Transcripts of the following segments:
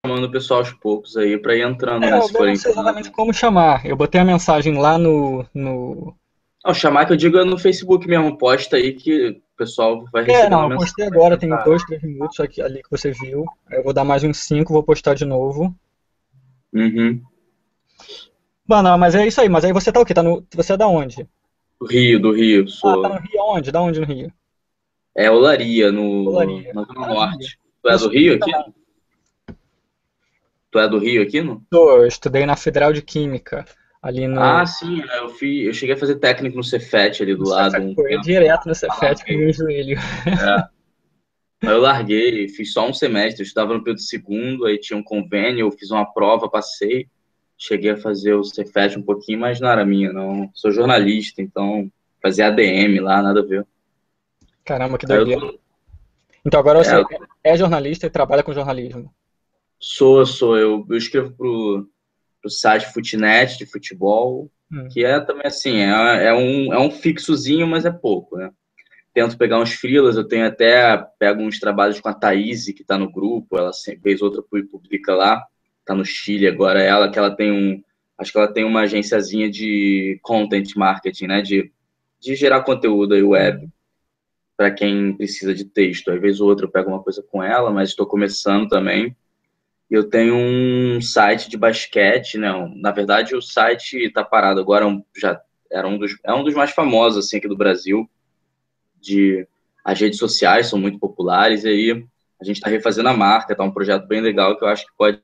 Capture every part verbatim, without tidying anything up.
chamando o pessoal aos poucos aí pra ir entrando, É, né? eu Se eu não forem sei entrando. exatamente como chamar. Eu botei a mensagem lá no, no... Não, chamar que eu digo é no Facebook mesmo, posta aí que o pessoal vai É, recebendo não, a eu mensagem postei pra agora, tem entrar. dois, três minutos aqui, ali que você viu. Aí eu vou dar mais uns cinco, vou postar de novo. Uhum. Mano, mas é isso aí. Mas aí você tá o quê? Tá no... Você é da onde? Do Rio, do Rio, Ah, tá no sou. Rio aonde? Da onde no Rio? É Olaria, no... Olaria. na Zona Maravilha. Norte. Tu é Eu do sou do Rio Rio aqui? também. Tu é do Rio aqui, não? Sou, eu estudei na Federal de Química, ali Ah, no, sim, é, eu, fui, eu cheguei a fazer técnico no Cefet ali no do lado Cefet. um Pô, eu ia tempo, direto no mas Cefet com o larguei. meu joelho. É. Aí eu larguei, fiz só um semestre, eu estudava no período segundo, aí tinha um convênio, eu fiz uma prova, passei, cheguei a fazer o Cefet um pouquinho, mas não era minha, não. Sou jornalista, então fazia A D M lá, nada a ver. Caramba, que Aí eu doideira. tô, Então agora é, você é jornalista e trabalha com jornalismo. sou, sou, eu, eu escrevo pro, pro site Futinet de futebol, Hum. que é também assim, é, é um, é um fixozinho, mas é pouco, né? Tento pegar uns freelas, eu tenho até, pego uns trabalhos com a Thaís, que está no grupo, ela sempre fez outra publica lá, tá no Chile agora, ela que ela tem um, acho que ela tem uma agenciazinha de content marketing, né, de, de gerar conteúdo aí web, Hum. para quem precisa de texto, às vezes ou outra eu pego uma coisa com ela, mas estou começando também. Eu tenho um site de basquete, né, na verdade o site está parado agora, já era um dos, é um dos mais famosos, assim, aqui do Brasil, de as redes sociais são muito populares, e aí a gente está refazendo a marca, tá um projeto bem legal que eu acho que pode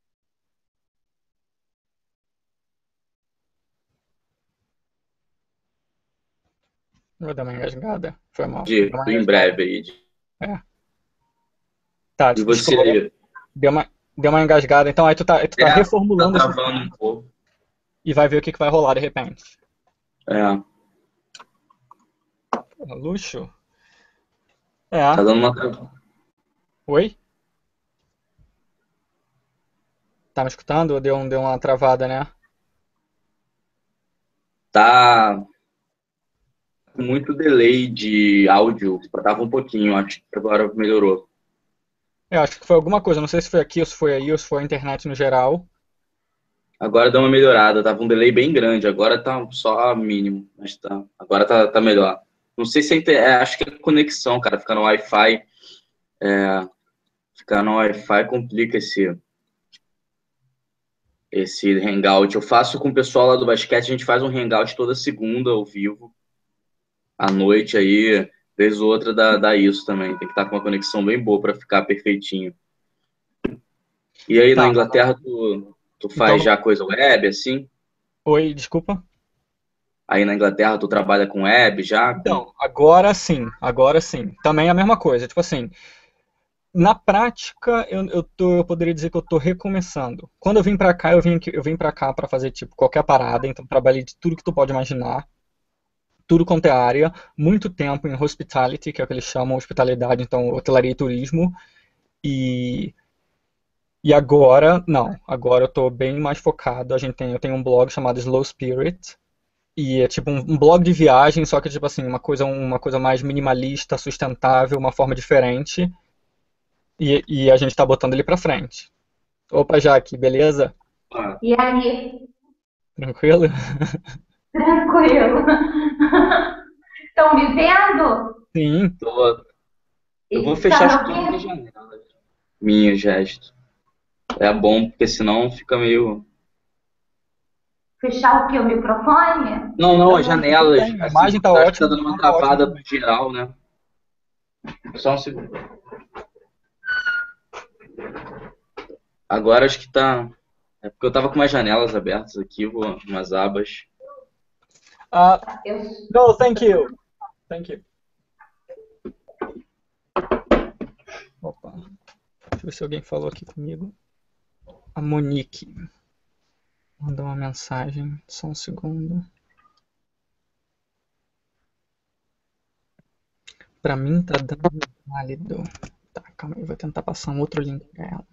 Vou dar uma engasgada. Foi mal. Deu ir uma em engasgada. breve aí. É. Tá, E desculpa. você Deu uma, deu uma engasgada. Então aí tu tá, tu tá é, tá reformulando esse travando um site pouco. e vai ver o que, que vai rolar de repente. É, Porra, luxo. É. tá dando uma travada. Oi? Tá me escutando? Deu, um, deu uma travada, né? Tá com muito delay de áudio, tava um pouquinho, acho que agora melhorou. Eu acho que foi alguma coisa. Não sei se foi aqui ou se foi aí ou se foi a internet no geral. Agora deu uma melhorada, tava um delay bem grande, agora tá só mínimo, mas tá, agora tá, tá melhor. Não sei se é, inter- é, acho que é conexão, cara, ficar no Wi-Fi, ficar no Wi-Fi complica esse, esse hangout. Eu faço com o pessoal lá do basquete, a gente faz um hangout toda segunda ao vivo, à noite aí, vez ou outra dá, dá isso também. Tem que estar com uma conexão bem boa para ficar perfeitinho. E aí na Tá. Inglaterra tu, tu Então, faz já coisa web assim? oi, desculpa. Aí na Inglaterra tu trabalha com web já? Com... Então, agora sim, agora sim. Também é a mesma coisa. Tipo assim, na prática, eu, eu, tô, eu poderia dizer que eu tô recomeçando. Quando eu vim pra cá, eu vim, aqui- eu vim pra cá pra fazer, tipo, qualquer parada. Então, trabalhei de tudo que tu pode imaginar. Tudo quanto é área. Muito tempo em hospitality, que é o que eles chamam hospitalidade, então, hotelaria e turismo. E, e agora, não. Agora eu tô bem mais focado. A gente tem, eu tenho um blog chamado Slow Spirit. E é tipo um, um blog de viagem, só que tipo assim, uma coisa, uma coisa mais minimalista, sustentável, uma forma diferente. E, e a gente tá botando ele pra frente. Opa, Jaque, beleza? Ah, E aí, Tranquilo? tranquilo. Estão me vendo? Sim. tô... Eu vou E fechar tá acho me que todas as ouvindo? janelas. Minha gesto. É bom, porque senão fica meio. Fechar o quê? O microfone? Não, não, Não, as não, tá tudo janelas, bem. A assim, imagem tá porque eu acho que tá ótima, o dando uma som tá ótimo travada também. geral, né? Só um segundo. Agora acho que tá. É porque eu tava com umas janelas abertas aqui, vou, umas abas. Ah, Eu, no, thank you. Thank you. Opa, deixa eu ver se alguém falou aqui comigo. A Monique mandou uma mensagem. Só um segundo. Pra mim tá dando válido. Tá, calma aí, vou tentar passar um outro link pra ela.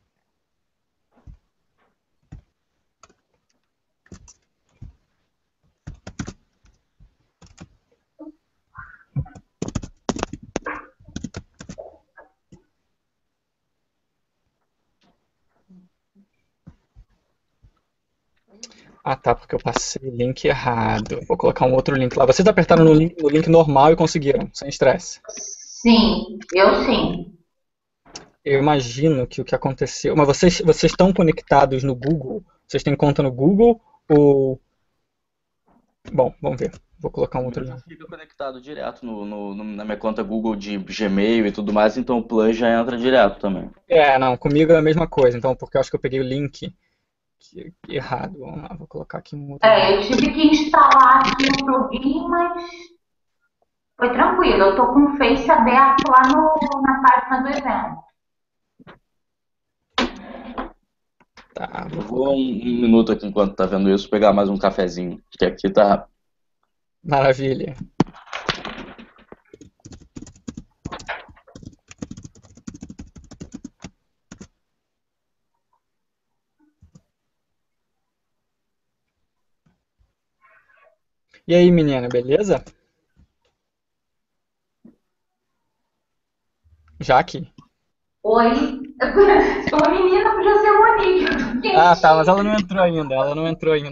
Ah, tá, porque eu passei o link errado. Vou colocar um outro link lá. Vocês apertaram no link, no link normal e conseguiram, sem estresse. Sim, eu sim. Eu imagino que o que aconteceu. Mas vocês, vocês estão conectados no Google? Vocês têm conta no Google? Ou. Bom, vamos ver. Vou colocar um O outro meu já link. fica conectado direto no, no- no- na minha conta Google de Gmail e tudo mais, então o Plus já entra direto também. É, não, comigo é a mesma coisa. Então, porque eu acho que eu peguei o link que- errado. Vamos lá, vou colocar aqui um outro link. É, eu tive que instalar aqui o plugin, mas foi tranquilo. Eu tô com o Face aberto lá no, na página do evento. Tá, Eu vou vou colocar. um, um minuto aqui enquanto tá vendo isso, pegar mais um cafezinho, que aqui tá. Maravilha. E aí, menina, beleza? Jaque? Oi? Uma menina podia ser Monique, eu tô Ah, tá, mas quentinha. ela não entrou ainda. Ela não entrou ainda.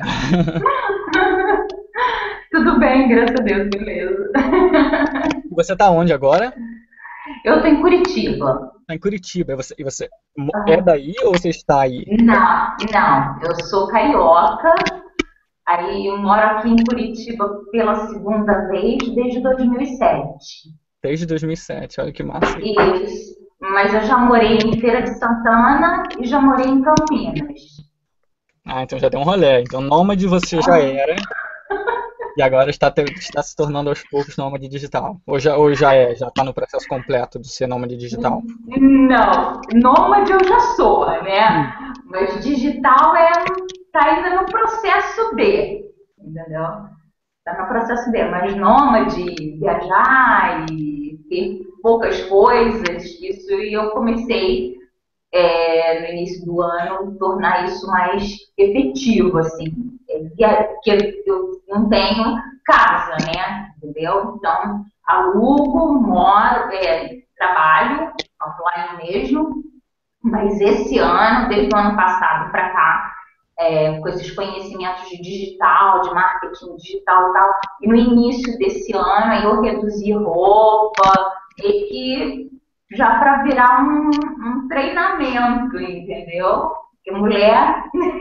Tudo bem, graças a Deus, beleza. E você tá onde agora? Eu tô em Curitiba. Tá em Curitiba. E você, e você mo- é Ah, daí ou você está aí? Não, não, eu sou carioca, aí eu moro aqui em Curitiba pela segunda vez desde dois mil e sete. Desde dois mil e sete. Olha que massa. Isso, mas eu já morei em Feira de Santana e já morei em Campinas. Ah, então já deu um rolê. Então nômade você já era e agora está, te- está se tornando aos poucos nômade digital. Ou já, ou já é, já está no processo completo de ser nômade digital. Não, nômade eu já sou, né? Hum. Mas digital é, tá ainda no processo de, entendeu? Tá no processo de, mas nômade, viajar e ter poucas coisas, isso eu comecei é, no início do ano tornar isso mais efetivo, assim, é, que eu não tenho casa, né? Entendeu? Então alugo, moro, é, trabalho offline mesmo, mas esse ano, desde o ano passado para cá, é, com esses conhecimentos de digital, de marketing digital e tal, e no início desse ano aí eu reduzi roupa, e que já para virar um, um treinamento, entendeu? Porque mulher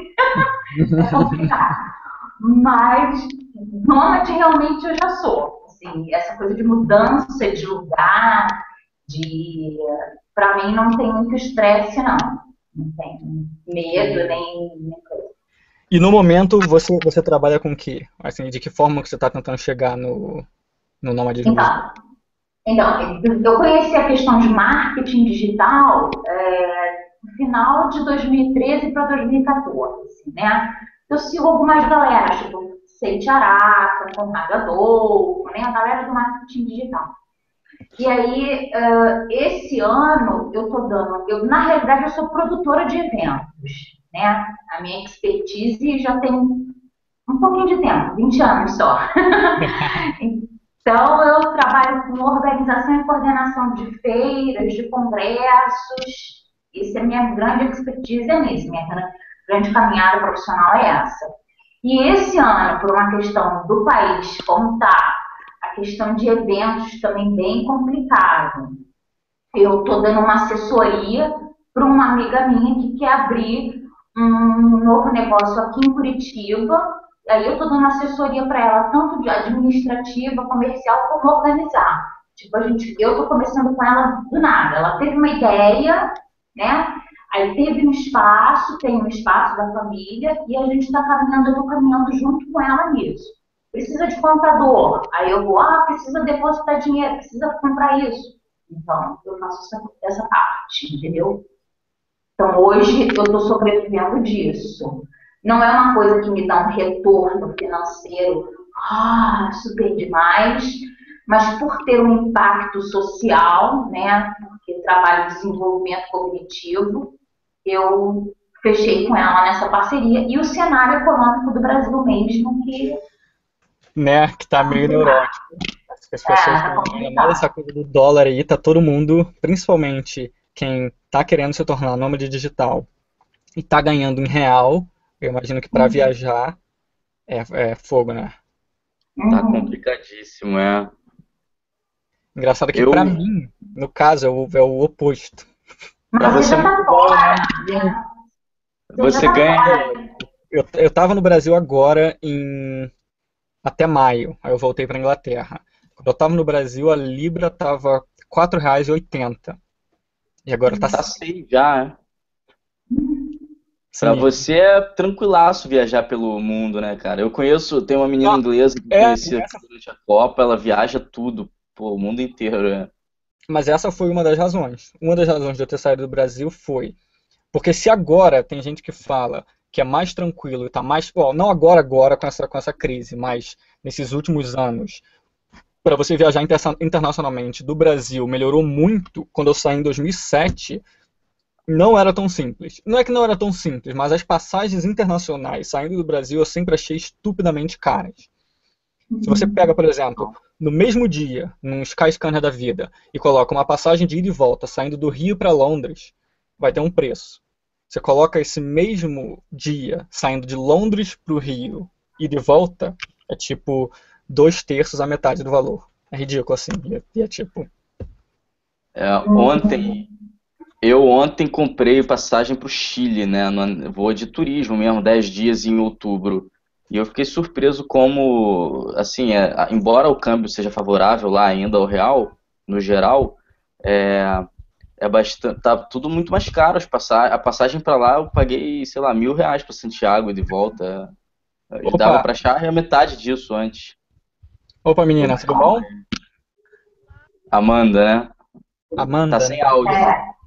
é complicado. Mas nômade realmente eu já sou. Assim, essa coisa de mudança de lugar, de para mim não tem muito estresse, não. Não tem medo, nem, nem coisa. E no momento você, você trabalha com o quê? Assim, de que forma que você está tentando chegar no, no nomadismo digital? Então, então, eu conheci a questão de marketing digital é, no final de dois mil e treze para dois mil e quatorze, né? Eu sigo algumas galeras, tipo Seite Araca, Conrado Adolfo, né? A galera do marketing digital. E aí, uh, esse ano, eu tô dando... Eu, na realidade, eu sou produtora de eventos, né? A minha expertise já tem um pouquinho de tempo, vinte anos só. Então, eu trabalho com organização e coordenação de feiras, de congressos. Isso é minha grande expertise, é nisso. Minha grande caminhada profissional é essa. E esse ano, por uma questão do país, como está a questão de eventos também bem complicado, eu estou dando uma assessoria para uma amiga minha que quer abrir um novo negócio aqui em Curitiba. Aí eu estou dando assessoria para ela, tanto de administrativa, comercial, como organizar. Tipo, a gente, eu estou começando com ela do nada. Ela teve uma ideia, né? Aí teve um espaço, tem um espaço da família, e a gente está caminhando, eu estou caminhando junto com ela nisso. Precisa de contador. Aí eu vou, ah, precisa depositar dinheiro, precisa comprar isso. Então, eu faço essa, essa parte, entendeu? Então, hoje eu estou sobrevivendo disso. Não é uma coisa que me dá um retorno financeiro, ah, super demais, mas por ter um impacto social, né, porque trabalho em desenvolvimento cognitivo, eu fechei com ela nessa parceria. E o cenário econômico do Brasil mesmo, que Né, que tá tá meio complicado. neurótico. Acho que as É, pessoas, tá ainda mais essa complicado. coisa do dólar aí, tá todo mundo, principalmente quem tá querendo se tornar nômade digital e tá ganhando em real, eu imagino que para viajar É, é fogo, né? Tá Uhum. complicadíssimo, é. Engraçado que pra Eu, mim, no caso, é o, é o oposto. pra Mas você você é já tá muito bom, né? fora, né? Você já Você tá ganha. fora. Eu, eu tava no Brasil agora em até maio, aí eu voltei pra Inglaterra. Quando eu tava no Brasil, a Libra tava quatro reais e oitenta e agora tá Tá seis já, é. Pra sinistro. você é tranquilaço viajar pelo mundo, né, cara? Eu conheço, tem uma menina Não, inglesa que eu é, conheci aqui essa, durante a Copa, ela viaja tudo, pô, o mundo inteiro, né? mas essa foi uma das razões. Uma das razões de eu ter saído do Brasil foi porque se agora tem gente que fala que é mais tranquilo e tá mais, bom, não agora agora com essa com essa crise, mas nesses últimos anos, para você viajar interna- internacionalmente do Brasil melhorou muito quando eu saí em dois mil e sete. Não era tão simples. Não é que não era tão simples, mas as passagens internacionais saindo do Brasil eu sempre achei estupidamente caras. Se você pega, por exemplo, no mesmo dia, num Skyscanner da vida, e coloca uma passagem de ida e volta saindo do Rio para Londres, vai ter um preço. Você coloca esse mesmo dia saindo de Londres para o Rio e de volta, é tipo dois terços a metade do valor. É ridículo assim. E é, e é tipo. É, ontem, eu ontem comprei passagem pro Chile, né? No voo de turismo mesmo, dez dias em outubro. E eu fiquei surpreso como, assim, é, a- embora o câmbio seja favorável lá ainda ao real, no geral, é bastante, tá tudo muito mais caro. As passa- a passagem para lá eu paguei, sei lá, mil reais para Santiago e de volta. E dava Opa! para achar a metade disso antes. Opa, Foi menina, mais tudo caro. bom? Amanda, né? Tá Amanda, sem né? áudio. É,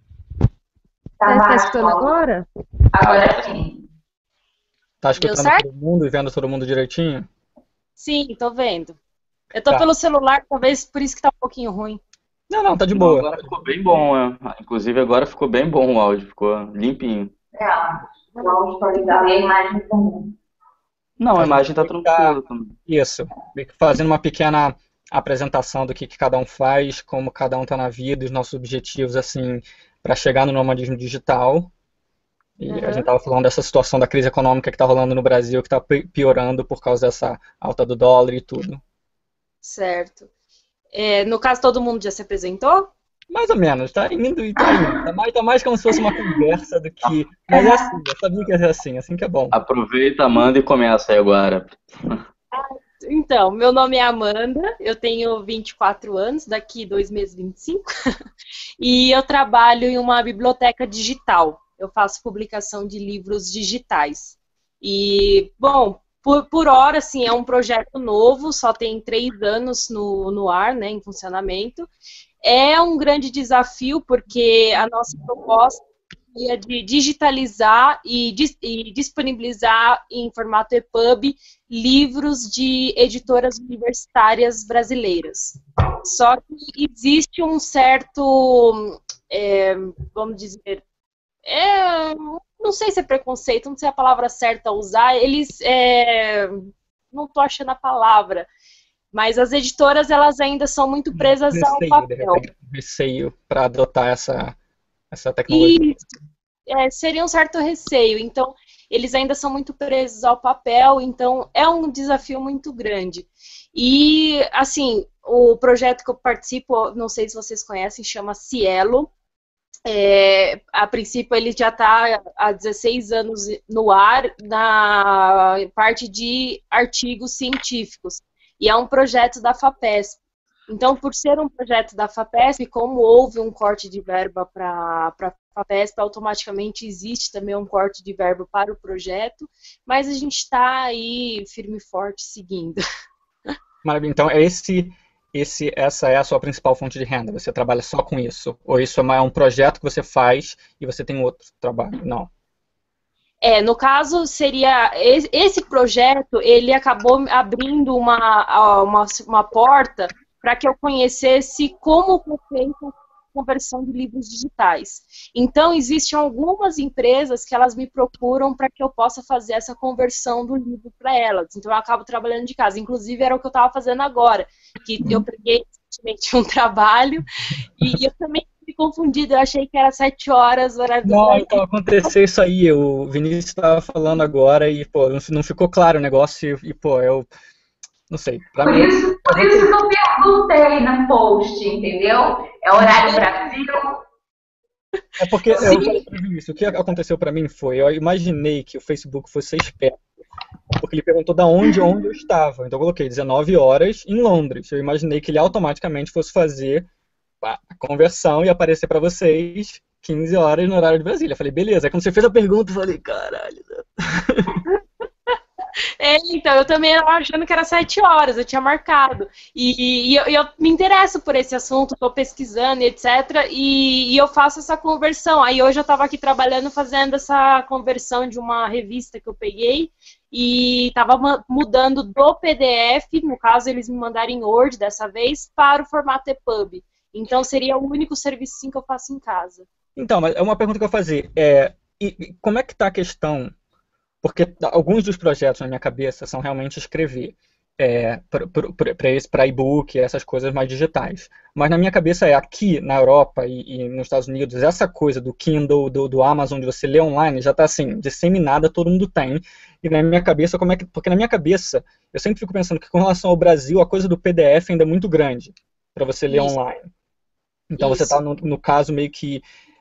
tá Tá, tá baixo. escutando agora? Agora Agora sim. Tá Deu escutando certo? todo mundo e vendo todo mundo direitinho? Sim, tô vendo. Eu tô Tá. pelo celular, talvez por isso que tá um pouquinho ruim. Não, não, tá de não, boa. agora ficou bem bom, né? Inclusive agora ficou bem bom o áudio, ficou limpinho. É, o áudio tá legal e a imagem também. Não, a A gente imagem tá meio que tá, tranquila também. isso, meio que fazendo uma pequena apresentação do que, que cada um faz, como cada um tá na vida, os nossos objetivos, assim, para chegar no nomadismo digital. E a gente Aham, tava falando dessa situação da crise econômica que tá rolando no Brasil, que tá pi- piorando por causa dessa alta do dólar e tudo. certo. É, no caso, todo mundo já se apresentou? Mais ou menos, tá indo e tá indo. Tá mais, tá mais como se fosse uma conversa do que. Mas é É, assim, eu sabia que ia ser assim, assim que é bom. Aproveita, Amanda, e começa aí agora. Então, meu nome é Amanda, eu tenho vinte e quatro anos, daqui dois meses vinte e cinco, e eu trabalho em uma biblioteca digital. Eu faço publicação de livros digitais. E, bom, por, por hora, assim, é um projeto novo, só tem três anos no, no ar, né, em funcionamento. É um grande desafio, porque a nossa proposta é de digitalizar e, dis e disponibilizar em formato EPUB livros de editoras universitárias brasileiras. Só que existe um certo, é, vamos dizer, é, não sei se é preconceito, não sei a palavra certa a usar, eles, é, não estou achando a palavra, mas as editoras elas ainda são muito presas ao Receio, de papel. repente, receio para adotar essa, essa tecnologia. E é, seria um certo receio. Então, eles ainda são muito presos ao papel, então é um desafio muito grande. E, assim, o projeto que eu participo, não sei se vocês conhecem, chama Cielo. É, a princípio, ele já está há dezesseis anos no ar na parte de artigos científicos. E é um projeto da FAPESP. Então, por ser um projeto da FAPESP, como houve um corte de verba para a FAPESP, automaticamente existe também um corte de verba para o projeto, mas a gente está aí firme e forte seguindo. Maravilha. Então, é esse, esse, essa é a sua principal fonte de renda? Você trabalha só com isso? Ou isso é uma- é um projeto que você faz e você tem outro trabalho? Não. É, no caso, seria esse projeto, ele acabou abrindo uma, uma, uma porta para que eu conhecesse como foi feita a conversão de livros digitais. Então, existem algumas empresas que elas me procuram para que eu possa fazer essa conversão do livro para elas. Então, eu acabo trabalhando de casa. Inclusive, era o que eu estava fazendo agora, que eu peguei recentemente um trabalho e eu também me confundido, eu achei que era sete horas o horário do Não, Brasil. então aconteceu isso aí. O Vinícius estava falando agora e, pô, não não ficou claro o negócio e, pô, eu não sei. Pra Por mim, isso, por isso que eu perguntei no post, entendeu? É horário Brasil. é porque eu Sim. falei pra Vinícius, o que aconteceu pra mim foi, eu imaginei que o Facebook fosse ser esperto, porque ele perguntou da onde, onde eu estava. Então eu coloquei dezenove horas em Londres. Eu imaginei que ele automaticamente fosse fazer a conversão e aparecer pra vocês quinze horas no horário de Brasília. Eu falei, beleza. Aí quando você fez a pergunta, eu falei, caralho. É, então, eu também estava achando que era sete horas, eu tinha marcado. E, e eu, eu me interesso por esse assunto, estou pesquisando e etcétera. E, e eu faço essa conversão. Aí hoje eu estava aqui trabalhando fazendo essa conversão de uma revista que eu peguei e estava mudando do P D F, no caso eles me mandaram em Word dessa vez, para o formato EPUB. Então seria o único serviço sim, que eu faço em casa. Então, mas é uma pergunta que eu vou fazer. É, e, e como é que está a questão? Porque alguns dos projetos na minha cabeça são realmente escrever é, para e-book, essas coisas mais digitais. Mas na minha cabeça é aqui na Europa e, e nos Estados Unidos, essa coisa do Kindle, do, do Amazon, de você ler online, já está assim, disseminada, todo mundo tem. E na minha cabeça, como é que. Porque na minha cabeça, eu sempre fico pensando que com relação ao Brasil, a coisa do P D F ainda é muito grande para você ler Isso. online. Então Isso. você está, no, no caso, meio que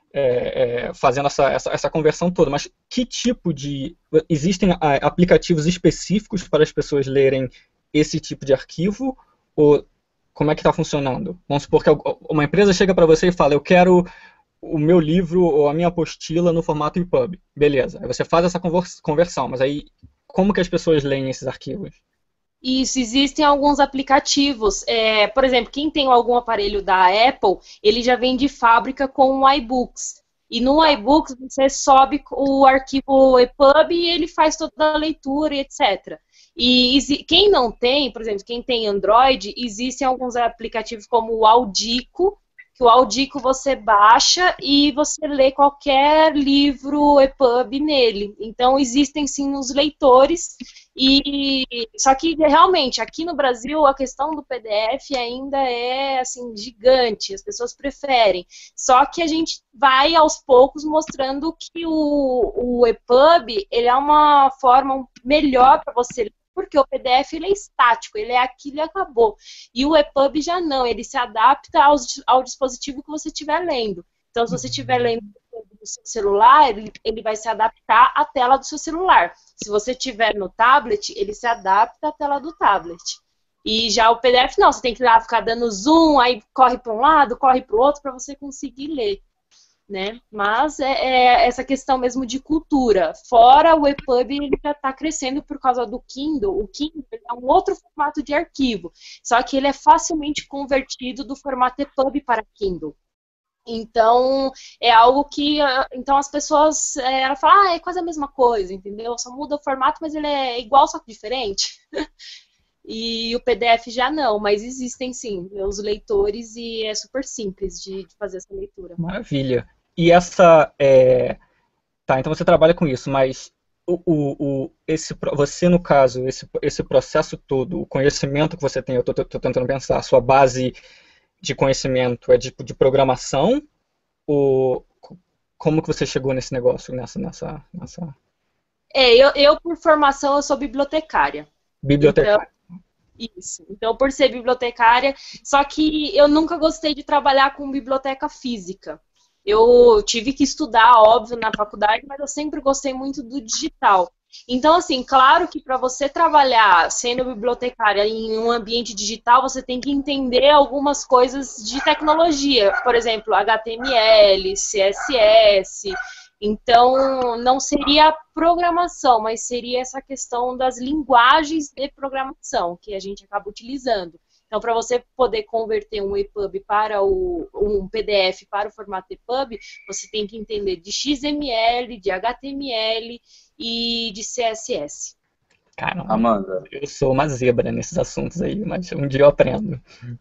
É, é, fazendo essa, essa, essa conversão toda, mas que tipo de... Existem a, aplicativos específicos para as pessoas lerem esse tipo de arquivo? Ou como é que está funcionando? Vamos supor que uma empresa chega para você e fala, eu quero o meu livro ou a minha apostila no formato EPUB. Beleza, aí você faz essa conversão, mas aí como que as pessoas leem esses arquivos? Isso, existem alguns aplicativos. É, por exemplo, quem tem algum aparelho da Apple, ele já vem de fábrica com o iBooks. E no iBooks você sobe o arquivo EPUB e ele faz toda a leitura e etcétera. E quem não tem, por exemplo, quem tem Android, existem alguns aplicativos como o Audico, que o Audico você baixa e você lê qualquer livro EPUB nele. Então existem sim os leitores. E só que realmente aqui no Brasil a questão do P D F ainda é assim gigante, as pessoas preferem. Só que a gente vai aos poucos mostrando que o, o EPUB ele é uma forma melhor para você ler, porque o P D F ele é estático, ele é aquilo e acabou. E o EPUB já não, ele se adapta ao, ao dispositivo que você estiver lendo. Então, se você estiver lendo do seu celular, ele, ele vai se adaptar à tela do seu celular. Se você estiver no tablet, ele se adapta à tela do tablet. E já o P D F, não, você tem que lá ficar dando zoom, aí corre para um lado, corre para o outro, para você conseguir ler. Né? Mas é, é essa questão mesmo de cultura. Fora o EPUB, ele já está crescendo por causa do Kindle. O Kindle é um outro formato de arquivo, só que ele é facilmente convertido do formato EPUB para Kindle. Então, é algo que então as pessoas é, ela fala, ah, é quase a mesma coisa, entendeu? Só muda o formato, mas ele é igual, só que diferente. E o P D F já não, mas existem sim os leitores e é super simples de, de fazer essa leitura. Maravilha. E essa... É... Tá, então você trabalha com isso, mas o, o, o, esse, você, no caso, esse, esse processo todo, o conhecimento que você tem, eu estou tentando pensar, a sua base de conhecimento é de, de programação? Ou como que você chegou nesse negócio, nessa... nessa, nessa... É, eu, eu, por formação, eu sou bibliotecária. Bibliotecária. Então, isso. Então, por ser bibliotecária, só que eu nunca gostei de trabalhar com biblioteca física. Eu tive que estudar, óbvio, na faculdade, mas eu sempre gostei muito do digital. Então, assim, claro que para você trabalhar sendo bibliotecária em um ambiente digital, você tem que entender algumas coisas de tecnologia. Por exemplo, H T M L, C S S. Então, não seria programação, mas seria essa questão das linguagens de programação que a gente acaba utilizando. Então, para você poder converter um EPUB para o, um P D F para o formato EPUB, você tem que entender de X M L, de H T M L e de C S S. Caramba, Amanda, eu sou uma zebra nesses assuntos aí, mas um dia eu aprendo.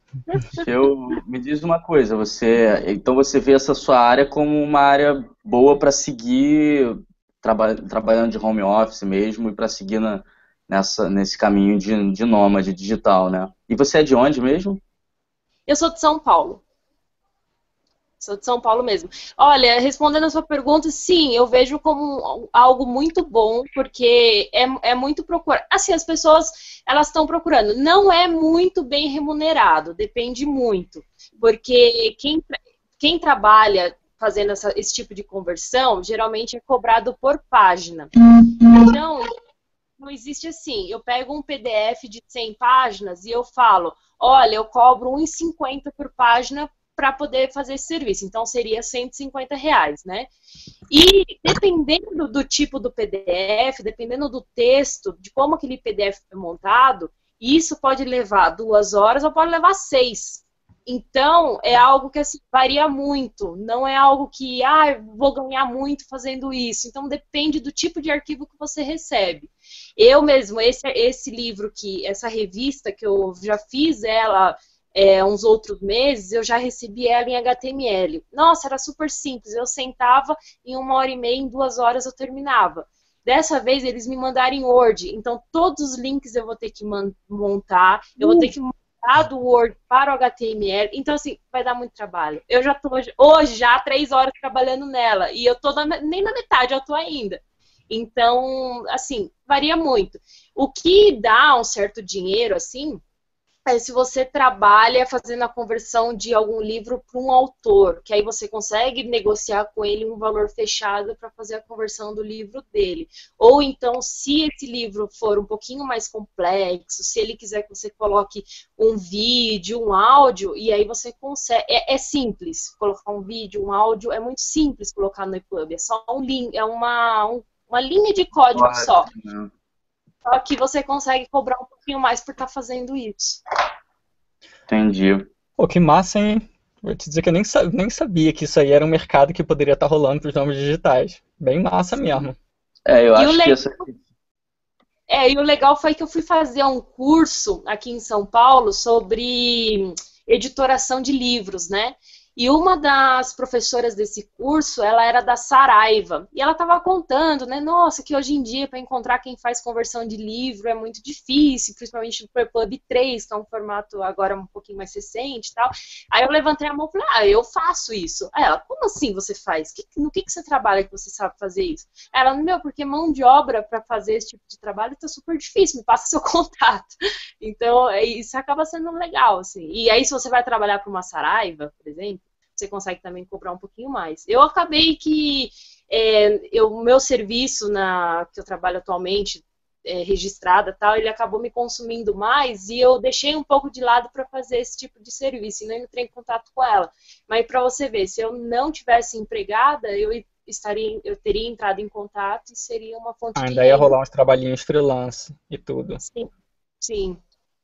eu, me diz uma coisa, você, então você vê essa sua área como uma área boa para seguir traba, trabalhando de home office mesmo e para seguir na, nessa, nesse caminho de, de nômade digital, né? E você é de onde mesmo? Eu sou de São Paulo. Sou de São Paulo mesmo. Olha, respondendo a sua pergunta, sim, eu vejo como algo muito bom, porque é, é muito procurado. Assim, as pessoas, elas estão procurando. Não é muito bem remunerado, depende muito. Porque quem, quem trabalha fazendo essa, esse tipo de conversão, geralmente é cobrado por página. Então, não existe assim, eu pego um P D F de cem páginas e eu falo, olha, eu cobro um real e cinquenta centavos por página para poder fazer esse serviço. Então, seria cento e cinquenta reais, né? E dependendo do tipo do P D F, dependendo do texto, de como aquele P D F foi montado, isso pode levar duas horas ou pode levar seis. Então, é algo que assim, varia muito. Não é algo que, ah, vou ganhar muito fazendo isso. Então, depende do tipo de arquivo que você recebe. Eu mesmo, esse, esse livro, que, essa revista que eu já fiz ela... É, uns outros meses, eu já recebi ela em H T M L. Nossa, era super simples. Eu sentava, em uma hora e meia, em duas horas eu terminava. Dessa vez, eles me mandaram em Word. Então, todos os links eu vou ter que montar. Eu vou ter que montar do Word para o H T M L. Então, assim, vai dar muito trabalho. Eu já tô hoje, hoje já há três horas trabalhando nela. E eu tô na, nem na metade, eu tô ainda. Então, assim, varia muito. O que dá um certo dinheiro, assim... É se você trabalha fazendo a conversão de algum livro para um autor, que aí você consegue negociar com ele um valor fechado para fazer a conversão do livro dele. Ou então, se esse livro for um pouquinho mais complexo, se ele quiser que você coloque um vídeo, um áudio, e aí você consegue... É, é simples colocar um vídeo, um áudio, é muito simples colocar no EPUB, é só um link, é uma, um, uma linha de código Correto, só. né? Só que você consegue cobrar um pouquinho mais por estar fazendo isso. Entendi. Pô, que massa, hein? Vou te dizer que eu nem, sa- nem sabia que isso aí era um mercado que poderia estar rolando para os nomes digitais. Bem massa mesmo. É, eu E o, acho que le... essa. é, e o legal foi que eu fui fazer um curso aqui em São Paulo sobre editoração de livros, né? E uma das professoras desse curso, ela era da Saraiva. E ela estava contando, né? Nossa, que hoje em dia, para encontrar quem faz conversão de livro é muito difícil, principalmente no EPUB três, que é um formato agora um pouquinho mais recente e tal. Aí eu levantei a mão e falei, ah, eu faço isso. Aí ela, como assim você faz? Que, no que, que você trabalha que você sabe fazer isso? Ela, meu, porque mão de obra para fazer esse tipo de trabalho está super difícil, me passa seu contato. Então, isso acaba sendo legal, assim. E aí, se você vai trabalhar para uma Saraiva, por exemplo, você consegue também cobrar um pouquinho mais. Eu acabei que é, o meu serviço na, que eu trabalho atualmente, é, registrada tal, ele acabou me consumindo mais e eu deixei um pouco de lado para fazer esse tipo de serviço e não entrei em contato com ela. Mas para você ver, se eu não tivesse empregada, eu estaria, eu teria entrado em contato e seria uma fonte de Ainda ia renda. rolar uns trabalhinhos freelance e tudo. Sim, sim.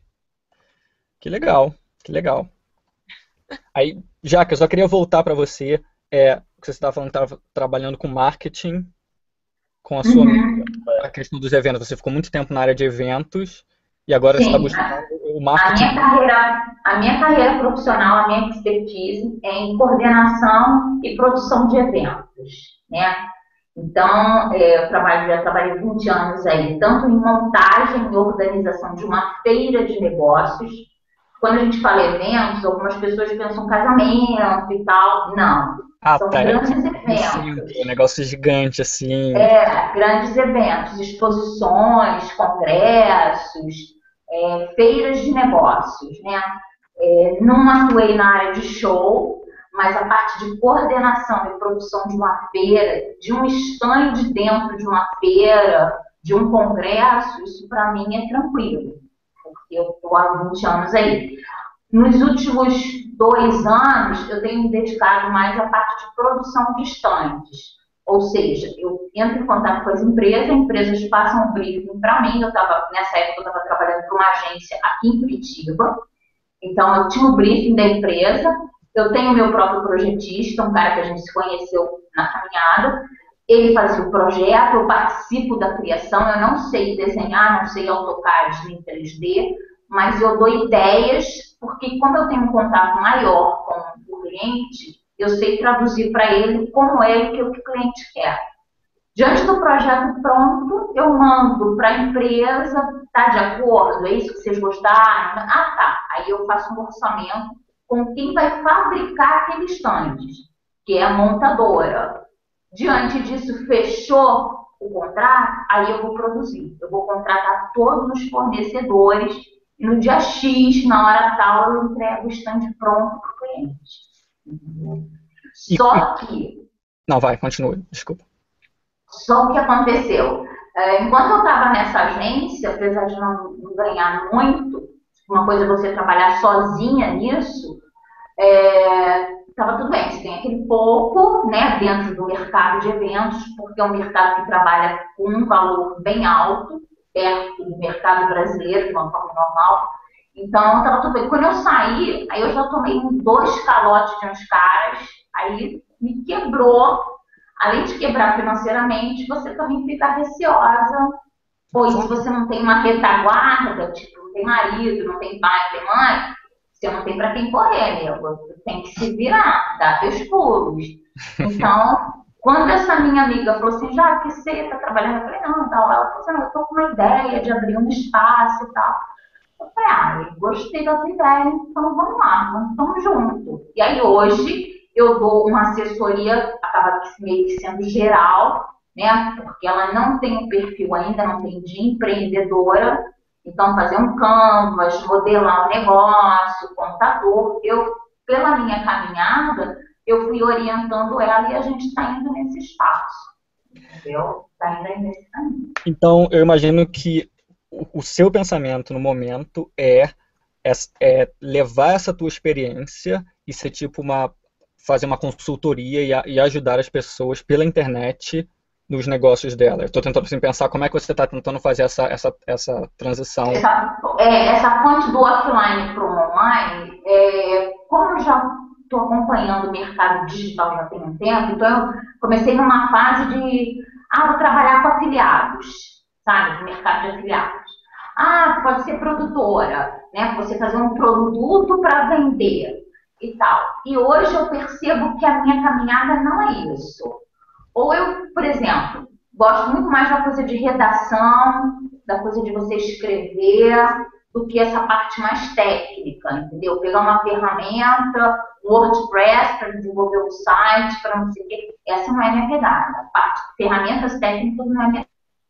Que legal, que legal. Aí, Jaque, eu só queria voltar para você. É, que você estava falando que estava trabalhando com marketing, com a sua Uhum. a questão dos eventos. Você ficou muito tempo na área de eventos e agora você está Sim, buscando a, o a marketing. minha carreira, a minha carreira profissional, a minha expertise é em coordenação e produção de eventos, né? Então, é, eu trabalho, já trabalhei vinte anos aí, tanto em montagem e organização de uma feira de negócios. Quando a gente fala eventos, algumas pessoas pensam casamento e tal. Não, Ah, são tá. É grandes tipo um eventos. centro, um negócio gigante, assim. É, grandes eventos, exposições, congressos, é, feiras de negócios, né? É, não atuei na área de show, mas a parte de coordenação e produção de uma feira, de um stand dentro de uma feira, de um congresso, isso para mim é tranquilo, porque eu estou há vinte anos aí. Nos últimos dois anos, eu tenho me dedicado mais à parte de produção de estandes. Ou seja, eu entro em contato com as empresas, as empresas passam um briefing para mim. Eu tava, nessa época, eu estava trabalhando para uma agência aqui em Curitiba. Então, eu tinha o briefing da empresa. Eu tenho o meu próprio projetista, um cara que a gente se conheceu na caminhada. Ele fazia o projeto, eu participo da criação. Eu não sei desenhar, não sei AutoCAD nem três D, mas eu dou ideias, porque como eu tenho um contato maior com o cliente, eu sei traduzir para ele como é que o cliente quer. Diante do projeto pronto, eu mando para a empresa, tá de acordo? É isso que vocês gostaram? Ah, tá. Aí eu faço um orçamento com quem vai fabricar aqueles estandes. que é a montadora. Diante disso, fechou o contrato, aí eu vou produzir. Eu vou contratar todos os fornecedores e no dia X, na hora tal, eu entrego o stand pronto para o cliente. E- Só que, Não, vai, continue, desculpa. só o que aconteceu? É, enquanto eu estava nessa agência, apesar de não, não ganhar muito, uma coisa é você trabalhar sozinha nisso, estava tudo bem, você tem aquele pouco, né, dentro do mercado de eventos, porque é um mercado que trabalha com um valor bem alto, perto do mercado brasileiro, de uma forma normal. Então, estava tudo bem. Quando eu saí, aí eu já tomei um, dois calotes de uns caras, aí me quebrou. Além de quebrar financeiramente, você também fica receosa, pois se você não tem uma retaguarda, tipo, não tem marido, não tem pai, não tem mãe, você não tem para quem correr, nego. Você tem que se virar, dar teus pulos. Então, quando essa minha amiga falou assim, já que você está trabalhando, eu falei, não, tal. Ela falou assim, não, eu estou com uma ideia de abrir um espaço e tal. Eu falei, ah, eu gostei da tua ideia, então vamos lá, vamos, vamos junto. E aí hoje eu dou uma assessoria, acaba meio que sendo geral, né? Porque ela não tem um perfil ainda, não tem de empreendedora. Então, fazer um canvas, modelar um negócio, contador. Eu, pela minha caminhada, eu fui orientando ela e a gente está indo nesse espaço. Entendeu? Está indo nesse caminho. Então, eu imagino que o, o seu pensamento no momento é, é, é levar essa tua experiência e ser tipo uma, fazer uma consultoria e, a, e ajudar as pessoas pela internet nos negócios dela. Eu estou tentando assim, pensar como é que você está tentando fazer essa, essa, essa transição. Essa, é, essa ponte do offline para o online, é, como eu já estou acompanhando o mercado digital já tem um tempo, então eu comecei numa fase de, ah, vou trabalhar com afiliados, sabe, no mercado de afiliados. Ah, pode ser produtora, né, você fazer um produto para vender e tal. E hoje eu percebo que a minha caminhada não é isso. Ou eu, por exemplo, gosto muito mais da coisa de redação, da coisa de você escrever, do que essa parte mais técnica, entendeu? Pegar uma ferramenta, WordPress para desenvolver um site, para não sei o quê. Essa não é a minha pegada. A parte de ferramentas técnicas não é a minha.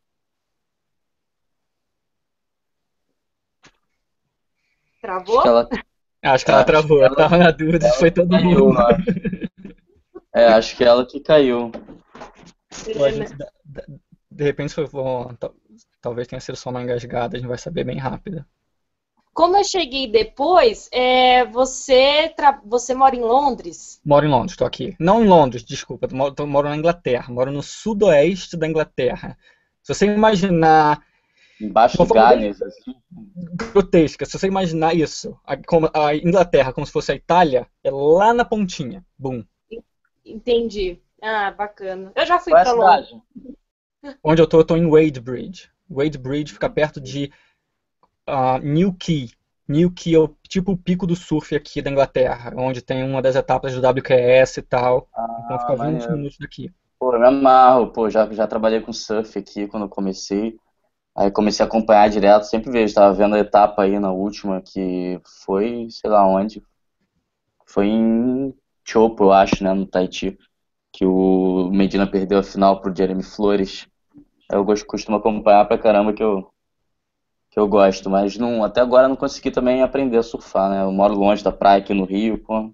Travou? Acho que ela, Acho que ela acho travou, que eu ela- tava na dúvida, ela foi todo caiu, mundo. né? É, acho que ela que caiu. Então, a gente, da- da- de repente, foi, bom, tal- talvez tenha sido só uma engasgada, a gente vai saber bem rápido. Como eu cheguei depois, é, você, tra- você mora em Londres? Moro em Londres, estou aqui. Não em Londres, desculpa, eu moro, tô- moro na Inglaterra, moro no sudoeste da Inglaterra. Se você imaginar, Embaixo de uma de forma bem Gales, assim. grotesca, se você imaginar isso, a, como- a Inglaterra como se fosse a Itália, é lá na pontinha, bum. Entendi. Ah, bacana. Eu já fui Qual é a para Londres. cidade? Onde eu tô, eu tô em Wadebridge. Wadebridge fica perto de ah, Newquay. Newquay é o, tipo o pico do surf aqui da Inglaterra, onde tem uma das etapas do W Q S e tal. Então Ah, fica vinte maneiro. minutos daqui. Pô, eu me amarro. Pô, já, já trabalhei com surf aqui quando eu comecei. Aí comecei a acompanhar direto, sempre vejo. Tava vendo a etapa aí na última, que foi, sei lá onde. Foi em Chopo, eu acho, né, no Tahiti. Que o Medina perdeu a final pro Jeremy Flores. Eu gosto, costumo acompanhar pra caramba que eu, que eu gosto, mas não, até agora eu não consegui também aprender a surfar, né? Eu moro longe da praia aqui no Rio, pô.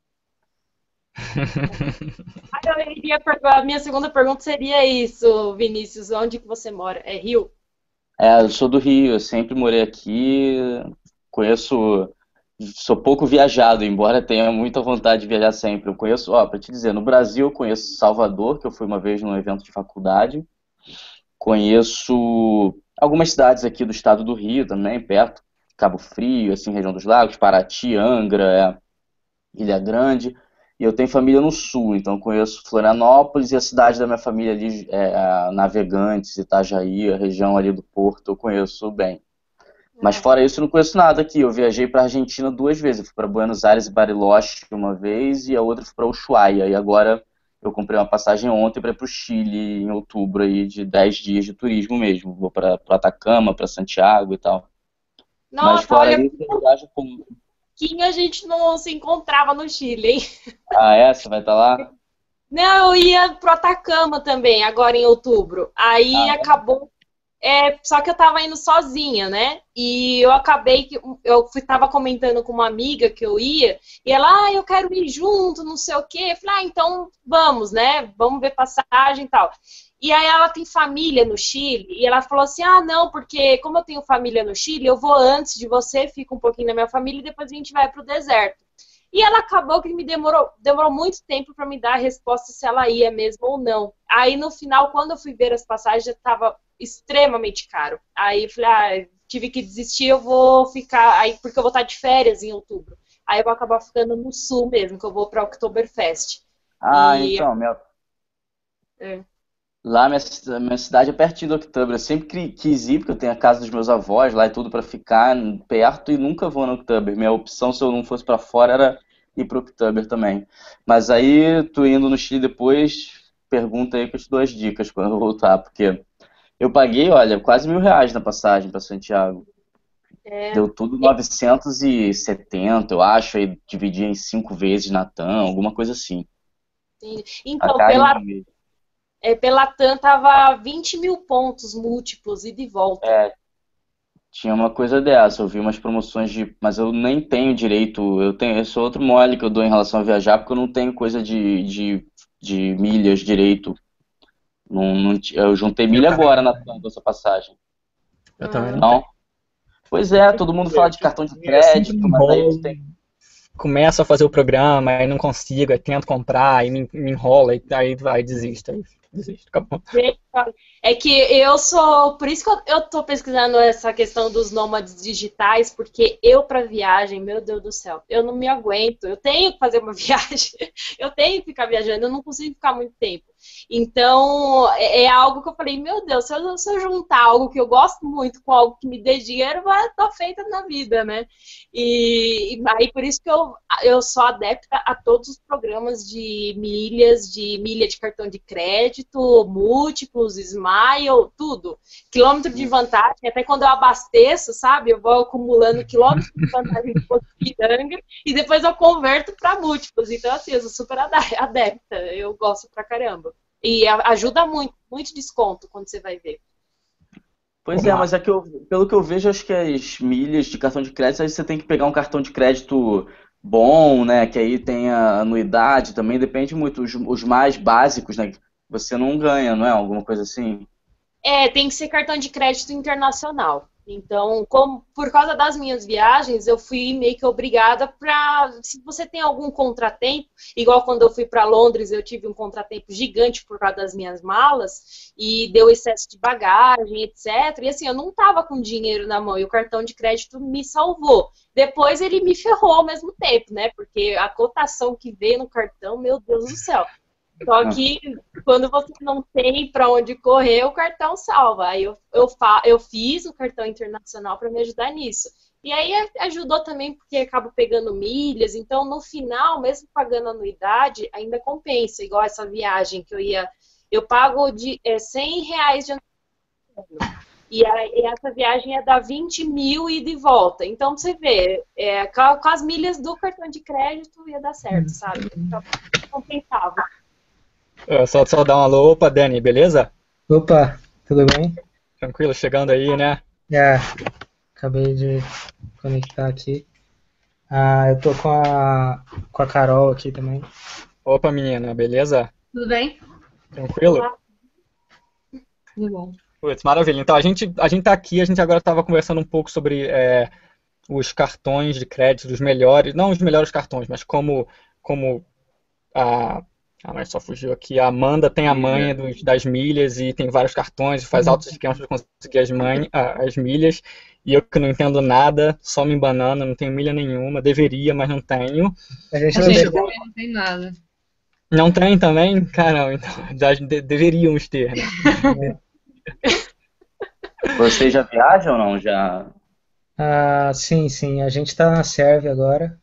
Ah, eu iria perguntar- a minha segunda pergunta seria isso, Vinícius, onde que você mora? É Rio? É, eu sou do Rio, eu sempre morei aqui, conheço, sou pouco viajado, embora tenha muita vontade de viajar sempre. Eu conheço, ó, pra te dizer, no Brasil eu conheço Salvador, que eu fui uma vez num evento de faculdade. Conheço algumas cidades aqui do estado do Rio também, perto, Cabo Frio, assim, região dos Lagos, Paraty, Angra, é, Ilha Grande. E eu tenho família no sul, então conheço Florianópolis e a cidade da minha família ali, é, Navegantes, Itajaí, a região ali do Porto, eu conheço bem. Mas fora isso, eu não conheço nada aqui. Eu viajei para a Argentina duas vezes. Eu fui para Buenos Aires e Bariloche uma vez e a outra fui para Ushuaia. E agora eu comprei uma passagem ontem para ir para o Chile em outubro aí de dez dias de turismo mesmo. Vou para Atacama, para Santiago e tal. Mas Nossa, fora olha, isso, eu viajo com... pouquinho a gente não se encontrava no Chile, hein? Ah, é? Você vai estar lá? Não, eu ia pro Atacama também, agora em outubro. Aí Ah, acabou. É, só que eu tava indo sozinha, né? E eu acabei que eu fui, tava comentando com uma amiga que eu ia, e ela, ah, eu quero ir junto, não sei o quê. Eu falei, ah, então vamos, né? Vamos ver passagem e tal. E aí ela tem família no Chile, e ela falou assim, ah, não, porque como eu tenho família no Chile, eu vou antes de você, fico um pouquinho na minha família e depois a gente vai pro deserto. E ela acabou que me demorou, demorou muito tempo para me dar a resposta se ela ia mesmo ou não. Aí no final, quando eu fui ver as passagens, já estava extremamente caro. Aí eu falei, ah, tive que desistir, eu vou ficar aí porque eu vou estar de férias em outubro. Aí eu vou acabar ficando no sul mesmo, que eu vou para Oktoberfest. ah, E então, minha, é, lá minha, ci- minha cidade é pertinho do Oktober. Eu sempre cri- quis ir, porque eu tenho a casa dos meus avós lá e tudo pra ficar perto e nunca vou no Oktober. Minha opção, se eu não fosse pra fora, era ir pro Oktober também. Mas aí, tu indo no Chile depois, pergunta aí que eu te dou as dicas quando eu voltar, porque eu paguei, olha, quase mil reais na passagem pra Santiago. é, Deu tudo novecentos e setenta, eu acho, aí dividi em cinco vezes na TAM, alguma coisa assim. A então, pela, Carne, é, pela TAM tava vinte mil pontos múltiplos e de volta. é, tinha uma coisa dessa, eu vi umas promoções de. Mas eu nem tenho direito, eu tenho, esse é outro mole que eu dou em relação a viajar, porque eu não tenho coisa de, de, de milhas direito. Não, não ti- eu juntei Eu milha também agora não na tenho. dessa passagem. Eu também não Não? tenho. Pois é, Eu, todo mundo fala eu, de cartão de eu sempre me crédito, mas aí tu enrolo, tem. começo a fazer o programa, aí não consigo, aí tento comprar, aí me, me enrola, aí, aí vai, desisto, aí desisto, acabou. É que eu sou, por isso que eu, eu tô pesquisando essa questão dos nômades digitais, porque eu para viagem, meu Deus do céu, eu não me aguento. Eu tenho que fazer uma viagem, eu tenho que ficar viajando, eu não consigo ficar muito tempo. Então, é, é algo que eu falei, meu Deus, se eu, se eu juntar algo que eu gosto muito com algo que me dê dinheiro, vai estar feita na vida, né? E, e aí por isso que eu, eu sou adepta a todos os programas de milhas, de milha de cartão de crédito, múltiplos, Smile, tudo. Quilômetro de vantagem, até quando eu abasteço, sabe? Eu vou acumulando quilômetros de vantagem de posto de piranga e depois eu converto para múltiplos. Então, assim, eu sou super adepta, eu gosto pra caramba. E ajuda muito, muito desconto quando você vai ver. Pois é, mas é que eu, pelo que eu vejo, acho que as milhas de cartão de crédito, aí você tem que pegar um cartão de crédito bom, né? Que aí tem a anuidade também, depende muito. Os, os mais básicos, né? Você não ganha, não é? Alguma coisa assim. É, tem que ser cartão de crédito internacional. Então, como, por causa das minhas viagens, eu fui meio que obrigada para. Se você tem algum contratempo, igual quando eu fui para Londres, eu tive um contratempo gigante por causa das minhas malas, e deu excesso de bagagem, etcétera. E assim, eu não estava com dinheiro na mão, e o cartão de crédito me salvou. Depois ele me ferrou ao mesmo tempo, né? Porque a cotação que veio no cartão, meu Deus do céu. Só que quando você não tem para onde correr, o cartão salva. Aí eu, eu, fa eu fiz o cartão internacional para me ajudar nisso. E aí ajudou também porque acabo pegando milhas. Então, no final, mesmo pagando anuidade, ainda compensa. Igual essa viagem que eu ia... Eu pago de é, cem reais de anuidade. E aí, essa viagem ia dar vinte mil e de volta. Então, você vê, é, com, com as milhas do cartão de crédito ia dar certo, sabe? Então, compensava. É, só, só dar um alô, opa, Dani, beleza? Opa, tudo bem? Tranquilo, chegando aí, né? É, acabei de conectar aqui. Ah, eu tô com a, com a Carol aqui também. Opa, menina, beleza? Tudo bem? Tranquilo? Tudo bom. Putz, maravilha. Então, a gente, a gente tá aqui, a gente agora estava conversando um pouco sobre é, os cartões de crédito, os melhores, não os melhores cartões, mas como, como a, ah, mas só fugiu aqui, a Amanda tem a manha dos, das milhas e tem vários cartões e faz altos esquemas para conseguir as, manha, as milhas, e eu que não entendo nada, só me embanando, não tenho milha nenhuma, deveria, mas não tenho. A gente A não gente tem. também não tem nada. Não tem também? Caramba, então já de- deveríamos ter, né? Vocês já viajam ou não? Já. Ah, sim, sim, a gente tá na Sérvia agora.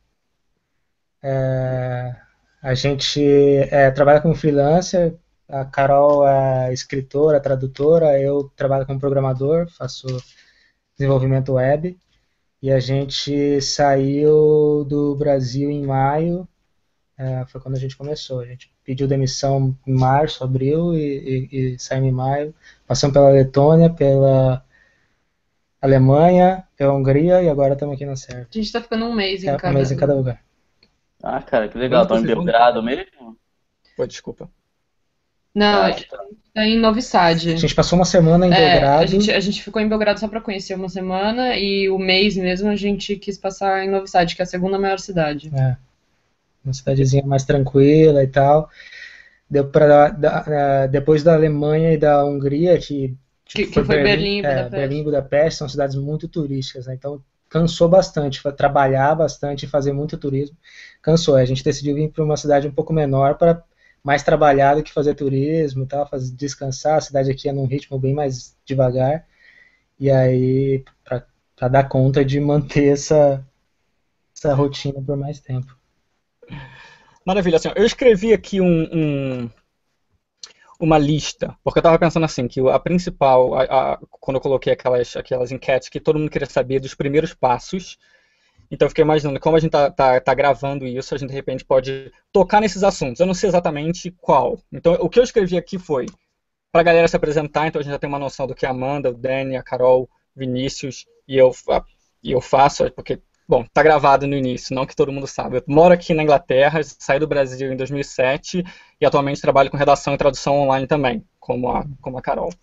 É, a gente é, trabalha como freelancer. A Carol é escritora, tradutora. Eu trabalho como programador, faço desenvolvimento web. E a gente saiu do Brasil em maio. É, foi quando a gente começou. A gente pediu demissão em março, abril e, e, e saiu em maio. Passamos pela Letônia, pela Alemanha, pela Hungria e agora estamos aqui na Sérvia. A gente tá ficando um mês em É, cada um mês em cada lugar. Ah, cara, que legal. Estão em Belgrado mesmo? Pô, desculpa. Não, Ah, a gente tá em Novi Sad. A gente passou uma semana em É, Belgrado. a gente, a gente ficou em Belgrado só pra conhecer uma semana e o mês mesmo a gente quis passar em Novi Sad, que é a segunda maior cidade. É, uma cidadezinha mais tranquila e tal. Deu pra, da- da- depois da Alemanha e da Hungria, que, Que, tipo, que foi Berlim e é, Budapeste. Berlim e Budapeste são cidades muito turísticas, né? Então cansou bastante, foi trabalhar bastante e fazer muito turismo. Cansou, a gente decidiu vir para uma cidade um pouco menor para mais trabalhar do que fazer turismo e tal, fazer, descansar. A cidade aqui é num ritmo bem mais devagar. E aí, para dar conta de manter essa, essa rotina por mais tempo. Maravilha, assim, ó, eu escrevi aqui um, um- uma lista, porque eu estava pensando assim, que a principal, a- a- quando eu coloquei aquelas, aquelas enquetes que todo mundo queria saber dos primeiros passos, então eu fiquei imaginando, como a gente tá, tá, tá gravando isso, a gente de repente pode tocar nesses assuntos, eu não sei exatamente qual. Então o que eu escrevi aqui foi, para a galera se apresentar, então a gente já tem uma noção do que a Amanda, o Dani, a Carol, Vinícius e eu, fa- e eu faço, porque, bom, tá gravado no início, não que todo mundo sabe. Eu moro aqui na Inglaterra, saí do Brasil em dois mil e sete e atualmente trabalho com redação e tradução online também, como a, como a Carol.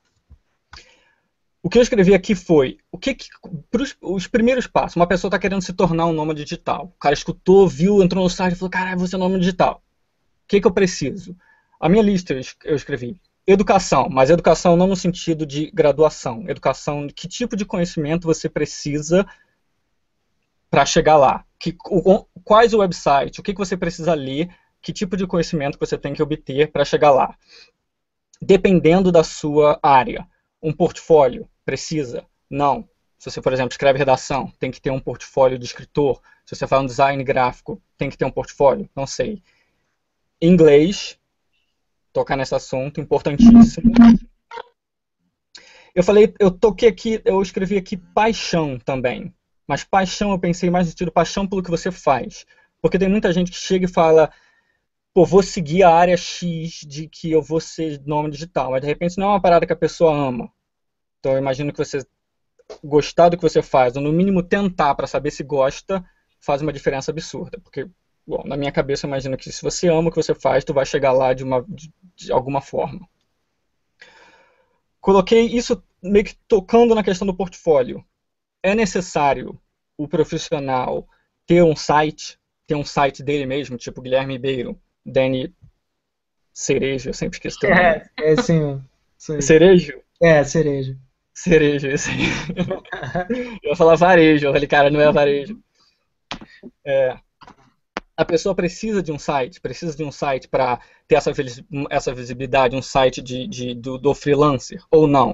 O que eu escrevi aqui foi, o que, que pros, os primeiros passos, uma pessoa está querendo se tornar um nômade digital. O cara escutou, viu, entrou no site e falou, caralho, você é um nômade digital. O que, que eu preciso? A minha lista eu es- eu escrevi educação, mas educação não no sentido de graduação. Educação, que tipo de conhecimento você precisa para chegar lá? Que, o, quais o website? O que, que você precisa ler? Que tipo de conhecimento que você tem que obter para chegar lá? Dependendo da sua área. Um portfólio precisa? Não. Se você, por exemplo, escreve redação, tem que ter um portfólio de escritor. Se você faz um design gráfico, tem que ter um portfólio? Não sei. Inglês, tocar nesse assunto, importantíssimo. Eu falei, eu toquei aqui, eu escrevi aqui paixão também. Mas paixão, eu pensei mais no sentido paixão pelo que você faz. Porque tem muita gente que chega e fala, pô, vou seguir a área X de que eu vou ser nome digital. Mas de repente não é uma parada que a pessoa ama. Então eu imagino que você gostar do que você faz, ou no mínimo tentar para saber se gosta, faz uma diferença absurda. Porque, bom, na minha cabeça eu imagino que se você ama o que você faz, tu vai chegar lá de, uma, de, de alguma forma. Coloquei isso meio que tocando na questão do portfólio. É necessário o profissional ter um site, ter um site dele mesmo, tipo Guilherme Ribeiro, Dani Cerejo, eu sempre esqueço teu nome. É, é sim. sim. Cerejo? É, cereja. Cerejo, isso aí. Eu ia falar varejo, eu falei, cara, não é varejo. É, a pessoa precisa de um site, precisa de um site para ter essa, essa visibilidade, um site de, de, do, do freelancer, ou não.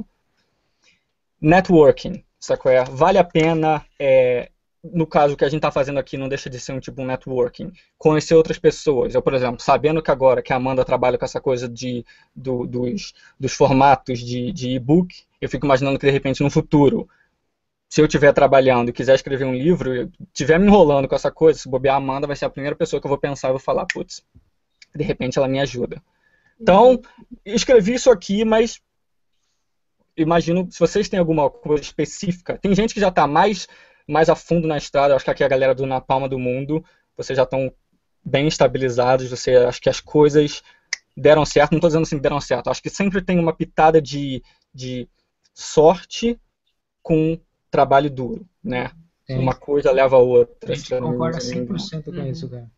Networking, sacou? É? Vale a pena, é, no caso que a gente está fazendo aqui, não deixa de ser um tipo um networking, conhecer outras pessoas. Eu, por exemplo, sabendo que agora que a Amanda trabalha com essa coisa de, do, dos, dos formatos de, de e-book, eu fico imaginando que de repente no futuro, se eu estiver trabalhando e quiser escrever um livro, eu estiver me enrolando com essa coisa, se bobear a Amanda vai ser a primeira pessoa que eu vou pensar e vou falar, putz, de repente ela me ajuda. Então, escrevi isso aqui, mas imagino, se vocês têm alguma coisa específica, tem gente que já está mais, mais a fundo na estrada, acho que aqui é a galera do Na Palma do Mundo, vocês já estão bem estabilizados, você, acho que as coisas deram certo, não estou dizendo assim que deram certo, acho que sempre tem uma pitada de, de sorte com trabalho duro, né? Sim. Uma coisa leva a outra. A gente concorda cem por cento com isso, cara.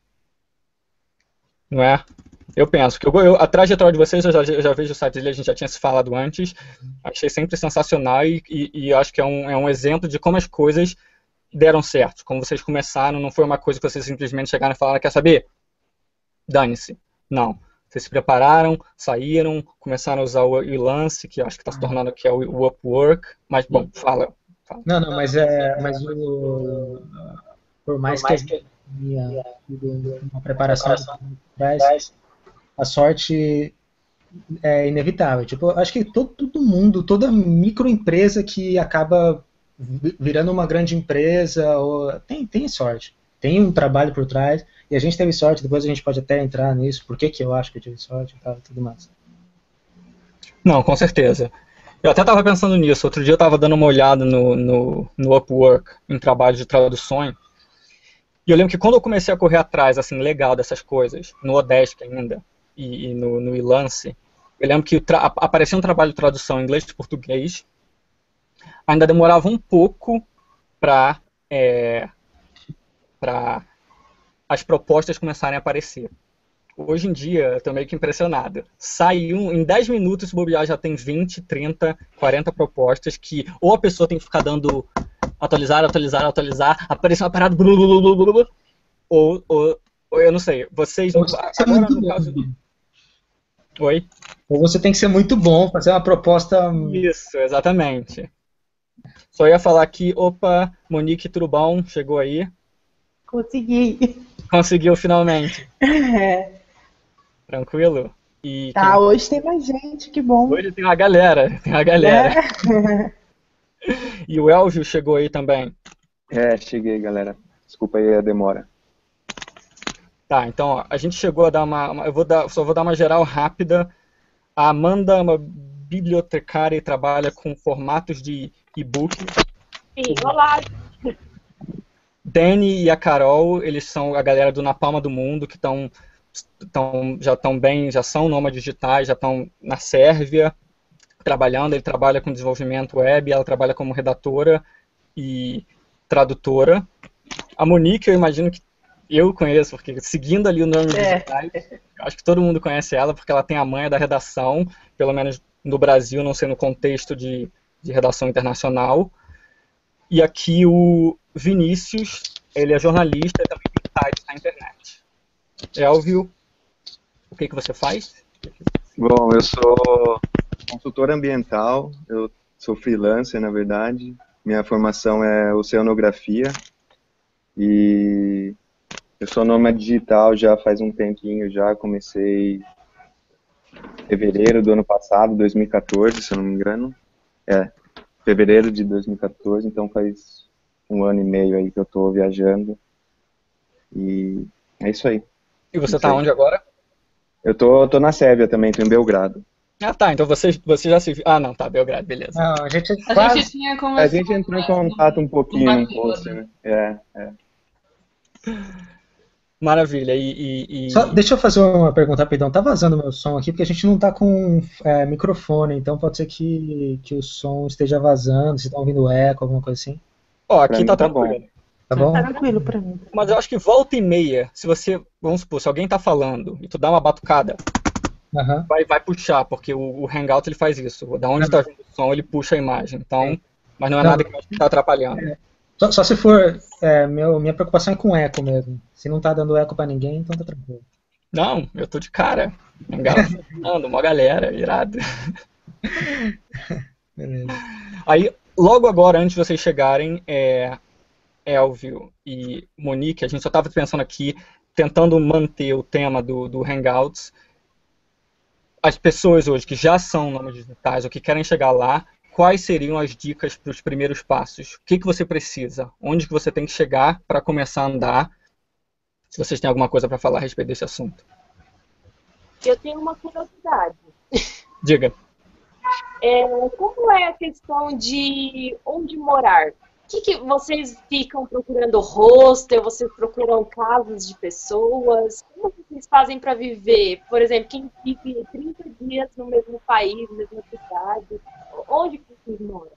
Não é? Eu penso que eu, eu, a trajetória de vocês, eu já, eu já vejo o site dele, a gente já tinha se falado antes, achei sempre sensacional e, e, e acho que é um, é um exemplo de como as coisas deram certo, como vocês começaram, não foi uma coisa que vocês simplesmente chegaram e falaram, quer saber? Dane-se. Não. Vocês se prepararam, saíram, começaram a usar o e-lance, que eu acho que está se tornando que é o, o Upwork, mas, bom, fala. fala. Não, não, mas, é, mas o, por mais que a gente tenha uma preparação atrás, a sorte é inevitável. Tipo, acho que todo, todo mundo, toda microempresa que acaba virando uma grande empresa, ou, tem, tem sorte. Tem um trabalho por trás, E a gente teve sorte, depois a gente pode até entrar nisso, por que que eu acho que eu tive sorte e tal, e tudo mais. Não, com certeza. Eu até estava pensando nisso. Outro dia eu estava dando uma olhada no, no, no Upwork, em trabalho de traduções. E eu lembro que quando eu comecei a correr atrás, assim, legal dessas coisas, no Odesk ainda, e, e no, no Elance, eu lembro que tra- aparecia um trabalho de tradução em inglês e português, ainda demorava um pouco para é, para as propostas começarem a aparecer. Hoje em dia, eu estou meio que impressionado. Sai um, em dez minutos, o bobear já tem vinte, trinta, quarenta propostas que ou a pessoa tem que ficar dando atualizar, atualizar, atualizar, aparece uma parada, blu, blu, blu, blu, blu, ou, ou, ou eu não sei, vocês... Ou você tem que ser Agora, muito no bom. caso... Oi? Ou você tem que ser muito bom, fazer uma proposta... Isso, exatamente. Só ia falar aqui, opa, Monique, tudo bom? Chegou aí. Consegui. Conseguiu finalmente. É. Tranquilo? E Tá, quem- hoje tem mais gente, que bom. hoje tem uma galera, tem uma galera. Né? E o Elvio chegou aí também. É, cheguei, galera. Desculpa aí a demora. Tá, então ó, a gente chegou a dar uma, uma- eu vou dar, só vou dar uma geral rápida. A Amanda é uma bibliotecária e trabalha com formatos de e-book. Sim, olá. Danny e a Carol, eles são a galera do Na Palma do Mundo, que estão já estão bem, já são nômades digitais, já estão na Sérvia trabalhando. Ele trabalha com desenvolvimento web, ela trabalha como redatora e tradutora. A Monique, eu imagino que eu conheço, porque seguindo ali o nome É. digitais, eu acho que todo mundo conhece ela, porque ela tem a manha da redação, pelo menos no Brasil, não sei no contexto de, de redação internacional. E aqui o Vinícius, ele é jornalista e também tem sites na internet. Elvio, o que, que você faz? Bom, eu sou consultor ambiental, eu sou freelancer, na verdade. Minha formação é oceanografia e eu sou nômade digital já faz um tempinho já, comecei em fevereiro do ano passado, dois mil e quatorze, se eu não me engano. É, fevereiro de dois mil e quatorze, então faz um ano e meio aí que eu tô viajando. E é isso aí. E você Isso tá aí. onde agora? Eu tô, tô na Sérvia também, tô em Belgrado. Ah, tá, então você, você já se viu. Ah, não, tá, Belgrado, beleza. Não, a gente A quase... gente tinha A conversado. gente entrou em mais no- contato um pouquinho no no bastidor, post, né? É, é. Maravilha, e... e- e- Só, deixa eu fazer uma pergunta rapidão. Tá vazando meu som aqui, porque a gente não tá com é, microfone, então pode ser que, que o som esteja vazando, se tá ouvindo eco, alguma coisa assim. Ó, Pra aqui mim tá tá bom. tranquilo. Tá bom? Tá tranquilo pra mim. Mas eu acho que volta e meia, se você, vamos supor, se alguém tá falando e tu dá uma batucada, Aham. vai, vai puxar, porque o, o Hangout ele faz isso. Da onde tá vindo o som, ele puxa a imagem. Então, mas não é Não. nada que eu acho que tá atrapalhando. Só, só se for. É, meu, minha preocupação é com eco mesmo. Se não tá dando eco pra ninguém, então tá tranquilo. Não, eu tô de cara. Hangout, ando, uma galera, irado. Beleza. Aí, logo agora, antes de vocês chegarem, é, Elvio e Monique, a gente só estava pensando aqui, tentando manter o tema do, do Hangouts. As pessoas hoje que já são nômades digitais ou que querem chegar lá, quais seriam as dicas para os primeiros passos? O que, que você precisa? Onde que você tem que chegar para começar a andar? Se vocês têm alguma coisa para falar a respeito desse assunto. Eu tenho uma curiosidade. Diga. É, como é a questão de onde morar? O que, que vocês ficam procurando hostel? Vocês procuram casas de pessoas? Como vocês fazem para viver? Por exemplo, quem vive trinta dias no mesmo país, na mesma cidade? Onde que vocês moram?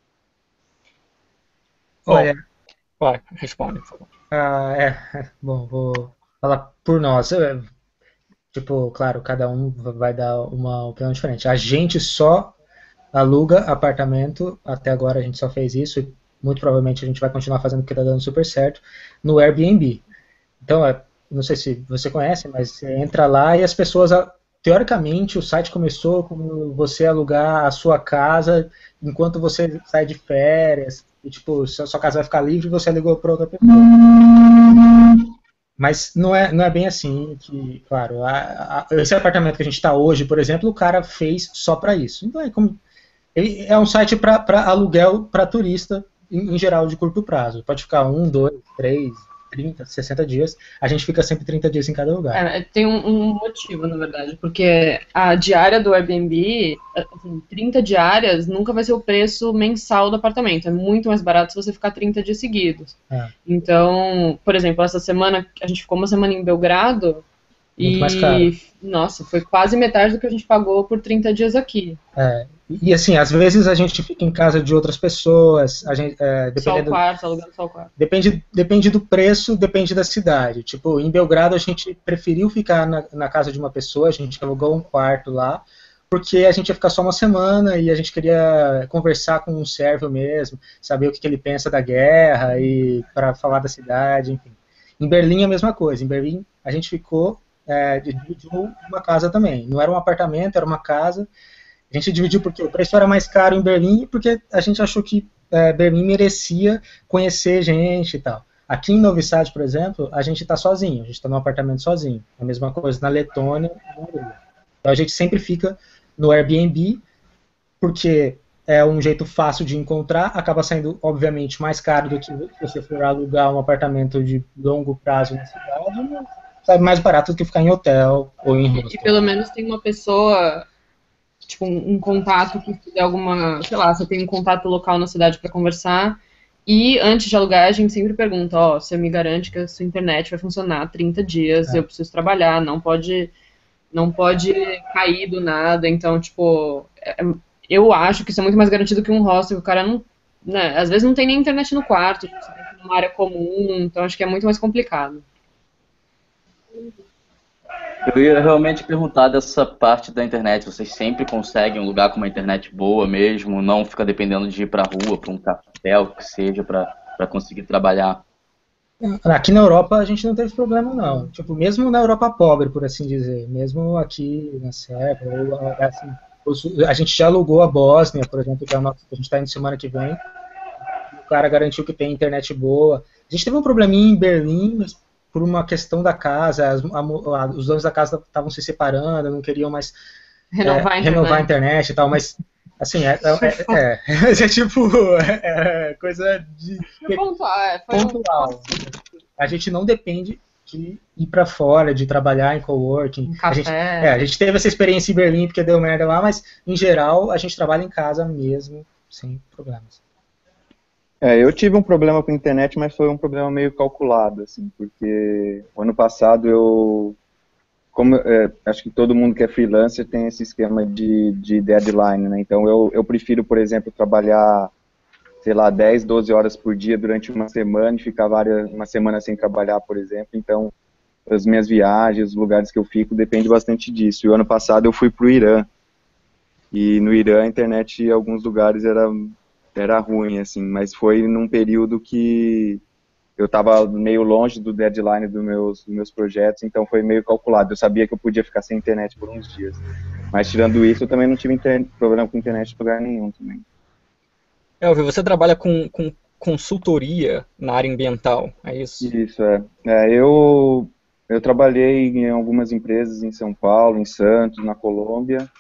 Olha, Vai, responde, por favor. ah, é, bom, vou falar por nós. É, tipo, claro, cada um vai dar uma opinião diferente. A gente só aluga apartamento, até agora a gente só fez isso, e muito provavelmente a gente vai continuar fazendo porque tá dando super certo, no Airbnb. Então, é, não sei se você conhece, mas você entra lá e as pessoas, a- teoricamente, o site começou com você alugar a sua casa enquanto você sai de férias, e tipo, sua sua casa vai ficar livre e você alugou para outra pessoa. Mas não é, não é bem assim, que, claro, a- a- esse apartamento que a gente está hoje, por exemplo, o cara fez só para isso. Então é como ele é um site para aluguel para turista, em, em geral, de curto prazo. Pode ficar um, dois, três, trinta, sessenta dias, a gente fica sempre trinta dias em cada lugar. É, tem um, um motivo, na verdade, porque a diária do Airbnb, assim, trinta diárias nunca vai ser o preço mensal do apartamento. É muito mais barato se você ficar trinta dias seguidos. É. Então, por exemplo, essa semana, a gente ficou uma semana em Belgrado Muito e, mais caro. nossa, foi quase metade do que a gente pagou por trinta dias aqui. É, e assim, às vezes a gente fica em casa de outras pessoas, a gente, é, Só o dependendo, quarto, alugando só o quarto. depende, depende do preço, depende da cidade. Tipo, em Belgrado a gente preferiu ficar na, na casa de uma pessoa, a gente alugou um quarto lá, porque a gente ia ficar só uma semana e a gente queria conversar com um sérvio mesmo, saber o que, que ele pensa da guerra e para falar da cidade, enfim. Em Berlim é a mesma coisa. Em Berlim a gente ficou, é, dividiu uma casa também. Não era um apartamento, era uma casa. A gente dividiu porque o preço era mais caro em Berlim e porque a gente achou que é, Berlim merecia conhecer gente e tal. Aqui em Novi Sad, por exemplo, a gente está sozinho, a gente está num apartamento sozinho. A mesma coisa na Letônia e na Hungria. Então a gente sempre fica no Airbnb, porque é um jeito fácil de encontrar, acaba saindo, obviamente, mais caro do que se você for alugar um apartamento de longo prazo na cidade, mas sai mais barato do que ficar em hotel ou em E hostel. pelo menos tem uma pessoa, tipo, um, um contato que se der alguma, sei lá, você tem um contato local na cidade para conversar. E antes de alugar, a gente sempre pergunta, ó, você me garante que a sua internet vai funcionar trinta dias, É. eu preciso trabalhar, não pode, não pode cair do nada. Então, tipo, é- eu acho que isso é muito mais garantido que um hostel, que o cara não, né, às vezes não tem nem internet no quarto, tipo, você tem que ir numa área comum, então acho que é muito mais complicado. Eu ia realmente perguntar dessa parte da internet. Vocês sempre conseguem um lugar com uma internet boa mesmo? Não fica dependendo de ir pra rua, pra um café, o que seja, pra para conseguir trabalhar? Aqui na Europa a gente não teve problema não, tipo, mesmo na Europa pobre, por assim dizer, mesmo aqui na Sérvia, ou, assim, os- a gente já alugou a Bósnia, por exemplo, que é a, nossa, a gente está indo semana que vem, o cara garantiu que tem internet boa. A gente teve um probleminha em Berlim, mas por uma questão da casa, as- a mo- a- os donos da casa estavam se separando, não queriam mais Renovar a é, internet. renovar a internet e tal, mas assim, é, é, é, é, é tipo é, é coisa de Foi pontual, é, foi um- pontual. A gente não depende de ir pra fora, de trabalhar em coworking. Um A gente, café. é, a gente teve essa experiência em Berlim porque deu merda lá, mas em geral a gente trabalha em casa mesmo, sem problemas. É, eu tive um problema com a internet, mas foi um problema meio calculado, assim, porque o ano passado eu, como é, acho que todo mundo que é freelancer tem esse esquema de, de deadline, né? Então eu, eu prefiro, por exemplo, trabalhar, sei lá, dez, doze horas por dia durante uma semana e ficar várias, uma semana sem trabalhar, por exemplo. Então as minhas viagens, os lugares que eu fico, depende bastante disso. E o ano passado eu fui para o Irã, e no Irã a internet em alguns lugares era, era ruim, assim, mas foi num período que eu estava meio longe do deadline dos meus, dos meus projetos, então foi meio calculado. Eu sabia que eu podia ficar sem internet por uns dias. Mas tirando isso, eu também não tive inter... problema com internet em lugar nenhum também. Elvio, você trabalha com, com consultoria na área ambiental, é isso? Isso, é. é eu, eu trabalhei em algumas empresas em São Paulo, em Santos, na Colômbia,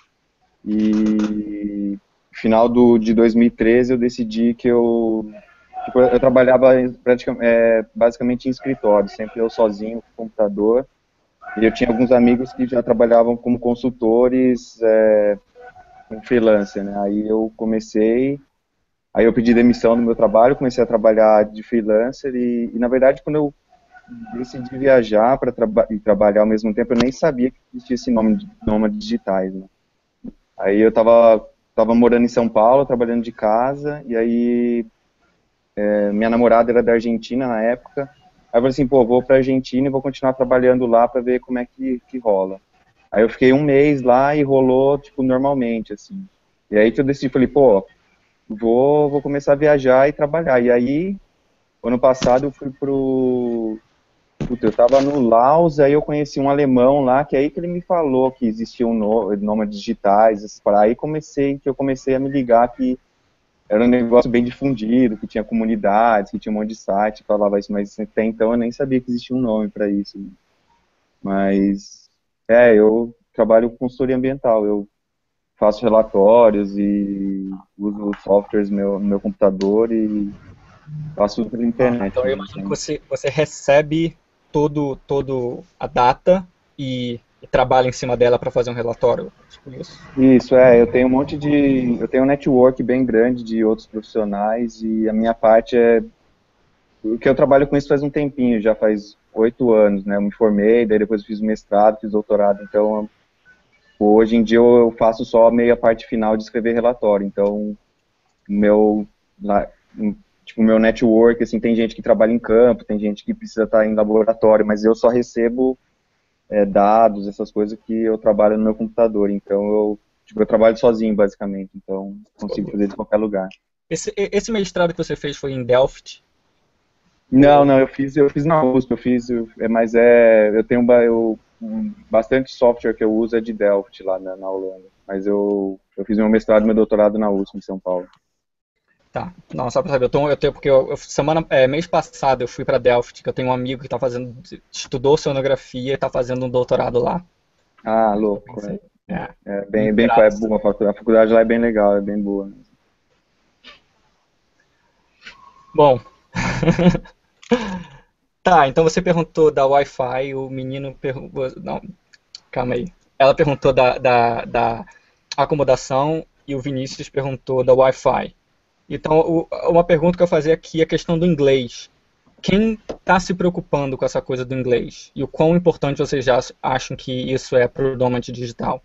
e no final do, de dois mil e treze eu decidi que eu, tipo, eu trabalhava praticamente, é, basicamente em escritório, sempre eu sozinho com o computador, e eu tinha alguns amigos que já trabalhavam como consultores, é, um freelancer, né? Aí eu comecei, aí eu pedi demissão do meu trabalho, comecei a trabalhar de freelancer e, e na verdade, quando eu decidi viajar para traba e trabalhar ao mesmo tempo, eu nem sabia que existia esse nome de nômades digitais, né? Aí eu tava, tava morando em São Paulo, trabalhando de casa, e aí é, minha namorada era da Argentina na época, aí eu falei assim, pô, vou pra Argentina e vou continuar trabalhando lá para ver como é que, que rola. Aí eu fiquei um mês lá e rolou, tipo, normalmente, assim. E aí que eu decidi, falei, pô, vou, vou começar a viajar e trabalhar. E aí, ano passado eu fui pro... Puta, eu tava no Laos, aí eu conheci um alemão lá, que é aí que ele me falou que existiam no, nômades digitais, essas paradas. Aí comecei, que eu comecei a me ligar que era um negócio bem difundido, que tinha comunidades, que tinha um monte de site que falava isso, mas até então eu nem sabia que existia um nome para isso. Mas, é, eu trabalho com consultoria ambiental, eu faço relatórios e uso softwares no meu, no meu computador e Faço pela Ah, internet. então eu Né? imagino que você, você recebe todo, todo a data e, e trabalha em cima dela para fazer um relatório. Tipo isso. Isso, é, eu tenho um monte de, eu tenho um network bem grande de outros profissionais e a minha parte é, o que eu trabalho com isso faz um tempinho, já faz oito anos, né, eu me formei, daí depois fiz mestrado, fiz doutorado, então hoje em dia eu faço só meio a parte final de escrever relatório, então o meu, lá, tipo, o meu network, assim, tem gente que trabalha em campo, tem gente que precisa estar em laboratório, mas eu só recebo é, dados, essas coisas que eu trabalho no meu computador, então eu, tipo, eu trabalho sozinho, basicamente, então consigo fazer de qualquer lugar. Esse, esse mestrado que você fez foi em Delft? Não, não, eu fiz, eu fiz na U S P, eu fiz, eu, é, mas é, eu tenho ba- eu, um, bastante software que eu uso é de Delft lá na, na Holanda, mas eu, eu fiz meu mestrado e meu doutorado na U S P em São Paulo. Tá, não, só pra saber, eu, tô, eu tenho, porque eu, eu- semana, é, mês passado eu fui pra Delft, que eu tenho um amigo que tá fazendo, estudou oceanografia e tá fazendo um doutorado lá. Ah, Eu louco, pensei, é, é, é de bem, bem, é graça. boa a faculdade, a faculdade lá é bem legal, é bem boa. Bom, tá, então você perguntou da Wi-Fi, o menino perguntou, não, calma aí. Ela perguntou da, da, da acomodação e o Vinícius perguntou da Wi-Fi. Então, o- uma pergunta que eu fazia aqui é a questão do inglês. Quem está se preocupando com essa coisa do inglês? E o quão importante vocês já acham que isso é para o nômade digital?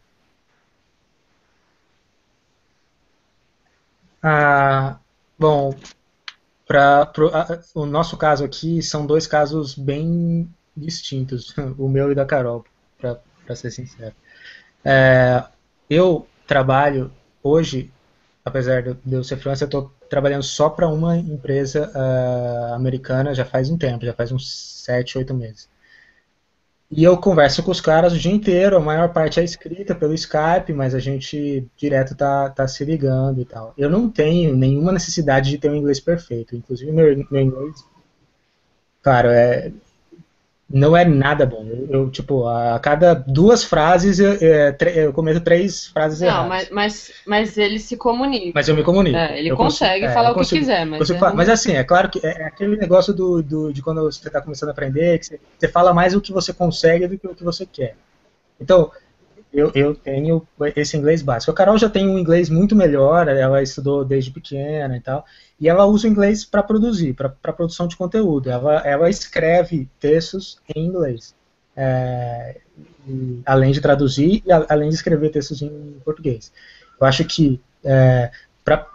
Ah, bom, para o nosso caso aqui são dois casos bem distintos, o meu e da Carol, para ser sincero. É, eu trabalho hoje, apesar de de eu ser freelancer, eu estou trabalhando só para uma empresa ah, americana já faz um tempo, já faz uns sete, oito meses. E eu converso com os caras o dia inteiro, a maior parte é escrita pelo Skype, mas a gente direto tá, tá se ligando e tal. Eu não tenho nenhuma necessidade de ter um inglês perfeito. Inclusive, meu, meu inglês, claro, é, não é nada bom. Eu, eu, tipo, a cada duas frases eu, é, tre- eu cometo três frases Não, mas, erradas. mas, mas ele se comunica. Mas eu me comunico. É, ele Eu consigo, consegue é, falar eu o que consigo, quiser, mas consigo é falar. um- Mas assim, é claro que é é aquele negócio do, do- de quando você está começando a aprender, que você, você fala mais o que você consegue do que o que você quer. Então, eu, eu tenho esse inglês básico. A Carol já tem um inglês muito melhor, ela estudou desde pequena e tal, e ela usa o inglês para produzir, para produção de conteúdo. Ela, ela escreve textos em inglês, é, e, além de traduzir e a, além de escrever textos em português. Eu acho que é, para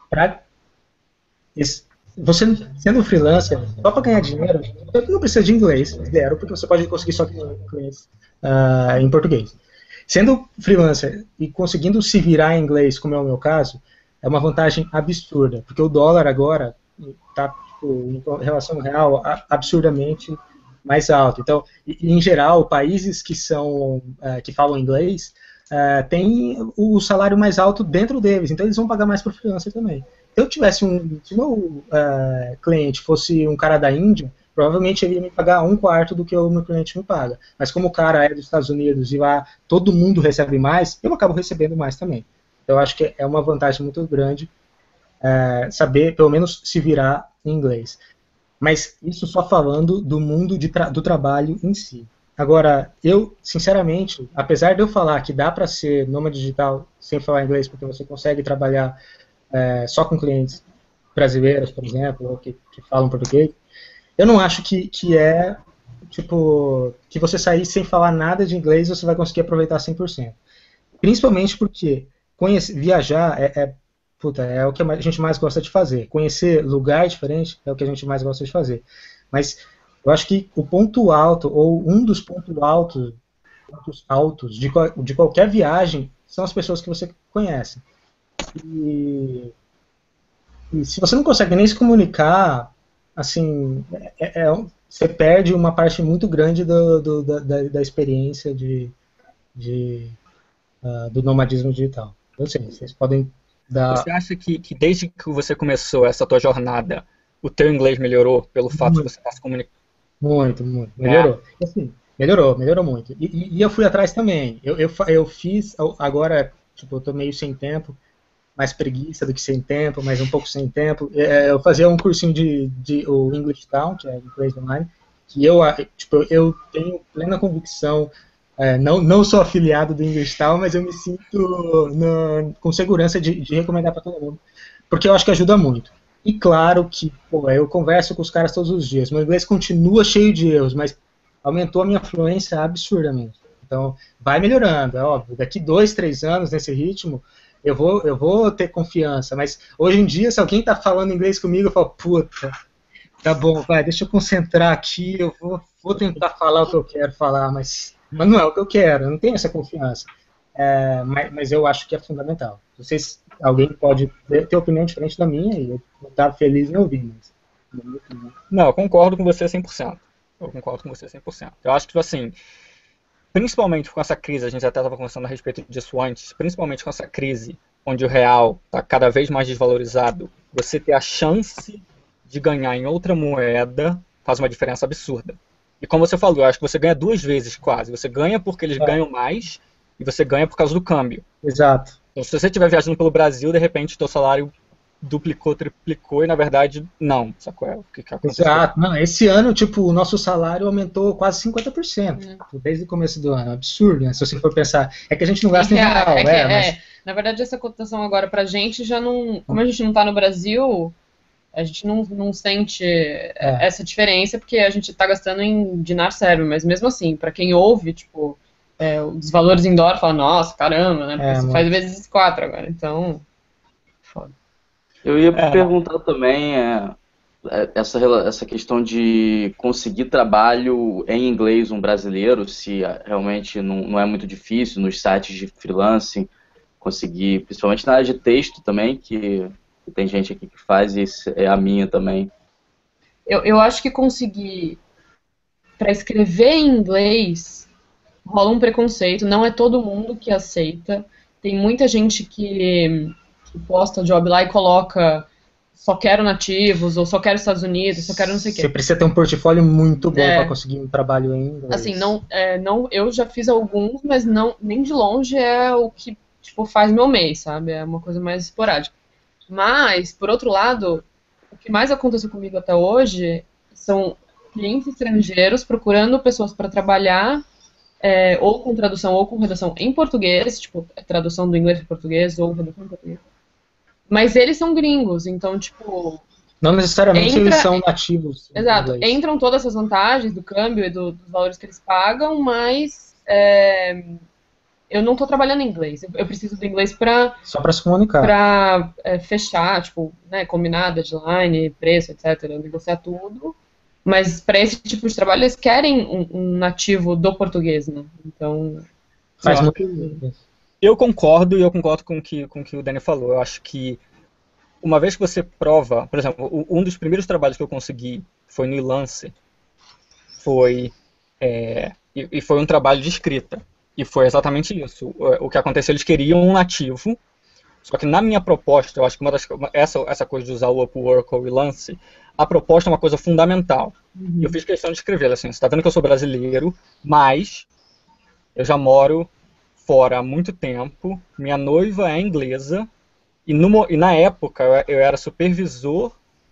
você sendo freelancer, só para ganhar dinheiro, você não precisa de inglês, zero, porque você pode conseguir só clientes ah, em português. Sendo freelancer e conseguindo se virar em inglês, como é o meu caso, é uma vantagem absurda, porque o dólar agora está, tipo, em relação ao real, a- absurdamente mais alto. Então, e- em geral, países que são eh, que falam inglês eh, têm o salário mais alto dentro deles, então eles vão pagar mais para o freelancer também. Se eu tivesse um, se o meu eh, cliente fosse um cara da Índia, provavelmente ele ia me pagar um quarto do que o meu cliente me paga. Mas como o cara é dos Estados Unidos e lá todo mundo recebe mais, eu acabo recebendo mais também. Então, eu acho que é uma vantagem muito grande é, saber, pelo menos, se virar em inglês. Mas isso só falando do mundo de tra do trabalho em si. Agora, eu, sinceramente, apesar de eu falar que dá para ser nômade digital sem falar inglês, porque você consegue trabalhar é, só com clientes brasileiros, por exemplo, ou que, que falam português, eu não acho que, que é, tipo, que você sair sem falar nada de inglês você vai conseguir aproveitar cem por cento. Principalmente porque conhece, viajar é, é, puta, é o que a gente mais gosta de fazer. Conhecer lugar diferente é o que a gente mais gosta de fazer. Mas eu acho que o ponto alto, ou um dos pontos altos, pontos altos de, qual- de qualquer viagem são as pessoas que você conhece. E, e se você não consegue nem se comunicar, assim, é- é um- você perde uma parte muito grande do, do- da, da- da experiência de, de, ah, do nomadismo digital. Eu sei, vocês podem dar Você acha que, que desde que você começou essa tua jornada, o teu inglês melhorou pelo fato de muito, você estar se comunicando? muito, muito. É, Melhorou. Assim, melhorou, melhorou muito. E, e- e eu fui atrás também. Eu, eu, fa- eu fiz, agora, tipo, eu tô meio sem tempo, mais preguiça do que sem tempo, mas um pouco sem tempo. É, eu fazia um cursinho de, de o English Town, que é inglês online, que eu, tipo, eu tenho plena convicção, é, não, não sou afiliado do English Town, mas eu me sinto no, com segurança de, de recomendar para todo mundo, porque eu acho que ajuda muito. E claro que, pô, eu converso com os caras todos os dias, meu inglês continua cheio de erros, mas aumentou a minha fluência absurdamente. Então, vai melhorando, é óbvio. Daqui dois, três anos, nesse ritmo, eu vou, eu vou ter confiança. Mas, hoje em dia, se alguém está falando inglês comigo, eu falo, puta, tá bom, vai, deixa eu concentrar aqui, eu vou, vou tentar falar o que eu quero falar, mas, mas não é o que eu quero, eu não tenho essa confiança. É, mas, mas eu acho que é fundamental. Vocês, alguém pode ter opinião diferente da minha, e eu vou estar feliz em ouvir, mas... Não, eu concordo com você cem por cento. Eu concordo com você cem por cento. Eu acho que, assim... Principalmente com essa crise, a gente até estava conversando a respeito disso antes, principalmente com essa crise, onde o real está cada vez mais desvalorizado, você ter a chance de ganhar em outra moeda faz uma diferença absurda. E como você falou, eu acho que você ganha duas vezes quase. Você ganha porque eles é. ganham mais e você ganha por causa do câmbio. Exato. Então, se você estiver viajando pelo Brasil, de repente o seu salário duplicou, triplicou, e na verdade, não. Sacou? É o que, que aconteceu. Exato. Não, esse ano, tipo, o nosso salário aumentou quase cinquenta por cento, hum. desde o começo do ano. Absurdo, né? Se você for pensar. É que a gente não gasta em real, é, é, que, é, mas... é. Na verdade, essa cotação agora pra gente já não... Como a gente não tá no Brasil, a gente não, não sente é. essa diferença, porque a gente tá gastando em dinar sérvio, mas mesmo assim, pra quem ouve, tipo, é, os valores em dólar, fala, nossa, caramba, né? Porque é, você faz vezes quatro agora, então... Foda. Eu ia é. perguntar também é, essa, essa questão de conseguir trabalho em inglês, um brasileiro, se realmente não, não é muito difícil nos sites de freelancing, conseguir, principalmente na área de texto também, que, que tem gente aqui que faz, e é a minha também. Eu, eu acho que conseguir, para escrever em inglês, rola um preconceito, não é todo mundo que aceita, tem muita gente que... que posta job lá e coloca só quero nativos, ou só quero Estados Unidos, só quero não sei o quê. Você precisa ter um portfólio muito bom é, para conseguir um trabalho em inglês. Assim, não, é, não, eu já fiz alguns, mas não, nem de longe é o que tipo, faz meu mês, sabe? É uma coisa mais esporádica. Mas, por outro lado, o que mais aconteceu comigo até hoje são clientes estrangeiros procurando pessoas para trabalhar é, ou com tradução ou com redação em português, tipo, tradução do inglês para português ou redação em português. Mas eles são gringos, então, tipo... Não necessariamente entra, eles são nativos. Exato. Entram todas essas vantagens do câmbio e do, dos valores que eles pagam, mas é, eu não estou trabalhando em inglês. Eu, eu preciso do inglês para... Só para se comunicar. Para é, fechar, tipo, né, combinar deadline, preço, etcétera, negociar tudo. Mas para esse tipo de trabalho, eles querem um, um nativo do português, né? Então... Faz muito... Eu concordo, e eu concordo com que, o com que o Dani falou. Eu acho que uma vez que você prova... Por exemplo, um dos primeiros trabalhos que eu consegui foi no Elance. Foi... É, e, e foi um trabalho de escrita. E foi exatamente isso. O, o que aconteceu, eles queriam um nativo. Só que na minha proposta, eu acho que uma das, essa, essa coisa de usar o Upwork ou o Elance, a proposta é uma coisa fundamental. Uhum. Eu fiz questão de escrever assim, você está vendo que eu sou brasileiro, mas eu já moro fora há muito tempo, minha noiva é inglesa, e, no, e na época eu, eu era supervisor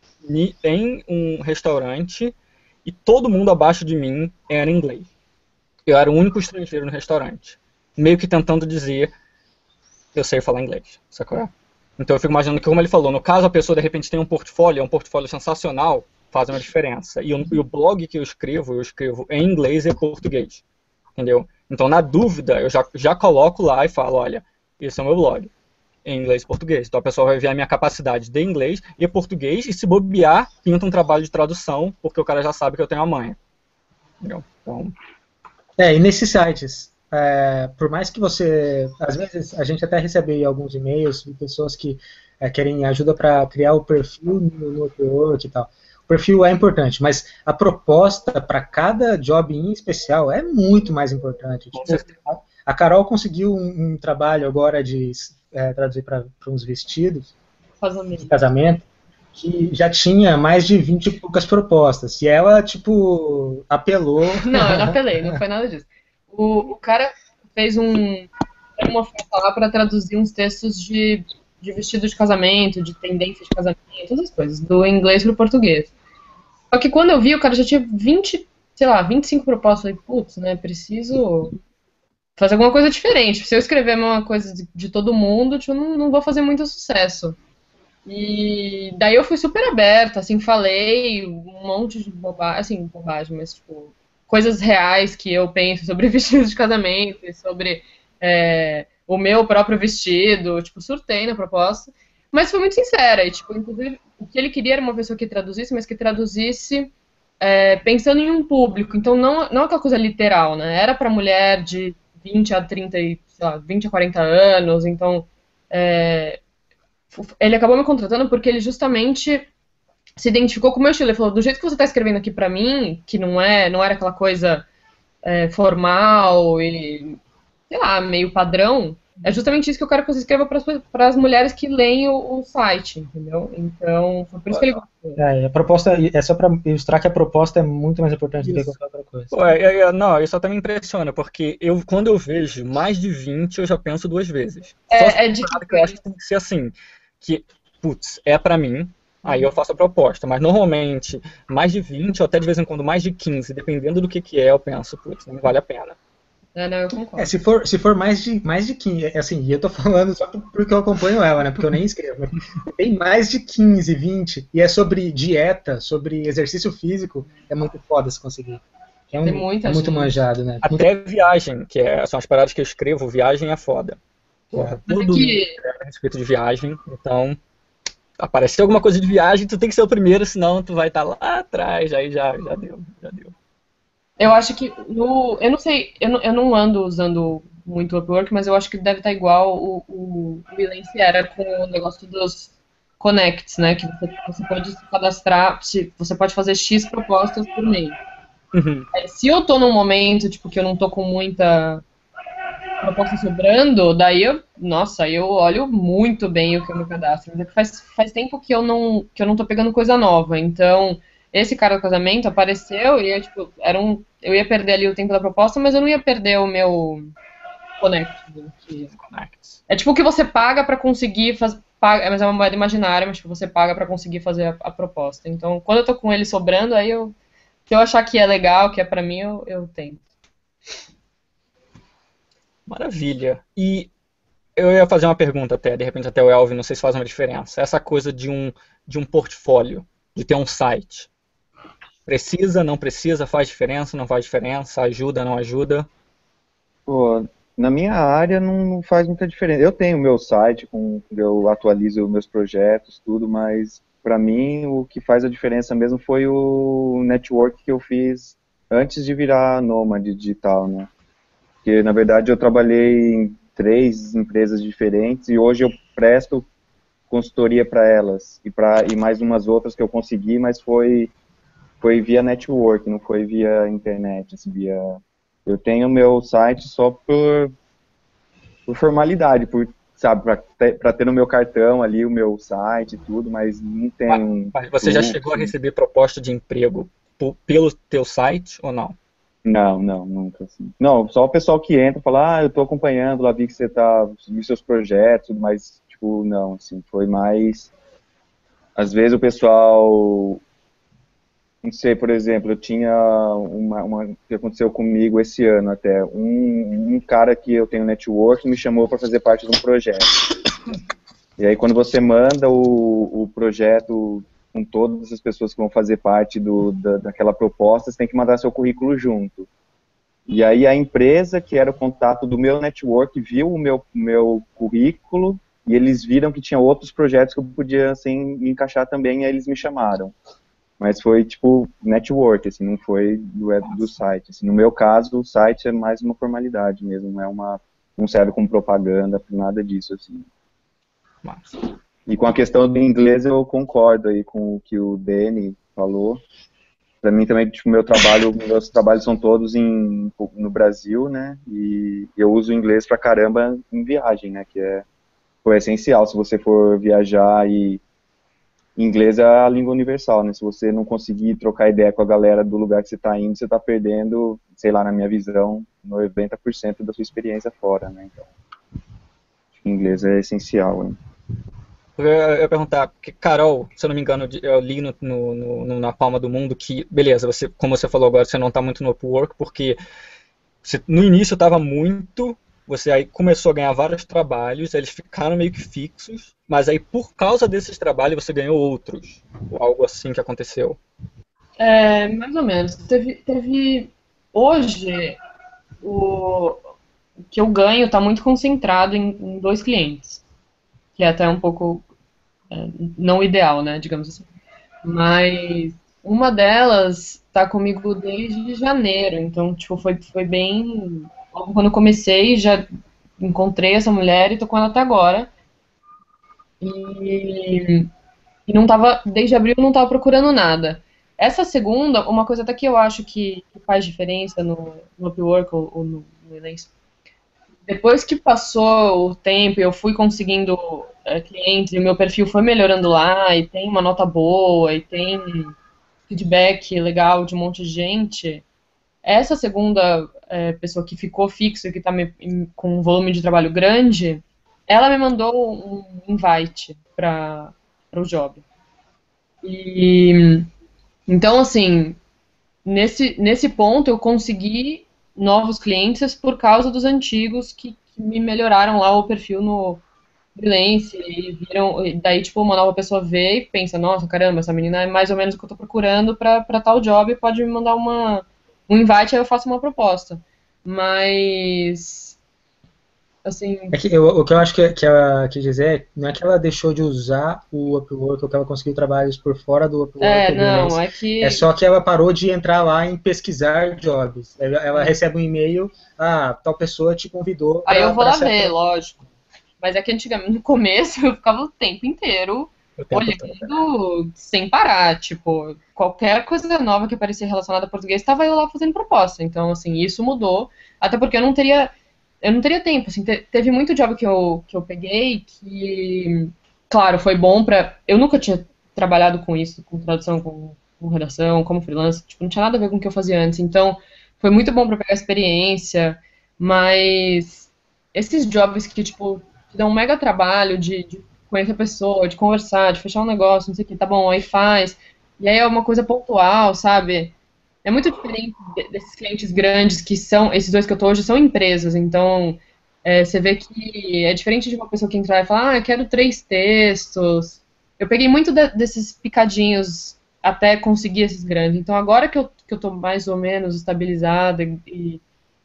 em um restaurante, e todo mundo abaixo de mim era inglês. Eu era o único estrangeiro no restaurante, meio que tentando dizer, eu sei falar inglês, sacou? Então eu fico imaginando que, como ele falou, no caso a pessoa de repente tem um portfólio, é um portfólio sensacional, faz uma diferença. E o, e o blog que eu escrevo, eu escrevo em inglês e português, entendeu? Então, na dúvida, eu já, já coloco lá e falo, olha, esse é o meu blog, em inglês e português. Então, a pessoa vai ver a minha capacidade de inglês e português, e se bobear, pinta um trabalho de tradução, porque o cara já sabe que eu tenho a manha. Entendeu? Então... É, e nesses sites, é, por mais que você... Às vezes, a gente até recebe alguns e-mails de pessoas que é, querem ajuda para criar o perfil no, no Upwork e tal. O perfil é importante, mas a proposta para cada job em especial é muito mais importante. Tipo, a, a Carol conseguiu um, um trabalho agora de é, traduzir para uns vestidos casamento. de casamento, que já tinha mais de vinte e poucas propostas. E ela, tipo, apelou... Não, eu não apelei, não foi nada disso. O, o cara fez um, uma oferta lá para traduzir uns textos de, de vestido de casamento, de tendência de casamento, todas as coisas, do inglês pro português. Só que quando eu vi, o cara já tinha vinte, sei lá, vinte e cinco propostas. Eu falei, putz, né, preciso fazer alguma coisa diferente. Se eu escrever a mesma coisa de, de todo mundo, tipo, não, não vou fazer muito sucesso. E daí eu fui super aberta, assim, falei um monte de bobagem, assim, bobagem, mas, tipo, coisas reais que eu penso sobre vestidos de casamento e sobre é, o meu próprio vestido, tipo, surtei na proposta. Mas foi muito sincera, e, tipo, inclusive, o que ele queria era uma pessoa que traduzisse, mas que traduzisse é, pensando em um público. Então, não, não aquela coisa literal, né? Era para mulher de vinte a trinta, sei lá, vinte a quarenta anos, então... É, ele acabou me contratando porque ele justamente se identificou com o meu estilo. Ele falou, do jeito que você está escrevendo aqui para mim, que não é, não era aquela coisa é, formal e, sei lá, meio padrão, é justamente isso que eu quero que você escreva para as mulheres que leem o, o site, entendeu? Então, foi por isso que ele gostou. É, a proposta, é só para ilustrar que a proposta é muito mais importante do que qualquer outra coisa. Pô, é, é, não, isso até me impressiona, porque eu, quando eu vejo mais de vinte, eu já penso duas vezes. É, Só se é for de- uma parada que eu acho que tem que ser assim, que, putz, é pra mim, aí eu faço a proposta, mas normalmente mais de vinte, ou até de vez em quando mais de quinze, dependendo do que que é, eu penso, putz, não vale a pena. É, não, eu concordo. É, se for, se for mais de, mais de quinze, é, assim, e eu tô falando só porque eu acompanho ela, né, porque eu nem escrevo, mas tem mais de quinze, vinte, e é sobre dieta, sobre exercício físico, é muito foda se conseguir. É, um, Tem muita é muito gente. manjado, né? Até viagem, que é, são as paradas que eu escrevo, viagem é foda. Porra, Mas é tudo que- a respeito de viagem, então apareceu alguma coisa de viagem, tu tem que ser o primeiro, senão tu vai estar lá atrás, aí já, já deu, já deu. Eu acho que no. Eu não sei, eu não, eu não ando usando muito o Upwork, mas eu acho que deve estar igual o, o, o Williance era com o negócio dos connects, né? Que você, você pode se cadastrar, se- você pode fazer X propostas por mês. Uhum. É, se eu tô num momento, tipo, que eu não tô com muita proposta sobrando, daí eu, nossa, aí eu olho muito bem o que eu me cadastro. Mas é que faz, faz tempo que eu não, que eu não tô pegando coisa nova. Então, esse cara do casamento apareceu e é, tipo, era um, eu ia perder ali o tempo da proposta, mas eu não ia perder o meu connect. né, que- Connects. É tipo o que você paga pra conseguir fazer, mas é uma moeda imaginária, mas tipo, você paga pra conseguir fazer a, a proposta. Então, quando eu tô com ele sobrando, aí eu, se eu achar que é legal, que é pra mim, eu, eu tento. Maravilha. E eu ia fazer uma pergunta até, de repente até o Elvin, não sei se faz uma diferença. Essa coisa de um, de um portfólio, de ter um site. Precisa, não precisa, faz diferença, não faz diferença, ajuda, não ajuda? Pô, na minha área não, não faz muita diferença. Eu tenho meu site, com, eu atualizo meus projetos, tudo, mas para mim o que faz a diferença mesmo foi o network que eu fiz antes de virar nômade digital, né? Porque na verdade eu trabalhei em três empresas diferentes e hoje eu presto consultoria para elas e para e mais umas outras que eu consegui, mas foi foi via network, não foi via internet, assim, via eu tenho meu site só por, por formalidade, por, sabe, para ter, pra ter no meu cartão ali o meu site e tudo, mas não tem... Mas você já fluxo. chegou a receber proposta de emprego po- pelo teu site ou não? Não, não, nunca, assim. Não, só o pessoal que entra e fala, ah, eu tô acompanhando, lá vi que você tá, vi seus projetos, mas, tipo, não, assim, foi mais... Às vezes o pessoal... Não sei, por exemplo, eu tinha uma, uma que aconteceu comigo esse ano até, um, um cara que eu tenho network me chamou para fazer parte de um projeto. E aí quando você manda o, o projeto com todas as pessoas que vão fazer parte do, da, daquela proposta, você tem que mandar seu currículo junto. E aí a empresa, que era o contato do meu network, viu o meu, meu currículo e eles viram que tinha outros projetos que eu podia, assim, me encaixar também, e aí eles me chamaram. Mas foi, tipo, network, assim, não foi do, do site. Assim, no meu caso, o site é mais uma formalidade mesmo, não é uma, não serve como propaganda, nada disso, assim. Massa. E com a questão do inglês, eu concordo aí com o que o Dani falou. Para mim também, tipo, meu trabalho, meus trabalhos são todos em, no Brasil, né, e eu uso o inglês pra caramba em viagem, né, que é, pô, é essencial se você for viajar e inglês é a língua universal, né? Se você não conseguir trocar ideia com a galera do lugar que você está indo, você está perdendo, sei lá, na minha visão, noventa por cento da sua experiência fora, né? Então, acho que inglês é essencial, hein? Eu ia eu ia perguntar, porque Carol, se eu não me engano, eu li no, no- no- na Palma do Mundo que, beleza, você, como você falou agora, você não está muito no Upwork, porque você, no início estava muito, você aí começou a ganhar vários trabalhos, eles ficaram meio que fixos, mas aí por causa desses trabalhos você ganhou outros, ou algo assim que aconteceu. É, mais ou menos. Teve, teve hoje o, o que eu ganho está muito concentrado em, em dois clientes, que é até um pouco é, não ideal, né, digamos assim. Mas uma delas está comigo desde janeiro, então tipo foi, foi bem. Logo quando eu comecei, já encontrei essa mulher e tô com ela até agora. E E não tava, desde abril eu não estava procurando nada. Essa segunda, uma coisa até que eu acho que, que faz diferença no, no Upwork ou, ou no, no Elance, depois que passou o tempo e eu fui conseguindo é, clientes e o meu perfil foi melhorando lá e tem uma nota boa e tem feedback legal de um monte de gente, essa segunda é, pessoa que ficou fixa, que está com um volume de trabalho grande, ela me mandou um invite para o job. E então, assim, nesse, nesse ponto eu consegui novos clientes por causa dos antigos que, que me melhoraram lá o perfil no freelance e viram, e daí, tipo, uma nova pessoa vê e pensa, nossa, caramba, essa menina é mais ou menos o que eu tô procurando pra, pra tal job, pode me mandar uma, um invite, aí eu faço uma proposta. Mas, assim, É que eu- o que eu acho que, que ela quis dizer não é que ela deixou de usar o Upwork ou que ela conseguiu trabalhos por fora do Upwork é, ou do não, Elance. é que É só que ela parou de entrar lá em pesquisar jobs. Ela, ela recebe um e-mail, ah, tal pessoa te convidou aí eu para vou lá essa... ver, lógico. Mas é que antigamente, no começo, eu ficava o tempo inteiro O tempo todo. olhando sem parar. Tipo, qualquer coisa nova que aparecia relacionada a português, estava eu lá fazendo proposta. Então, assim, isso mudou. Até porque eu não teria, eu não teria tempo. Assim, te- teve muito job que eu, que eu peguei que, claro, foi bom pra. Eu nunca tinha trabalhado com isso, com tradução, com, com redação, como freelancer. Tipo, não tinha nada a ver com o que eu fazia antes. Então, foi muito bom pra pegar experiência, mas esses jobs que, tipo, te dão um mega trabalho de, de conhecer a pessoa, de conversar, de fechar um negócio, não sei o que, tá bom, aí faz. E aí é uma coisa pontual, sabe? É muito diferente de- desses clientes grandes que são, esses dois que eu tô hoje são empresas, então é, você vê que é diferente de uma pessoa que entrar e falar, ah, eu quero três textos. Eu peguei muito de- desses picadinhos até conseguir esses grandes. Então agora que eu, que eu tô mais ou menos estabilizada e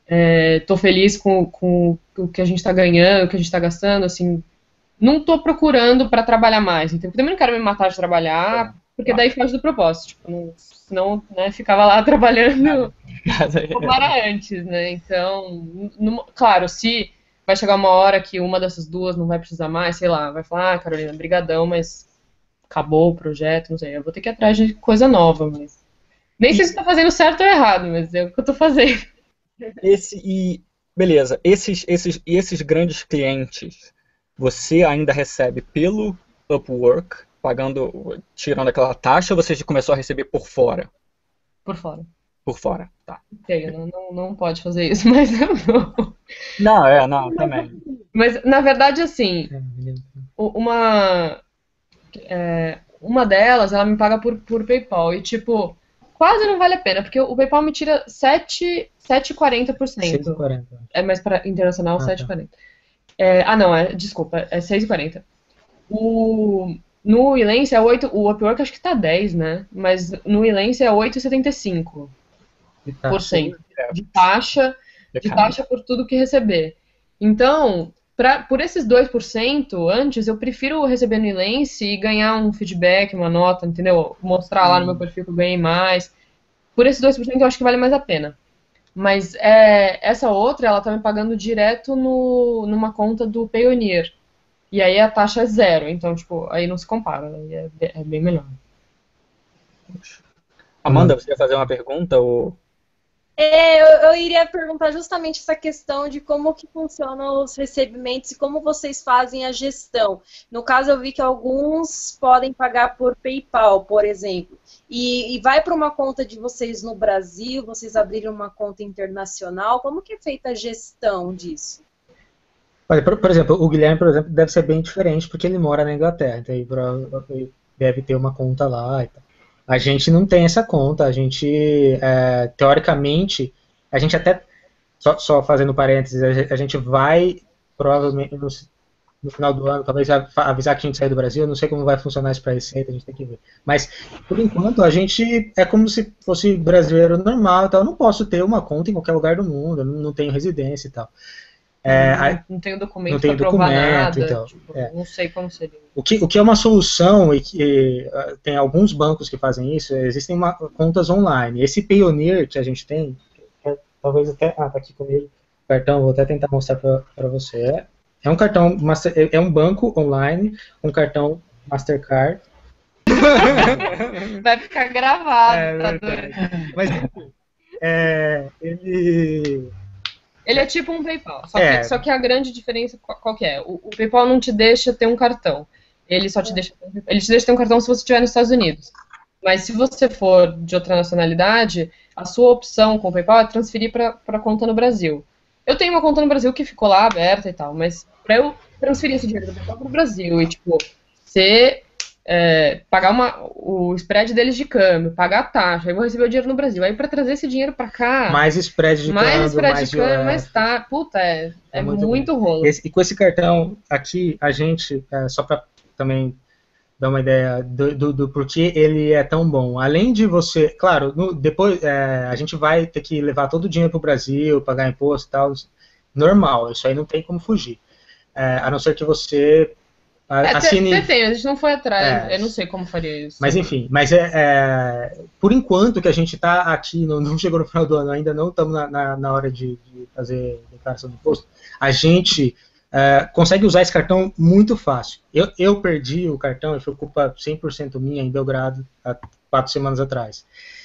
tô feliz com, com o que a gente está ganhando, o que a gente está gastando, assim, não estou procurando para trabalhar mais, então, também não quero me matar de trabalhar, porque daí foge do propósito, tipo, não, senão, né, ficava lá trabalhando como era antes, né, então, numa- claro, se vai chegar uma hora que uma dessas duas não vai precisar mais, sei lá, vai falar, ah, Carolina, brigadão, mas acabou o projeto, não sei, eu vou ter que ir atrás de coisa nova, mas nem sei se estou fazendo certo ou errado, mas é o que eu estou fazendo. Esse e beleza, esses esses e esses grandes clientes, você ainda recebe pelo Upwork, pagando, tirando aquela taxa, ou você já começou a receber por fora? Por fora. Por fora, tá. Feio, não, não, não pode fazer isso, mas eu não. Não, é, não, também. Mas, na verdade, assim, u- uma, é, uma delas, ela me paga por, por PayPal. E, tipo, quase não vale a pena, porque o PayPal me tira sete vírgula quarenta por seis e cento. quarenta. É mais para internacional, Ah, tá. sete vírgula quarenta. É, ah, não, é, desculpa, é seis vírgula quarenta. O, no Elance é oito, o Upwork acho que tá dez, né? Mas no Elance é oito vírgula setenta e cinco E por tá. cento de taxa, de Caramba. taxa por tudo que receber. Então, pra, por esses dois por cento antes, eu prefiro receber no Elance e ganhar um feedback, uma nota, entendeu? Mostrar lá no meu perfil que eu ganhei mais. Por esses dois por cento eu acho que vale mais a pena. Mas é, essa outra, ela tá me pagando direto no, numa conta do Payoneer. E aí a taxa é zero, então, tipo, aí não se compara, aí é, be- é bem melhor. Amanda, você ia fazer uma pergunta ou É, eu, eu iria perguntar justamente essa questão de como que funcionam os recebimentos e como vocês fazem a gestão. No caso, eu vi que alguns podem pagar por PayPal, por exemplo. E, e vai para uma conta de vocês no Brasil, vocês abriram uma conta internacional. Como que é feita a gestão disso? Olha, por, por exemplo, o Guilherme, por exemplo, deve ser bem diferente porque ele mora na Inglaterra, então ele prova- ele deve ter uma conta lá e tal. A gente não tem essa conta, a gente, é, teoricamente, a gente até, só, só fazendo parênteses, a gente a gente vai, provavelmente, no, no final do ano, talvez a- avisar que a gente saiu do Brasil, eu não sei como vai funcionar isso para a Receita, a gente tem que ver. Mas, por enquanto, a gente é como se fosse brasileiro normal e tal, eu não posso ter uma conta em qualquer lugar do mundo, eu não não tenho residência e tal. É, Não, a- não tenho não documento tem pra provar documento, nada. então. Tipo, É. não sei como seria. O que, o que é uma solução, e que eh, tem alguns bancos que fazem isso, é, existem uma- contas online. Esse Payoneer que a gente tem, é, talvez até. Ah, tá aqui comigo. O cartão, vou até tentar mostrar para você. É, é um cartão, master, é é um banco online, um cartão Mastercard. Vai ficar gravado, É tá verdade. doido? Mas enfim, é, ele. Ele é tipo um PayPal, só, É. que, só que a grande diferença qual, qual que é? O, o PayPal não te deixa ter um cartão. Ele só te deixa, ele te deixa ter um cartão se você estiver nos Estados Unidos. Mas se você for de outra nacionalidade, a sua opção com o PayPal é transferir para a conta no Brasil. Eu tenho uma conta no Brasil que ficou lá aberta e tal, mas para eu transferir esse dinheiro do PayPal para o Brasil e tipo ser é, pagar uma, o spread deles de câmbio, pagar a taxa, aí eu vou receber o dinheiro no Brasil. Aí para trazer esse dinheiro para cá, Mais spread de mais câmbio, spread mais de câmbio, I O F. mais tá, puta, é, é, É muito, muito rolo. Esse- e com esse cartão aqui, a gente, é, só para também dar uma ideia do, do, do porquê ele é tão bom. Além de você, claro, no- depois é, a gente vai ter que levar todo o dinheiro para o Brasil, pagar imposto e tal, normal, isso aí não tem como fugir. É, a não ser que você a- É, assine. até tem, a gente não foi atrás, É. eu não sei como faria isso. Mas enfim, mas é, é, por enquanto que a gente está aqui, não, não chegou no final do ano, ainda não estamos na, na, na hora de, de fazer declaração de imposto, a gente é, consegue usar esse cartão muito fácil. Eu, eu perdi o cartão, e foi culpa cem por cento minha em Belgrado, há quatro semanas atrás.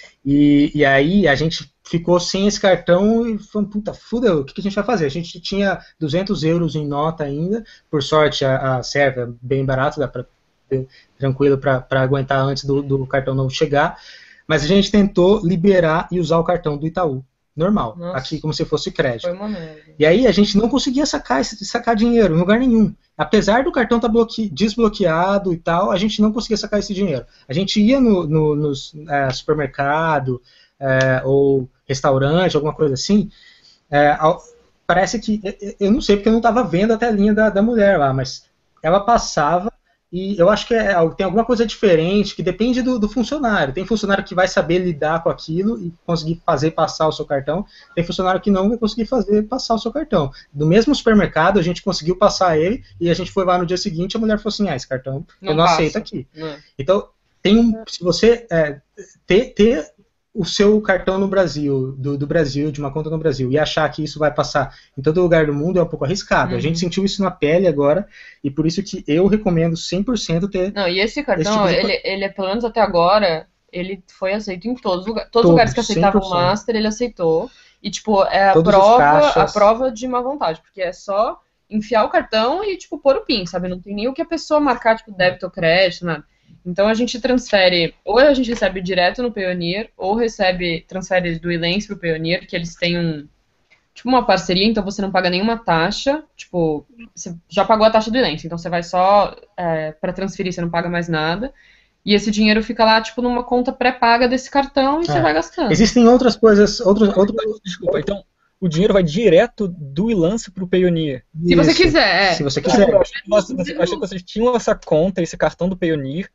E, e aí a gente ficou sem esse cartão e falou, puta, fudeu, o que, que a gente vai fazer? A gente tinha duzentos euros em nota ainda, por sorte a, a Sérvia é bem barato, dá para tranquilo para aguentar antes do, do cartão novo chegar, mas a gente tentou liberar e usar o cartão do Itaú, normal, Nossa. aqui como se fosse crédito. Foi uma merda. E aí a gente não conseguia sacar, esse- sacar dinheiro em lugar nenhum. Apesar do cartão estar desbloqueado e tal, a gente não conseguia sacar esse dinheiro. A gente ia no, no nos, é, supermercado é, ou restaurante, alguma coisa assim, é, ao- parece que, eu- eu não sei porque eu não estava vendo a telinha da, da mulher lá, mas ela passava e eu acho que é, algo- tem alguma coisa diferente que depende do, do funcionário. Tem funcionário que vai saber lidar com aquilo e conseguir fazer passar o seu cartão. Tem funcionário que não vai conseguir fazer passar o seu cartão. Do mesmo supermercado, a gente conseguiu passar ele e a gente foi lá no dia seguinte, a mulher falou assim, ah, esse cartão Não eu não passa. aceito aqui. Não. Então, tem um, se você é, ter, ter o seu cartão no Brasil, do, do Brasil, de uma conta no Brasil, e achar que isso vai passar em todo lugar do mundo é um pouco arriscado. Uhum. A gente sentiu isso na pele agora, e por isso que eu recomendo cem por cento ter Não, e esse cartão, Esse tipo de ele, ele é, pelo menos até agora, ele foi aceito em todos os lugares. Todos Todos, os lugares que aceitavam cem por cento. Master, ele aceitou. E, tipo, é a Todos os prova, caixas. a prova de má vontade, porque é só enfiar o cartão e, tipo, pôr o PIN, sabe? Não tem nem o que a pessoa marcar, tipo, débito ou crédito, nada. Então a gente transfere, ou a gente recebe direto no Payoneer, ou recebe, transfere do Ilence pro Payoneer, que eles têm um, tipo uma parceria, então você não paga nenhuma taxa, tipo, você já pagou a taxa do Ilence, então você vai só, é, para transferir, você não paga mais nada, e esse dinheiro fica lá, tipo, numa conta pré-paga desse cartão e você É. vai gastando. Existem outras coisas, outros, outros, Desculpa, então o dinheiro vai direto do Ilance pro Payoneer. Se você isso, quiser, é. Se você Tipo, quiser. eu achei que vocês, eu achei que vocês tinham essa conta, esse cartão do Payoneer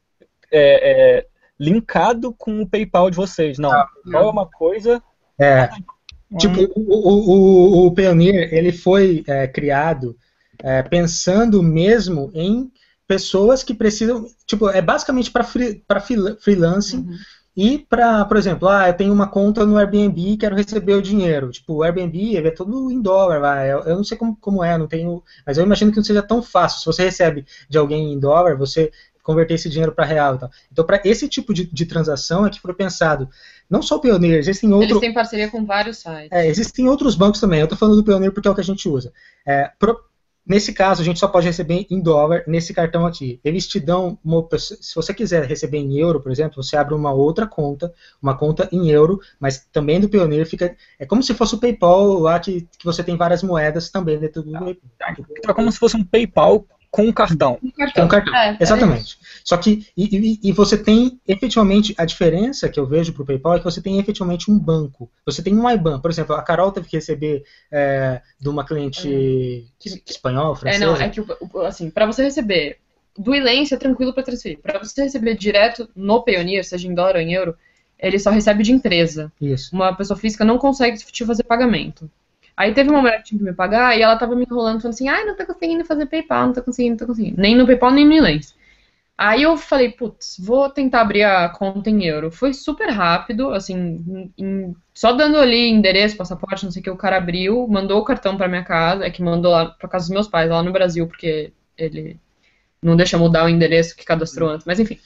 é, é, linkado com o PayPal de vocês. Não, o PayPal é uma coisa. É, tipo, o, o, o, o Payoneer, ele foi é, criado é, pensando mesmo em pessoas que precisam, tipo, é basicamente para free, para freelancing Uhum. e para, por exemplo, ah, eu tenho uma conta no Airbnb e quero receber o dinheiro. Tipo, o Airbnb ele é todo em dólar, vai. Eu, eu não sei como, como é, não tenho, mas eu imagino que não seja tão fácil. Se você recebe de alguém em dólar, você converter esse dinheiro para real e tal. Então, para esse tipo de, de transação é que foi pensado. Não só o Payoneer, existem outros. Eles têm parceria com vários sites. É, existem outros bancos também. Eu estou falando do Payoneer porque é o que a gente usa. É, pro- Nesse caso, a gente só pode receber em dólar nesse cartão aqui. Eles te dão, uma, se você quiser receber em euro, por exemplo, você abre uma outra conta, uma conta em euro, mas também do Payoneer fica, é como se fosse o PayPal lá que, que você tem várias moedas também dentro do PayPal. Então é como se fosse um PayPal com um cartão. Um Com cartão, É, é exatamente. Só que, e, e- e você tem efetivamente, a diferença que eu vejo para o PayPal é que você tem efetivamente um banco. Você tem um IBAN. Por exemplo, a Carol teve que receber é, de uma cliente espanhola, É, francesa. não, é que, o- o- assim, pra você receber do Ilence é tranquilo pra transferir. Pra você receber direto no Payoneer, seja em dólar ou em euro, ele só recebe de empresa. Isso. Uma pessoa física não consegue te fazer pagamento. Aí teve uma mulher que tinha que me pagar e ela tava me enrolando, falando assim, ai, não tô conseguindo fazer PayPal, não tô conseguindo, não tô conseguindo. Nem no PayPal, nem no Ilence. Aí eu falei, putz, vou tentar abrir a conta em euro. Foi super rápido, assim, em- em- só dando ali endereço, passaporte, não sei o que, o cara abriu, mandou o cartão pra minha casa, é que mandou lá pra casa dos meus pais, lá no Brasil, porque ele não deixa mudar o endereço que cadastrou antes, mas enfim.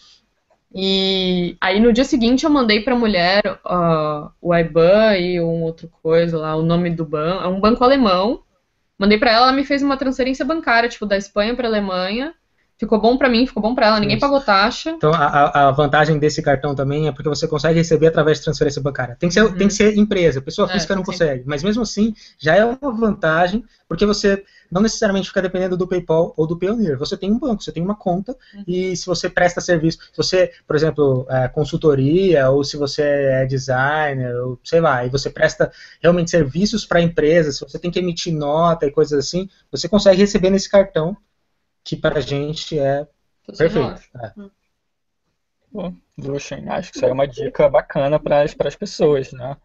E aí no dia seguinte eu mandei pra mulher ah, o IBAN e um outro coisa lá, o nome do banco, é um banco alemão. Mandei pra ela, ela me fez uma transferência bancária, tipo, da Espanha pra Alemanha. Ficou bom pra mim, ficou bom pra ela, ninguém Isso. pagou taxa. Então, a, a- a vantagem desse cartão também é porque você consegue receber através de transferência bancária. Tem que ser, Uhum. tem que ser empresa, pessoa É, física não tem que ser. consegue. Mas mesmo assim, já é uma vantagem, porque você não necessariamente fica dependendo do PayPal ou do Payoneer. Você tem um banco, você tem uma conta, e se você presta serviço, se você, por exemplo, é, consultoria, ou se você é designer, ou sei lá, e você presta realmente serviços para empresas, se você tem que emitir nota e coisas assim, você consegue receber nesse cartão, que para a gente é perfeito. É. Pô, Luxem, acho que isso aí é uma dica bacana para as pessoas, né?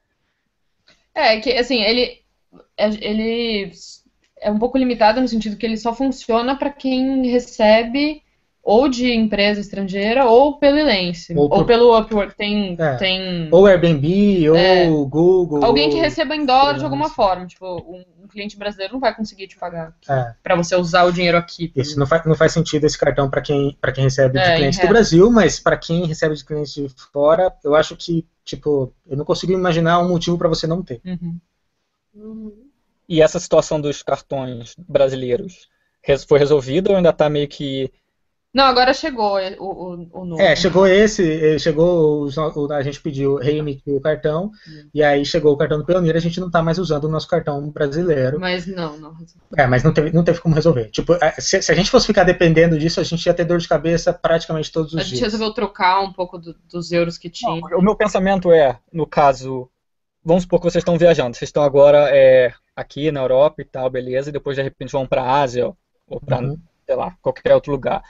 É, que assim, ele, é- ele é um pouco limitado no sentido que ele só funciona para quem recebe ou de empresa estrangeira ou pelo Ilence, Ou ou, por- pelo Upwork. Tem, É. tem Ou Airbnb, ou É. Google. alguém que ou receba em dólar de freelance. alguma forma. Tipo, um, um cliente brasileiro não vai conseguir te pagar É. para você usar o dinheiro aqui. Isso não faz, não faz sentido esse cartão para quem, para quem recebe É, de em clientes do reais. Brasil, mas para quem recebe de clientes de fora, eu acho que, tipo, eu não consigo imaginar um motivo para você não ter. Uhum. E essa situação dos cartões brasileiros res- foi resolvida ou ainda está meio que. Não, agora chegou o, o, o novo. É, chegou esse, eh, chegou, os no- o- a gente pediu, reemitiu o cartão, e aí chegou o cartão do Payoneer, a gente não está mais usando o nosso cartão brasileiro. Mas não, não. É, mas não teve, não teve como resolver. Tipo, eh, se, se a gente fosse ficar dependendo disso, a gente ia ter dor de cabeça praticamente todos os A gente dias. resolveu trocar um pouco do- dos euros que tinha. Não, o meu pensamento é, no caso, vamos supor que vocês estão viajando, vocês estão agora é, aqui na Europa e tal, beleza, e depois de repente vão para a Ásia ou para, Uhum. sei lá, qualquer outro lugar.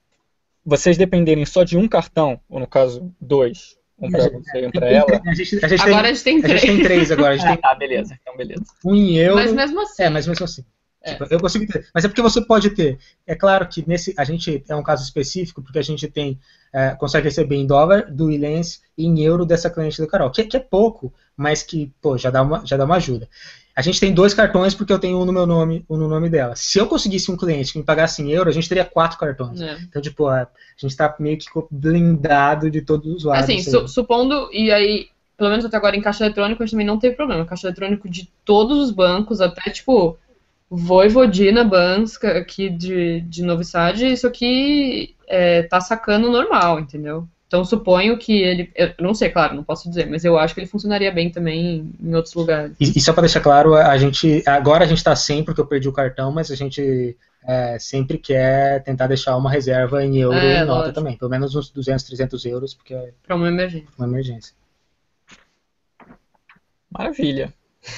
Vocês dependerem só de um cartão, ou no caso, dois, um para você e um para ela. A gente, a gente Agora tem, a gente tem a três. gente tem três agora, a gente Ah, tem tá, beleza, então beleza. um em euro. Mas mesmo assim. É, mas mesmo assim. É. Tipo, eu consigo ter. Mas é porque você pode ter. É claro que nesse a gente é um caso específico, porque a gente tem é, consegue receber em dólar do Ilence e em euro dessa cliente do Carol, que, que é pouco, mas que pô, já dá uma já dá uma ajuda. A gente tem dois cartões porque eu tenho um no meu nome, um no nome dela. Se eu conseguisse um cliente que me pagasse em euro, a gente teria quatro cartões. É. Então, tipo, a, a gente está meio que blindado de todos os lados. Assim, aí. su- supondo, e aí, pelo menos até agora em caixa eletrônico, a gente também não teve problema. Caixa eletrônico de todos os bancos, até tipo Voivodina Banska aqui de, de Novi Sad, isso aqui é, tá sacando normal, entendeu? Então suponho que ele, eu não sei, claro, não posso dizer, mas eu acho que ele funcionaria bem também em outros lugares. E, e só para deixar claro, a gente agora a gente está sem porque eu perdi o cartão, mas a gente é, sempre quer tentar deixar uma reserva em euro É, e em nota lógico. também, pelo menos uns duzentos, trezentos euros, porque é Pra uma emergência. uma emergência. Maravilha.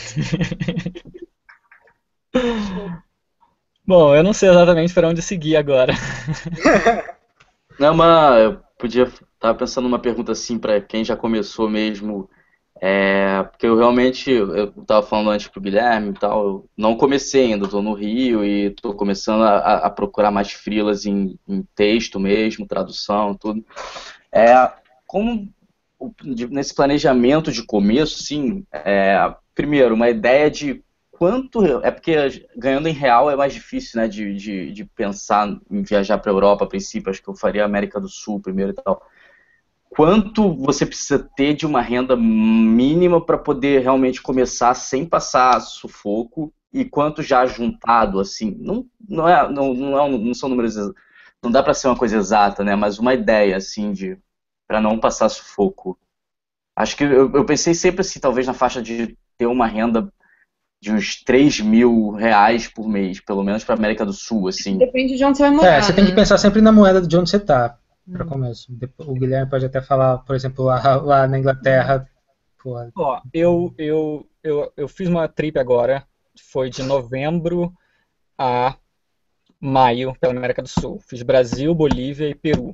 Bom, eu não sei exatamente para onde seguir agora. Não, mas eu podia. Tava pensando numa pergunta assim pra quem já começou mesmo. É, porque eu realmente, eu tava falando antes pro Guilherme e tal, eu não comecei ainda, tô no Rio e tô começando a, a- a procurar mais freelas em, em texto mesmo, tradução, tudo. É, como o- de- nesse planejamento de começo, sim, é, primeiro, uma ideia de quanto. É porque ganhando em real é mais difícil, né, de, de, de pensar em viajar para a Europa a princípio, acho que eu faria América do Sul primeiro e tal. Quanto você precisa ter de uma renda mínima para poder realmente começar sem passar sufoco e quanto já juntado, assim, não, não, é, não, não, é, não são números, não dá para ser uma coisa exata, né? Mas uma ideia, assim, de para não passar sufoco. Acho que eu, eu pensei sempre, assim, talvez na faixa de ter uma renda de uns três mil reais por mês, pelo menos para América do Sul, assim. Depende de onde você vai morar. É, você tem que né? pensar sempre na moeda de onde você tá, para Hum. começo. Depois- O Guilherme pode até falar, por exemplo, lá, lá na Inglaterra, pô, Ó, eu, eu, eu, eu fiz uma trip agora, foi de novembro a maio pela América do Sul. Fiz Brasil, Bolívia e Peru.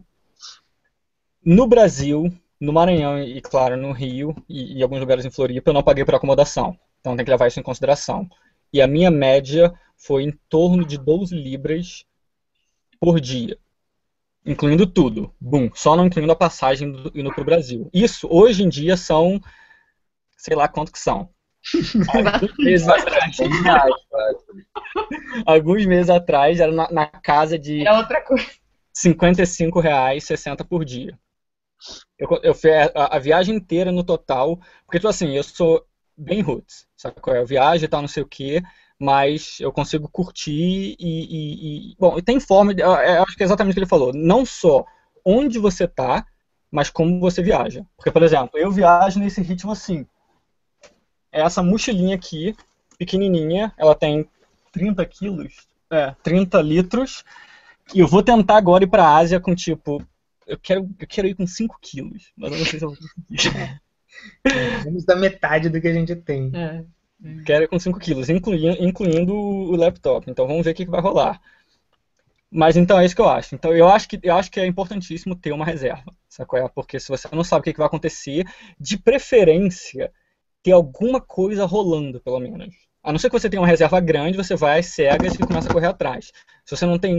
No Brasil, no Maranhão e, claro, no Rio e, e alguns lugares em Floripa, eu não paguei por acomodação. Então tem que levar isso em consideração. E a minha média foi em torno de doze libras por dia, incluindo tudo. Bum, só não incluindo a passagem do- indo para o Brasil. Isso, hoje em dia, são, sei lá quanto que são. Alguns meses atrás, Reais, quase. alguns meses atrás era na, na casa de Era outra coisa. cinquenta e cinco reais, sessenta por dia. Eu, eu fiz a, a viagem inteira no total, porque, tipo assim, eu sou bem roots, sabe qual é? Eu viajo e tal, não sei o quê, mas eu consigo curtir e, e- e- bom, e tem forma, de- eu, eu acho que é exatamente o que ele falou, não só onde você tá, mas como você viaja. Porque, por exemplo, eu viajo nesse ritmo assim, é essa mochilinha aqui, pequenininha, ela tem trinta quilos, é, trinta litros, e eu vou tentar agora ir pra Ásia com, tipo, eu quero, eu quero ir com cinco quilos, mas eu não sei se eu vou conseguir. menos da metade do que a gente tem. É. Quero ir com cinco quilos, incluindo, incluindo o laptop. Então vamos ver o que, que vai rolar. Mas então é isso que eu acho. Então eu acho que, eu acho que é importantíssimo ter uma reserva, sacou? Porque se você não sabe o que, que vai acontecer, de preferência, ter alguma coisa rolando, pelo menos. A não ser que você tenha uma reserva grande, você vai às cegas e começa a correr atrás. Se você não tem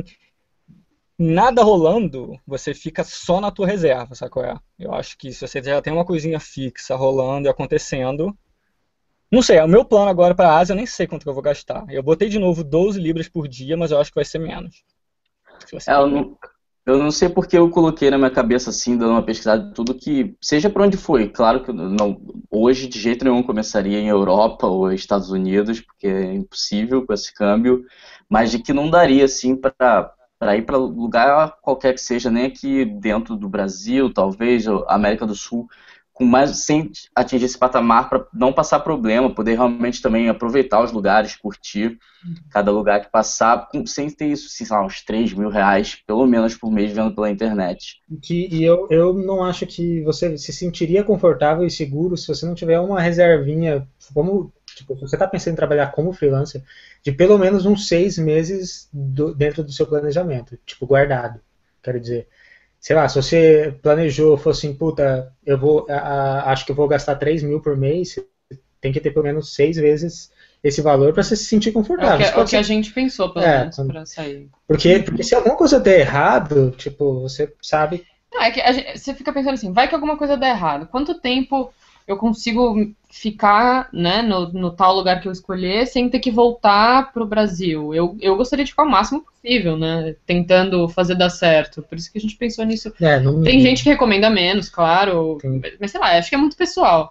nada rolando, você fica só na tua reserva, sacou? Eu acho que se você já tem uma coisinha fixa rolando e acontecendo. Não sei, o meu plano agora para a Ásia, eu nem sei quanto que eu vou gastar. Eu botei de novo doze libras por dia, mas eu acho que vai ser menos. Se você É, eu quiser. não, eu não sei porque eu coloquei na minha cabeça, assim, dando uma pesquisada de tudo, que seja para onde foi. Claro que eu não, hoje, de jeito nenhum, começaria em Europa ou Estados Unidos, porque é impossível com esse câmbio, mas de que não daria, assim, para para ir para lugar qualquer que seja, nem aqui dentro do Brasil, talvez, ou América do Sul, com mais, sem atingir esse patamar, para não passar problema, poder realmente também aproveitar os lugares, curtir cada lugar que passar, com- sem ter isso, assim, sei lá, uns três mil reais, pelo menos por mês, vendo pela internet. Que, e eu, eu não acho que você se sentiria confortável e seguro se você não tiver uma reservinha, como, tipo, se você está pensando em trabalhar como freelancer, de pelo menos uns seis meses do- dentro do seu planejamento, tipo, guardado, quero dizer. Sei lá, se você planejou, falou assim, puta, eu vou, a- a- acho que eu vou gastar três mil por mês, você tem que ter pelo menos seis vezes esse valor para você se sentir É o confortável. que, Isso é o pode que a ser- gente pensou, pelo É, menos, quando- pra sair. porque, porque se alguma coisa der errado, tipo, você sabe. Não, é que a gente- você fica pensando assim, vai que alguma coisa dá errado. Quanto tempo eu consigo ficar, né, no, no tal lugar que eu escolher sem ter que voltar pro Brasil? Eu, eu gostaria de ficar o máximo possível, né, tentando fazer dar certo. Por isso que a gente pensou nisso. É, não, Tem gente que recomenda menos, claro, Sim. mas sei lá, acho que é muito pessoal.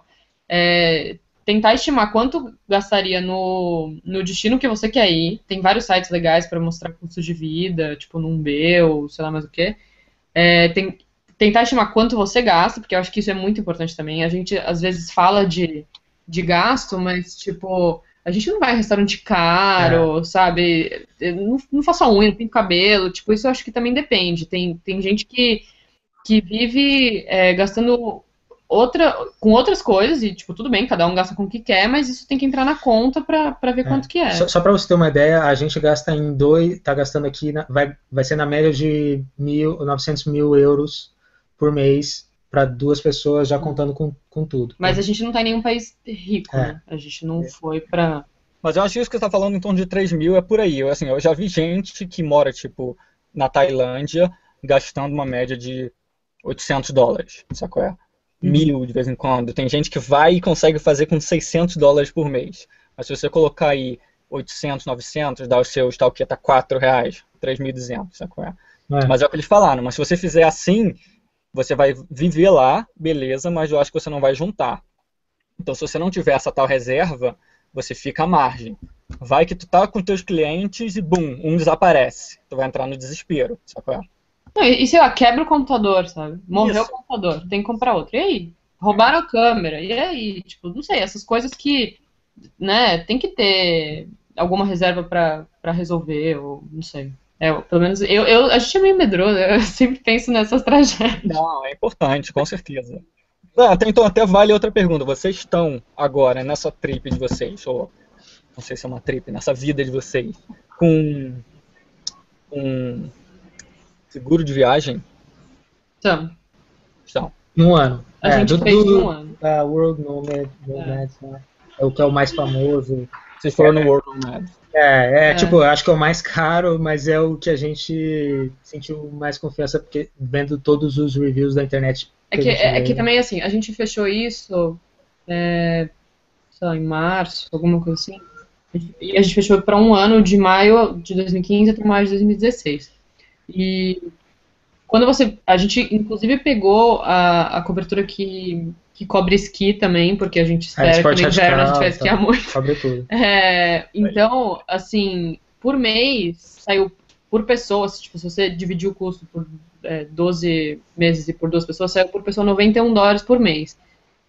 É, tentar estimar quanto gastaria no, no destino que você quer ir. Tem vários sites legais para mostrar custos de vida, tipo num B ou sei lá mais o que. É, tem, tentar estimar quanto você gasta, porque eu acho que isso é muito importante também. A gente às vezes fala de, de gasto, mas tipo, a gente não vai em restaurante caro, sabe? Eu Não, não faço a unha, não pinto cabelo, tipo, isso eu acho que também depende. Tem, tem gente que, que vive é, gastando outra, com outras coisas, e tipo, tudo bem, cada um gasta com o que quer, mas isso tem que entrar na conta pra, pra ver É. quanto que é. Só, só para você ter uma ideia, a gente gasta em dois, tá gastando aqui, na- vai, vai ser na média de mil, novecentos mil euros por mês para duas pessoas, já contando com, com tudo. Mas a gente não tá em nenhum país rico, É. né? A gente não foi pra... Mas eu acho que isso que você está falando em torno de três mil é por aí. Eu, assim, eu já vi gente que mora, tipo, na Tailândia, gastando uma média de oitocentos dólares, sacou? É? Mil de vez em quando. Tem gente que vai e consegue fazer com seiscentos dólares por mês. Mas se você colocar aí oitocentos, novecentos, dá os seus, tá o quê? Tá quatro reais, três mil e duzentos, sacou? É? É. Mas é o que eles falaram. Mas se você fizer assim, você vai viver lá, beleza, mas eu acho que você não vai juntar. Então, se você não tiver essa tal reserva, você fica à margem. Vai que tu tá com teus clientes e, bum, um desaparece. Tu vai entrar no desespero, sabe? Não, e, e sei lá, quebra o computador, sabe? Morreu Isso. o computador, tem que comprar outro. E aí? Roubaram a câmera, e aí? Tipo, não sei, essas coisas que, né, tem que ter alguma reserva pra, pra resolver, ou não sei. É, pelo menos eu, eu, a gente é meio medroso, eu sempre penso nessas tragédias. Não, é importante, com certeza. Ah, até- então até vale outra pergunta. Vocês estão agora nessa trip de vocês, ou não sei se é uma trip, nessa vida de vocês, com um seguro de viagem? Então, Estão. Um ano. a É, gente do, fez do, um ano. da World Nomad, Nomads, né? É o que é o mais famoso. Vocês foram no World Nomad. É, é, É. tipo, eu acho que é o mais caro, mas é o que a gente sentiu mais confiança, porque vendo todos os reviews da internet. É a que, gente é, é vê, que né? também, assim, a gente fechou isso, é, sei lá, em março, alguma coisa assim. E a gente fechou para um ano, de maio de dois mil e quinze até maio de dois mil e dezesseis. E quando você. A gente, inclusive, pegou a, a cobertura que, que cobre esqui também, porque a gente Ah, espera que esporte no inverno a gente radical, vai esquiar tá. muito. Cobre tudo. É, então, assim, por mês saiu por pessoa, se, tipo, se você dividir o custo por é, doze meses e por duas pessoas, saiu por pessoa noventa e um dólares por mês.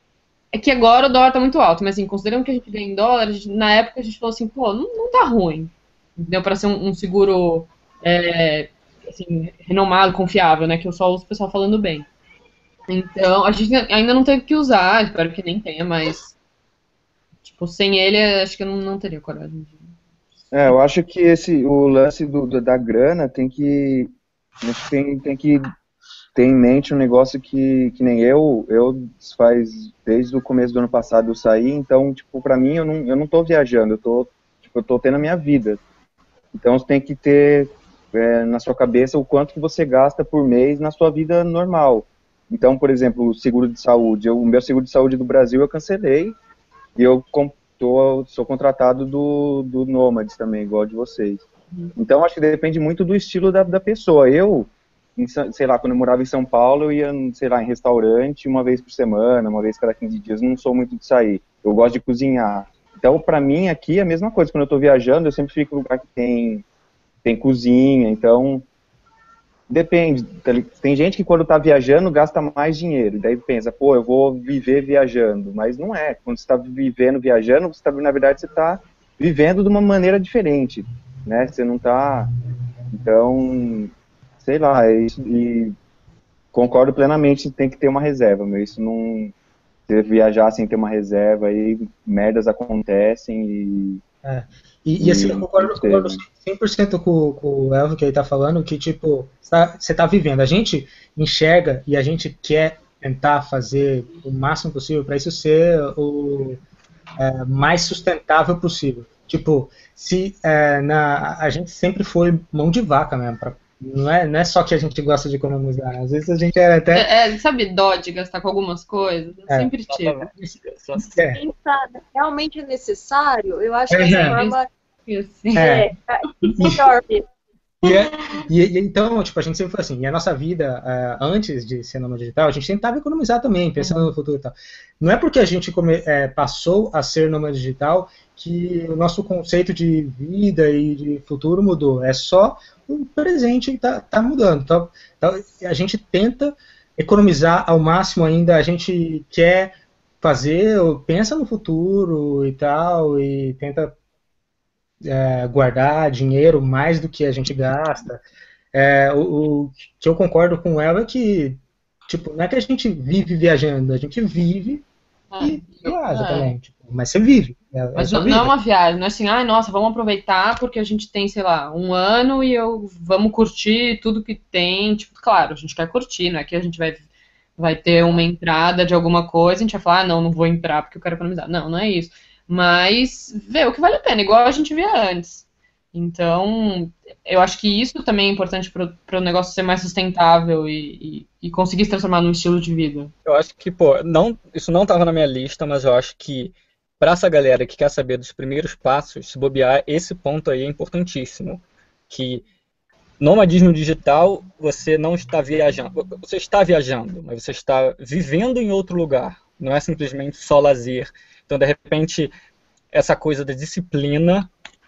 É que agora o dólar tá muito alto, mas assim, considerando que a gente ganha em dólar, a gente- na época a gente falou assim, pô, não, não tá ruim. Deu para ser um, um seguro é, assim, renomado, confiável, né? Que eu só ouço o pessoal falando bem. Então, a gente ainda não teve que usar, espero que nem tenha, mas tipo, sem ele, acho que eu não, não teria coragem de. É, eu acho que esse, o lance do, do- da grana tem que, a gente tem, tem que ter em mente um negócio que, que nem eu, eu faz, desde o começo do ano passado eu saí, então, tipo, pra mim, eu não, eu não tô viajando, eu tô, tipo, eu tô tendo a minha vida. Então, você tem que ter é, na sua cabeça o quanto que você gasta por mês na sua vida normal. Então, por exemplo, o seguro de saúde, eu, o meu seguro de saúde do Brasil eu cancelei, e eu com- tô, sou contratado do, do Nômades também, igual de vocês. Então, acho que depende muito do estilo da, da pessoa. Eu, em Sa- sei lá, quando eu morava em São Paulo, eu ia, sei lá, em restaurante uma vez por semana, uma vez cada quinze dias. Eu não sou muito de sair. Eu gosto de cozinhar. Então, para mim, aqui é a mesma coisa. Quando eu estou viajando, eu sempre fico em lugar que tem, tem cozinha. Então, depende. Tem gente que quando está viajando gasta mais dinheiro. Daí pensa, pô, eu vou viver viajando. Mas não é. Quando você está vivendo viajando, você tá, na verdade, você está vivendo de uma maneira diferente, né? Você não está... Então, sei lá, é isso, e concordo plenamente, tem que ter uma reserva, meu, isso não... Você viajar sem ter uma reserva, aí merdas acontecem e... É. E, e assim, eu e concordo, não sei, concordo né? cem por cento com, com o Elvio que ele tá falando, que tipo, você tá vivendo, a gente enxerga e a gente quer tentar fazer o máximo possível para isso ser o é, mais sustentável possível. Tipo, se é, na, a gente sempre foi mão de vaca mesmo, pra, não, é, não é só que a gente gosta de economizar, às vezes a gente era até... É, é, sabe, dó de gastar com algumas coisas? Eu É, sempre tive. É, Pensar, realmente é necessário? Eu acho que É. essa norma Assim. é. é melhor mesmo. E, é- e- e então, tipo, a gente sempre foi assim, e a nossa vida, eh, antes de ser nômade digital, a gente tentava economizar também, pensando no futuro e tal. Não é porque a gente come- eh, passou a ser nômade digital que o nosso conceito de vida e de futuro mudou. É só o presente que tá, tá mudando. Então, então, a gente tenta economizar ao máximo ainda, a gente quer fazer, ou pensa no futuro e tal, e tenta é, guardar dinheiro mais do que a gente gasta. É, o, o que eu concordo com ela é que, tipo, não é que a gente vive viajando, a gente vive e viaja É. também. Tipo, mas você vive. É, é Mas sua não, não é vida. uma viagem, não é assim, ai, nossa, vamos aproveitar porque a gente tem, sei lá, um ano e eu vamos curtir tudo que tem. Tipo, claro, a gente quer curtir, não é que a gente vai, vai ter uma entrada de alguma coisa e a gente vai falar, ah, não, não vou entrar porque eu quero economizar. Não, não é isso. Mas ver o que vale a pena, igual a gente via antes. Então, eu acho que isso também é importante para o negócio ser mais sustentável e, e, e conseguir se transformar num estilo de vida. Eu acho que, pô, não, isso não estava na minha lista, mas eu acho que para essa galera que quer saber dos primeiros passos, se bobear, esse ponto aí é importantíssimo. Que nomadismo digital, você não está viajando. Você está viajando, mas você está vivendo em outro lugar. Não é simplesmente só lazer. Então, de repente, essa coisa da disciplina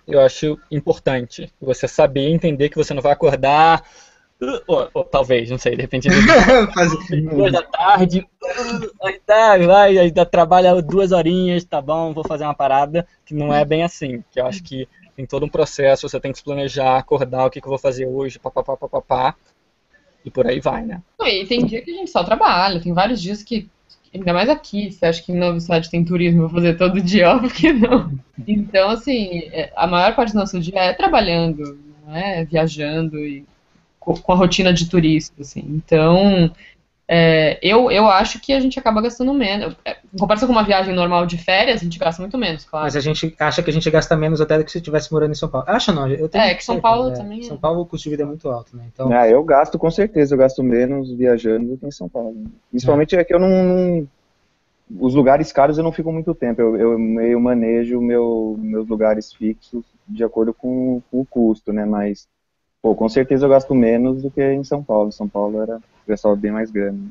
eu acho importante você saber e entender que você não vai acordar, uh, ou, ou talvez, não sei, de repente duas da tarde, uh, aí tá, vai, aí dá- trabalha duas horinhas, tá bom, vou fazer uma parada, que não é bem assim, que eu acho que tem todo um processo, você tem que se planejar, acordar, o que que eu vou fazer hoje, papapá, papapá, e por aí vai, né? Não, e tem dia que a gente só trabalha, tem vários dias que, ainda mais aqui, você acha que em Novo Sad tem turismo, eu vou fazer todo dia, óbvio que não. Então, assim, é, a maior parte do nosso dia é trabalhando, não é viajando e co- com a rotina de turista, assim. Então, é, eu, eu acho que a gente acaba gastando menos. É, em comparação com uma viagem normal de férias, a gente gasta muito menos, claro. Mas a gente acha que a gente gasta menos até do que se estivesse morando em São Paulo. Acha não, eu tenho É, que São certeza, Paulo é. também é. São Paulo o custo de vida é muito alto, né? Então, Ah, eu gasto com certeza, eu gasto menos viajando do que em São Paulo. Principalmente é que eu não, não- os lugares caros eu não fico muito tempo, eu, eu meio manejo meu, meus lugares fixos de acordo com, com o custo, né? Mas, pô, com certeza eu gasto menos do que em São Paulo. Em São Paulo era, eu gastava bem mais grana.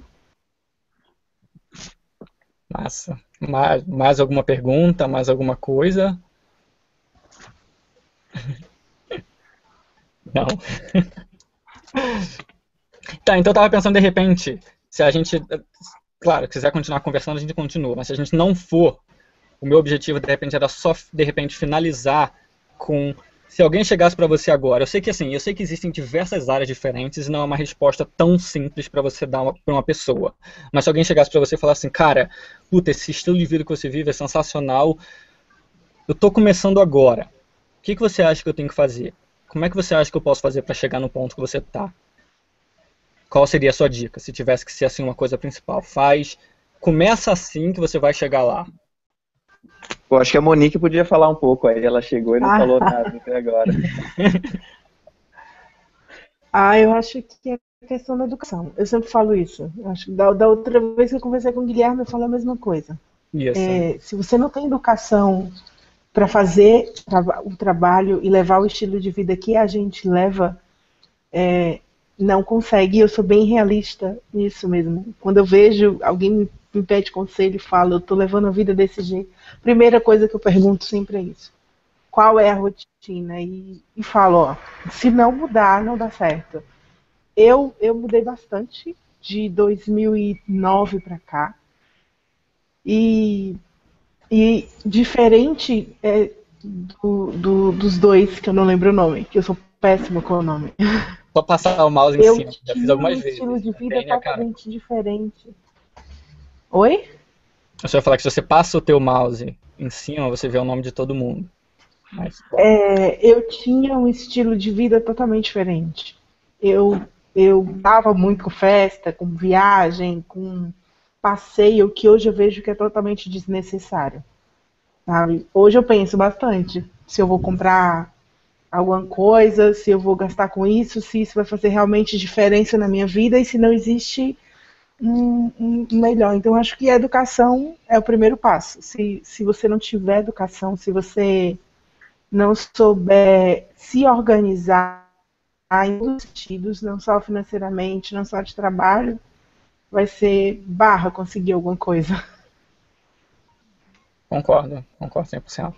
Massa. Mais, mais alguma pergunta, mais alguma coisa? Não. Tá, então eu tava pensando de repente, se a gente, claro, quiser continuar conversando, a gente continua, mas se a gente não for, o meu objetivo de repente era só de repente finalizar com, se alguém chegasse pra você agora, eu sei que assim, eu sei que existem diversas áreas diferentes e não é uma resposta tão simples pra você dar para uma pessoa, mas se alguém chegasse pra você e falasse assim, cara, puta, esse estilo de vida que você vive é sensacional, eu tô começando agora, o que que você acha que eu tenho que fazer? Como é que você acha que eu posso fazer pra chegar no ponto que você tá? Qual seria a sua dica, se tivesse que ser assim uma coisa principal? Faz, começa assim que você vai chegar lá. Pô, acho que a Monique podia falar um pouco aí, ela chegou e não falou nada até agora. Ah, eu acho que é questão da educação. Eu sempre falo isso. Eu acho que da, da outra vez que eu conversei com o Guilherme, eu falei a mesma coisa. Isso. É, se você não tem educação para fazer traba- o trabalho e levar o estilo de vida que a gente leva, é, não consegue. Eu sou bem realista nisso mesmo. Quando eu vejo alguém me, me pede conselho e fala, eu tô levando a vida desse jeito, primeira coisa que eu pergunto sempre é isso. Qual é a rotina? E, e falo, ó, se não mudar, não dá certo. Eu, eu mudei bastante de dois mil e nove para cá. E, e diferente é, do, do- dos dois, que eu não lembro o nome, que eu sou péssima com o nome. Só passar o mouse em Eu cima, já fiz tinha um algumas estilo vezes. de vida Tem, né, cara? totalmente diferente. Oi? Eu só ia falar que se você passa o teu mouse em cima, você vê o nome de todo mundo. Mas, bom, É, eu tinha um estilo de vida totalmente diferente. Eu eu dava muito com festa, com viagem, com passeio, que hoje eu vejo que é totalmente desnecessário, sabe? Hoje eu penso bastante se eu vou comprar alguma coisa, se eu vou gastar com isso, se isso vai fazer realmente diferença na minha vida e se não existe um, um melhor. Então, acho que a educação é o primeiro passo. Se, se você não tiver educação, se você não souber se organizar em todos os sentidos, não só financeiramente, não só de trabalho, vai ser barra conseguir alguma coisa. concordo, concordo cem por cento.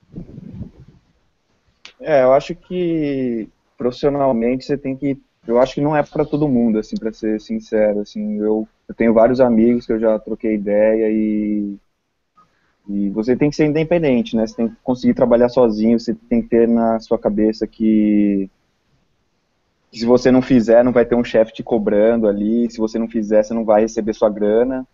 É, eu acho que profissionalmente você tem que, eu acho que não é para todo mundo, assim, para ser sincero, assim, eu, eu tenho vários amigos que eu já troquei ideia e e você tem que ser independente, né? Você tem que conseguir trabalhar sozinho, você tem que ter na sua cabeça que, que se você não fizer, não vai ter um chefe te cobrando ali, se você não fizer, você não vai receber sua grana.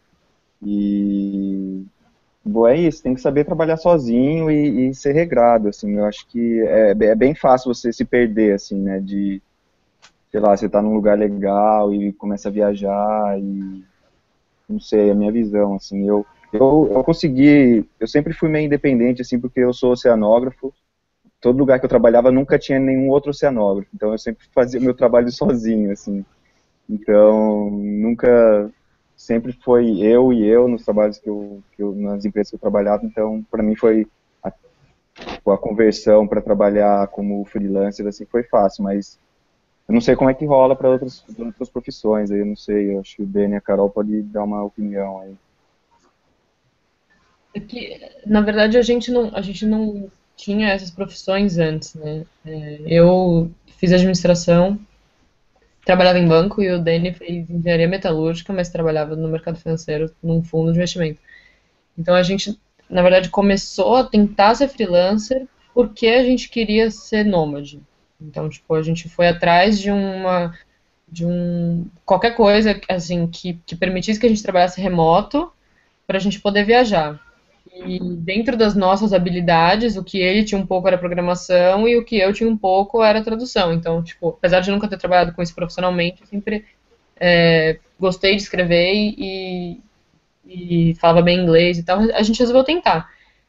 E bom, é isso, tem que saber trabalhar sozinho e, e ser regrado, assim. Eu acho que é, é bem fácil você se perder, assim, né? De, sei lá, você tá num lugar legal e começa a viajar e não sei, é a minha visão, assim, eu, eu, eu consegui, eu sempre fui meio independente, assim, porque eu sou oceanógrafo, todo lugar que eu trabalhava nunca tinha nenhum outro oceanógrafo, então eu sempre fazia o meu trabalho sozinho, assim, então nunca, sempre foi eu e eu nos trabalhos que eu, que eu nas empresas que eu trabalhava, então para mim foi a, a conversão para trabalhar como freelancer, assim, foi fácil, mas eu não sei como é que rola para outras, outras profissões, aí eu não sei, eu acho que o Dani e a Carol podem dar uma opinião aí. É que, na verdade, a gente não, a gente não tinha essas profissões antes, né? É, eu fiz administração, trabalhava em banco e o Dani fez engenharia metalúrgica, mas trabalhava no mercado financeiro num fundo de investimento. Então a gente, na verdade, começou a tentar ser freelancer porque a gente queria ser nômade. Então, tipo, a gente foi atrás de uma, de um, qualquer coisa, assim, que, que permitisse que a gente trabalhasse remoto para a gente poder viajar. E dentro das nossas habilidades, o que ele tinha um pouco era programação e o que eu tinha um pouco era tradução. Então, tipo, apesar de nunca ter trabalhado com isso profissionalmente, eu sempre é, gostei de escrever e, e falava bem inglês e tal. A gente resolveu tentar.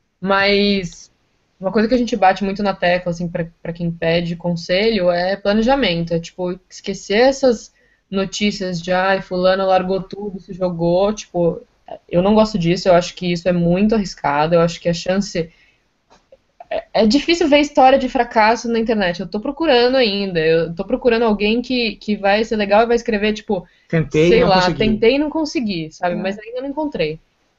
Mas uma coisa que a gente bate muito na tecla, assim, para quem pede conselho, é planejamento. É, tipo, esquecer essas notícias de, ai, fulano largou tudo, se jogou, tipo... Eu não gosto disso, eu acho que isso é muito arriscado, eu acho que a chance... É, é difícil ver história de fracasso na internet, eu tô procurando ainda, eu tô procurando alguém que, que vai ser legal e vai escrever, tipo, Tentei e sei não lá, consegui. tentei e não consegui, sabe, É. mas ainda não encontrei.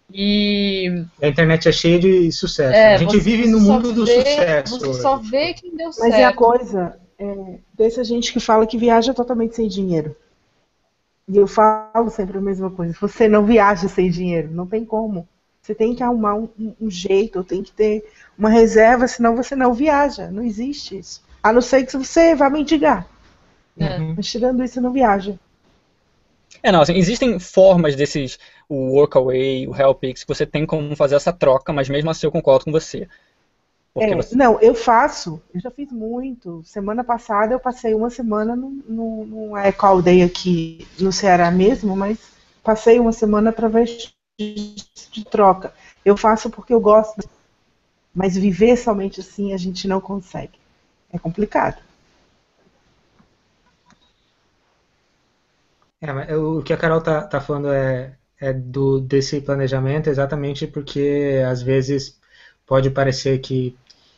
E A internet é cheia de sucesso. é, A gente você, vive você no só mundo do vê, sucesso você hoje. só vê quem deu Mas é a certo. coisa, é, dessa gente que fala que viaja totalmente sem dinheiro. E eu falo sempre a mesma coisa. Você não viaja sem dinheiro, não tem como. Você tem que arrumar um, um- um jeito, tem que ter uma reserva, senão você não viaja. Não existe isso. A não ser que você vá mendigar. É. Uhum. Mas tirando isso, não viaja. É, não, assim, existem formas desses, o Workaway, o Helpix, que você tem como fazer essa troca, mas mesmo assim eu concordo com você. Porque É, você... não, eu faço, eu já fiz muito. Semana passada eu passei uma semana num- num- numa eco-aldeia aqui no Ceará mesmo, mas passei uma semana através de, de troca. Eu faço porque eu gosto, mas viver somente assim a gente não consegue. É complicado. É, mas o que a Carol tá, tá falando é, é do, desse planejamento exatamente porque às vezes pode parecer que,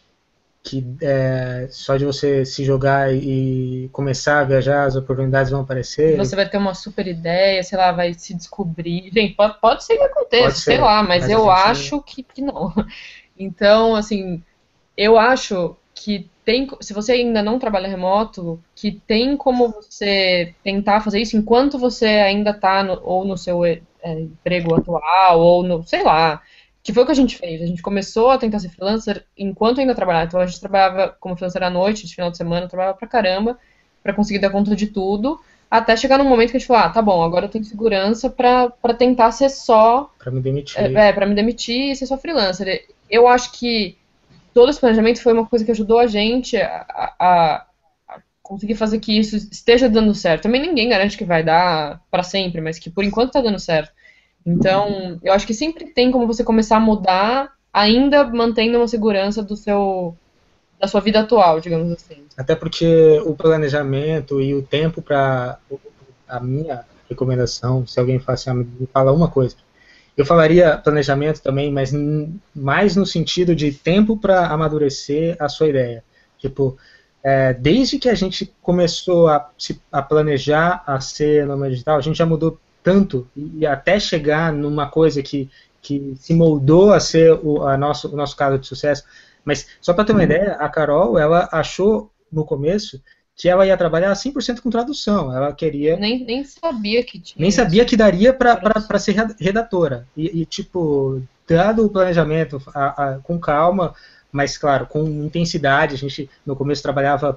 que é, só de você se jogar e começar a viajar, as oportunidades vão aparecer. Você vai ter uma super ideia, sei lá, vai se descobrir. Gente, pode, pode ser que aconteça, Pode sei ser, lá, mas mas a eu gente- acho que, que não. Então, assim, eu acho que tem, se você ainda não trabalha remoto, que tem como você tentar fazer isso enquanto você ainda está no, ou no seu é, emprego atual, ou no, sei lá, que foi o que a gente fez. A gente começou a tentar ser freelancer enquanto ainda trabalhava. Então a gente trabalhava como freelancer à noite, de final de semana, trabalhava pra caramba, pra conseguir dar conta de tudo, até chegar num momento que a gente falou, ah, tá bom, agora eu tenho segurança pra, pra tentar ser só, Para me demitir. é, é, pra me demitir e ser só freelancer. Eu acho que todo esse planejamento foi uma coisa que ajudou a gente a, a- a conseguir fazer que isso esteja dando certo. Também ninguém garante que vai dar para sempre, mas que por enquanto está dando certo. Então, eu acho que sempre tem como você começar a mudar, ainda mantendo uma segurança do seu, da sua vida atual, digamos assim. Até porque o planejamento e o tempo para a minha recomendação, se alguém fala assim, ah, me fala uma coisa, eu falaria planejamento também, mas n- mais no sentido de tempo para amadurecer a sua ideia. Tipo, é, desde que a gente começou a, se, a planejar a ser nômade digital, a gente já mudou tanto e, e até chegar numa coisa que, que se moldou a ser o, a nosso, o nosso caso de sucesso. Mas só para ter uma ideia, a Carol, ela achou no começo que ela ia trabalhar cem por cento com tradução. Ela queria Nem, nem sabia que tinha nem sabia isso. que daria para ser redatora. E, e, tipo, dado o planejamento a, a, com calma, mas, claro, com intensidade, a gente no começo trabalhava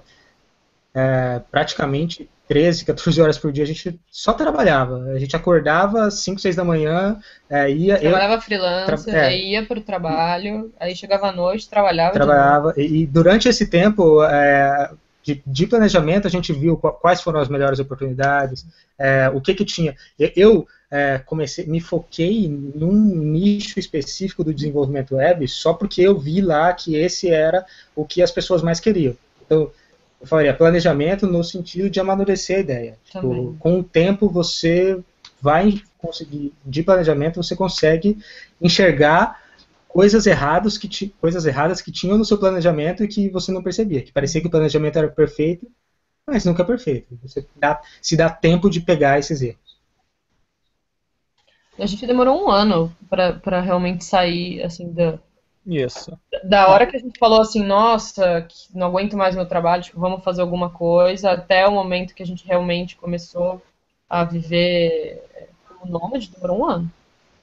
é, praticamente treze, quatorze horas por dia, a gente só trabalhava. A gente acordava às cinco, seis da manhã, é, ia... Trabalhava eu, freelancer, tra é, aí ia para o trabalho, aí chegava à noite, trabalhava de novo. trabalhava, e, e durante esse tempo é, de, de planejamento a gente viu qu- quais foram as melhores oportunidades, é, o que que tinha. Eu, eu, é, comecei, me foquei num nicho específico do desenvolvimento web só porque eu vi lá que esse era o que as pessoas mais queriam. Então, eu falaria planejamento no sentido de amadurecer a ideia. Tipo, Também. com o tempo você vai conseguir, de planejamento você consegue enxergar coisas erradas que ti- coisas erradas que tinham no seu planejamento e que você não percebia, que parecia que o planejamento era perfeito, mas nunca é perfeito. Você dá, se dá tempo de pegar esses erros. A gente demorou um ano para para realmente sair assim da, Isso. Da hora que a gente falou assim, nossa, que não aguento mais meu trabalho, tipo, vamos fazer alguma coisa, até o momento que a gente realmente começou a viver como nômade, demorou um ano.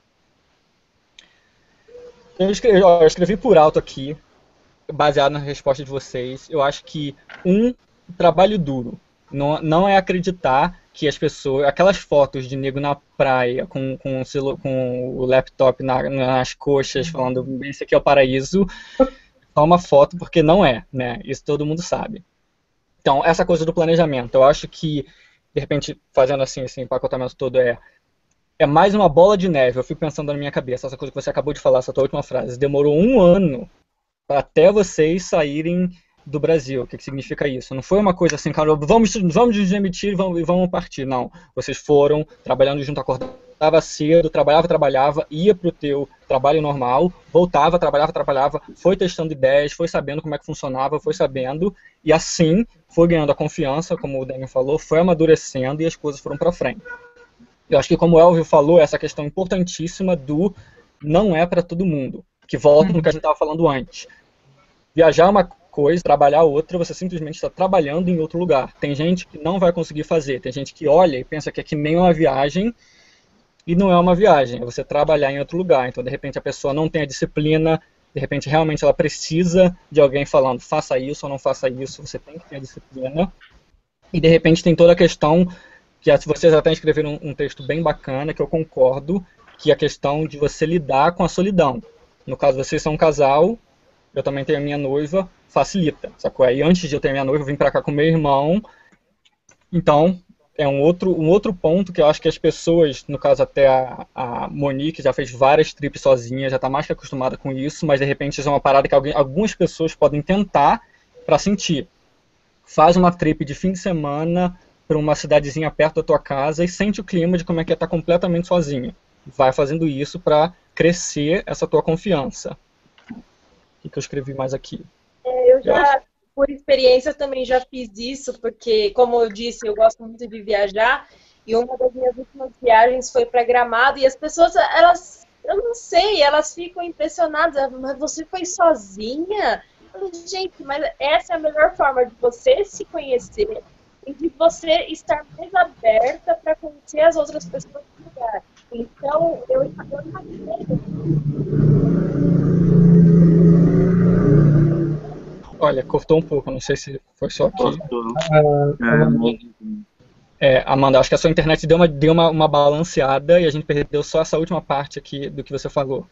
Eu escrevi, ó, eu escrevi por alto aqui, baseado na resposta de vocês. Eu acho que, um, trabalho duro. Não, não é acreditar que as pessoas... Aquelas fotos de nego na praia, com, com, o, celu- com o laptop na- nas coxas, falando, esse aqui é o paraíso, só uma foto, porque não é, né? Isso todo mundo sabe. Então, essa coisa do planejamento, eu acho que, de repente, fazendo assim, esse empacotamento todo, é, é mais uma bola de neve. Eu fico pensando na minha cabeça, essa coisa que você acabou de falar, essa tua última frase. Demorou um ano até vocês saírem do Brasil. O que, que significa isso? Não foi uma coisa assim, cara, vamos, vamos nos demitir e vamos, e vamos partir. Não. Vocês foram trabalhando junto, acordava cedo, trabalhava, trabalhava, ia pro teu trabalho normal, voltava, trabalhava, trabalhava, foi testando ideias, foi sabendo como é que funcionava, foi sabendo, e assim foi ganhando a confiança, como o Daniel falou, foi amadurecendo e as coisas foram para frente. Eu acho que, como o Elvio falou, essa questão importantíssima do não é para todo mundo, que volta no que a gente estava falando antes. Viajar é uma coisa, trabalhar outra, você simplesmente está trabalhando em outro lugar. Tem gente que não vai conseguir fazer, tem gente que olha e pensa que é que nem uma viagem, e não é uma viagem, é você trabalhar em outro lugar. Então, de repente, a pessoa não tem a disciplina, de repente, realmente ela precisa de alguém falando, faça isso ou não faça isso, você tem que ter a disciplina. E, de repente, tem toda a questão, que vocês até escreveram um texto bem bacana, que eu concordo, que é a questão de você lidar com a solidão. No caso, vocês são um casal, eu também tenho a minha noiva, facilita, sacou? Aí antes de eu ter minha noiva, eu vim pra cá com meu irmão, então é um outro, um outro ponto que eu acho que as pessoas, no caso até a, a Monique já fez várias trips sozinha, já tá mais que acostumada com isso, mas de repente isso é uma parada que alguém, algumas pessoas podem tentar pra sentir. Faz uma trip de fim de semana para uma cidadezinha perto da tua casa e sente o clima de como é que é estar completamente sozinho. Vai fazendo isso pra crescer essa tua confiança. O que eu escrevi mais aqui? É, eu já, por experiência, também já fiz isso, porque, como eu disse, eu gosto muito de viajar, e uma das minhas últimas viagens foi para Gramado, e as pessoas, elas, eu não sei, elas ficam impressionadas, mas você foi sozinha? Eu falo, gente, mas essa é a melhor forma de você se conhecer e de você estar mais aberta para conhecer as outras pessoas do lugar. Então, eu, eu imaginei. Olha, cortou um pouco, não sei se foi só aqui. É, É, Amanda, acho que a sua internet deu, uma, deu uma, uma balanceada e a gente perdeu só essa última parte aqui do que você falou.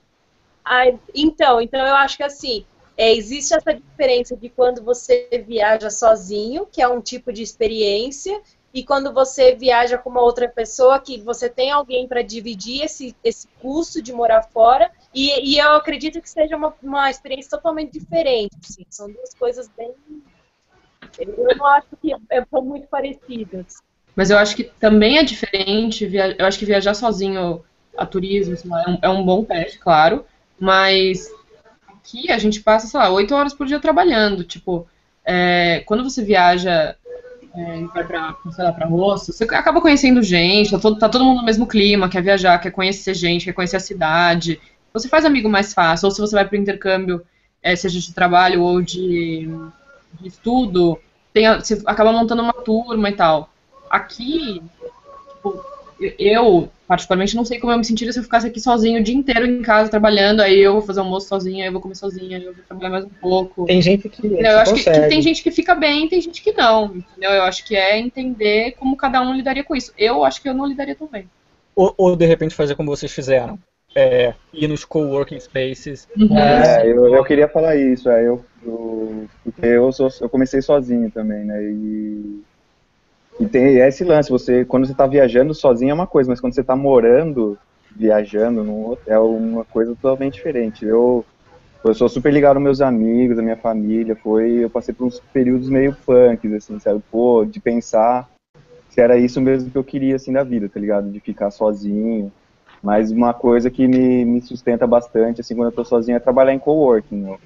Ah, então, então eu acho que assim, é, existe essa diferença de quando você viaja sozinho, que é um tipo de experiência, e quando você viaja com uma outra pessoa, que você tem alguém para dividir esse, esse custo de morar fora, e, e eu acredito que seja uma, uma experiência totalmente diferente. Assim, são duas coisas bem... Eu não acho que são muito parecidas. Mas eu acho que também é diferente, via... eu acho que viajar sozinho a turismo, sei lá, é, um, é um bom teste, claro, mas aqui a gente passa, sei lá, oito horas por dia trabalhando, tipo, é, quando você viaja... É, vai pra, sei lá, pra roça, você acaba conhecendo gente, tá todo, tá todo mundo no mesmo clima, quer viajar, quer conhecer gente, quer conhecer a cidade. Você faz amigo mais fácil, ou se você vai pro intercâmbio, é, seja de trabalho ou de, de estudo, tem a, você acaba montando uma turma e tal. Aqui, tipo, eu, particularmente, não sei como eu me sentiria se eu ficasse aqui sozinho o dia inteiro em casa trabalhando, aí eu vou fazer almoço sozinha, aí eu vou comer sozinha, aí eu vou trabalhar mais um pouco. Tem gente que, que eu acho que, consegue. que tem gente que fica bem, tem gente que não, entendeu? Eu acho que é entender como cada um lidaria com isso. Eu acho que eu não lidaria tão bem. Ou, ou de repente fazer como vocês fizeram. É, ir nos coworking spaces. Uhum. É, eu, eu queria falar isso, é, eu, eu, porque eu, sou, eu comecei sozinho também, né, e, e tem esse lance, você, quando você tá viajando sozinho é uma coisa, mas quando você tá morando, viajando num outro, é uma coisa totalmente diferente. Eu, eu sou super ligado aos meus amigos, à minha família, foi, eu passei por uns períodos meio punks, assim, sabe, pô, de pensar se era isso mesmo que eu queria, assim, da vida, tá ligado, de ficar sozinho. Mas uma coisa que me, me sustenta bastante, assim, quando eu tô sozinho, é trabalhar em coworking, né?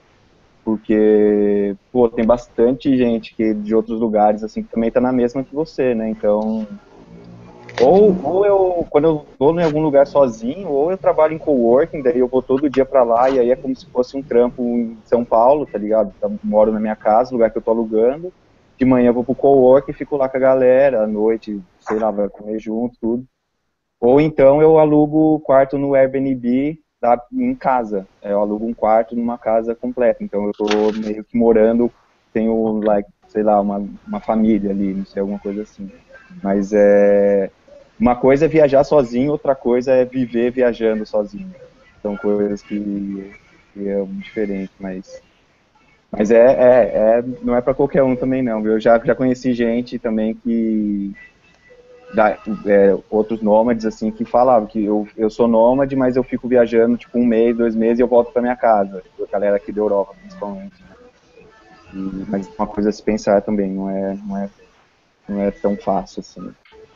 Porque, pô, tem bastante gente que, de outros lugares, assim, que também tá na mesma que você, né? Então, Ou, ou eu, quando eu tô em algum lugar sozinho, ou eu trabalho em coworking, daí eu vou todo dia pra lá, e aí é como se fosse um trampo em São Paulo, tá ligado? Eu moro na minha casa, lugar que eu tô alugando, de manhã eu vou pro coworking e fico lá com a galera, à noite, sei lá, vai comer junto, tudo. Ou então eu alugo quarto no Airbnb da, em casa, eu alugo um quarto numa casa completa, então eu tô meio que morando, tenho, like, sei lá, uma, uma família ali, não sei, alguma coisa assim. Mas é... Uma coisa é viajar sozinho, outra coisa é viver viajando sozinho. São coisas que, que é diferente, mas, mas é, é, é, não é para qualquer um também não. Eu já, já conheci gente também que, da, é, outros nômades assim, que falavam que eu, eu sou nômade, mas eu fico viajando tipo um mês, dois meses e eu volto para minha casa. A galera aqui da Europa, principalmente. E, mas uma coisa a se pensar também, não é, não é, não é tão fácil assim.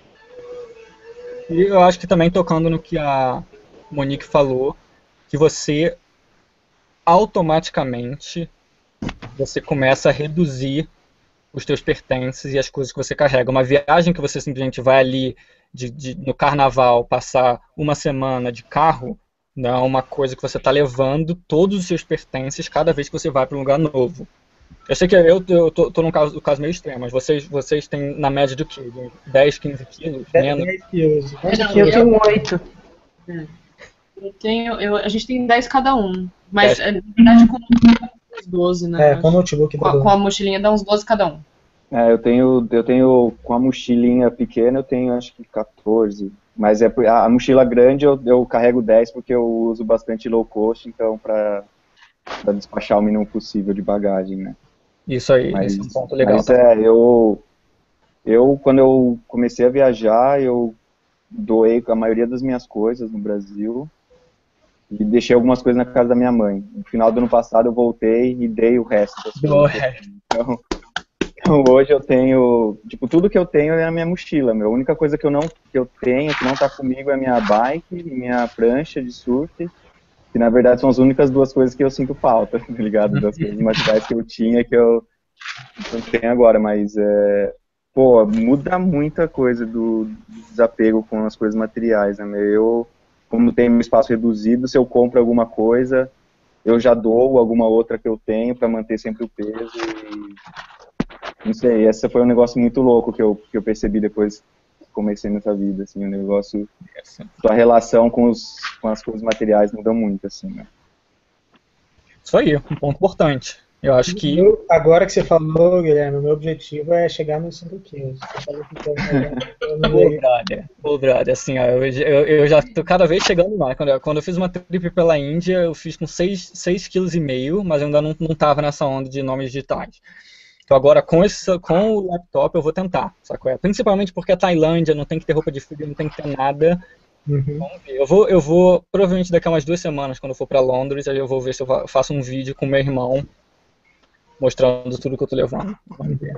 E eu acho que também tocando no que a Monique falou, que você automaticamente você começa a reduzir os teus pertences e as coisas que você carrega. Uma viagem que você simplesmente vai ali de, de, no carnaval passar uma semana de carro, não é uma coisa que você está levando todos os seus pertences cada vez que você vai para um lugar novo. Eu sei que eu, eu tô, tô num caso, caso meio extremo, mas vocês, vocês têm na média do quê? De dez, quinze quilos? Menos? dez quilos. Não, Aqui eu tenho oito. Eu tenho, eu, a gente tem dez cada um. Mas, Dez. é, na verdade, com uns doze, né? É, com o notebook Com a, dá com a mochilinha dá uns doze cada um. É, eu tenho, eu tenho, com a mochilinha pequena, eu tenho acho que quatorze. Mas é por- a, a mochila grande eu, eu carrego dez porque eu uso bastante low cost, então para despachar o mínimo possível de bagagem, né? Isso aí, Mas, esse é um ponto legal. mas é, eu, eu, quando eu comecei a viajar, eu doei a maioria das minhas coisas no Brasil e deixei algumas coisas na casa da minha mãe. No final do ano passado eu voltei e dei o resto das Doou o coisas. Então, então hoje eu tenho, tipo, tudo que eu tenho é a minha mochila, meu. A única coisa que eu não que eu tenho, que não tá comigo, é a minha bike e minha prancha de surf, que na verdade são as únicas duas coisas que eu sinto falta, tá ligado? Das coisas materiais que eu tinha que eu não tenho agora, mas é, pô, muda muita coisa do desapego com as coisas materiais, né? meu? Eu, como tenho um espaço reduzido, se eu compro alguma coisa, eu já dou alguma outra que eu tenho para manter sempre o peso e não sei, esse foi um negócio muito louco que eu, que eu percebi depois que comecei nessa vida, assim, o negócio, sua relação com, os, com as coisas materiais muda muito, assim, né? Isso aí, um ponto importante. Eu acho que Eu- agora que você falou, Guilherme, o meu objetivo é chegar nos cinco quilos. Eu falei que eu eu não Ô, ia- brother, ô, brother, assim, ó, eu, eu, eu já tô cada vez chegando lá. Quando eu, quando eu fiz uma trip pela Índia, eu fiz com seis vírgula cinco quilos, mas eu ainda não, não tava nessa onda de nomes digitais. Então agora com, esse, com o laptop eu vou tentar, sacou? É? Principalmente porque a Tailândia não tem que ter roupa de frio, não tem que ter nada. Uhum. Vamos ver. Eu vou, eu vou, provavelmente daqui a umas duas semanas, quando eu for pra Londres, aí eu vou ver se eu fa- faço um vídeo com meu irmão, mostrando tudo que eu tô levando. Vamos ver.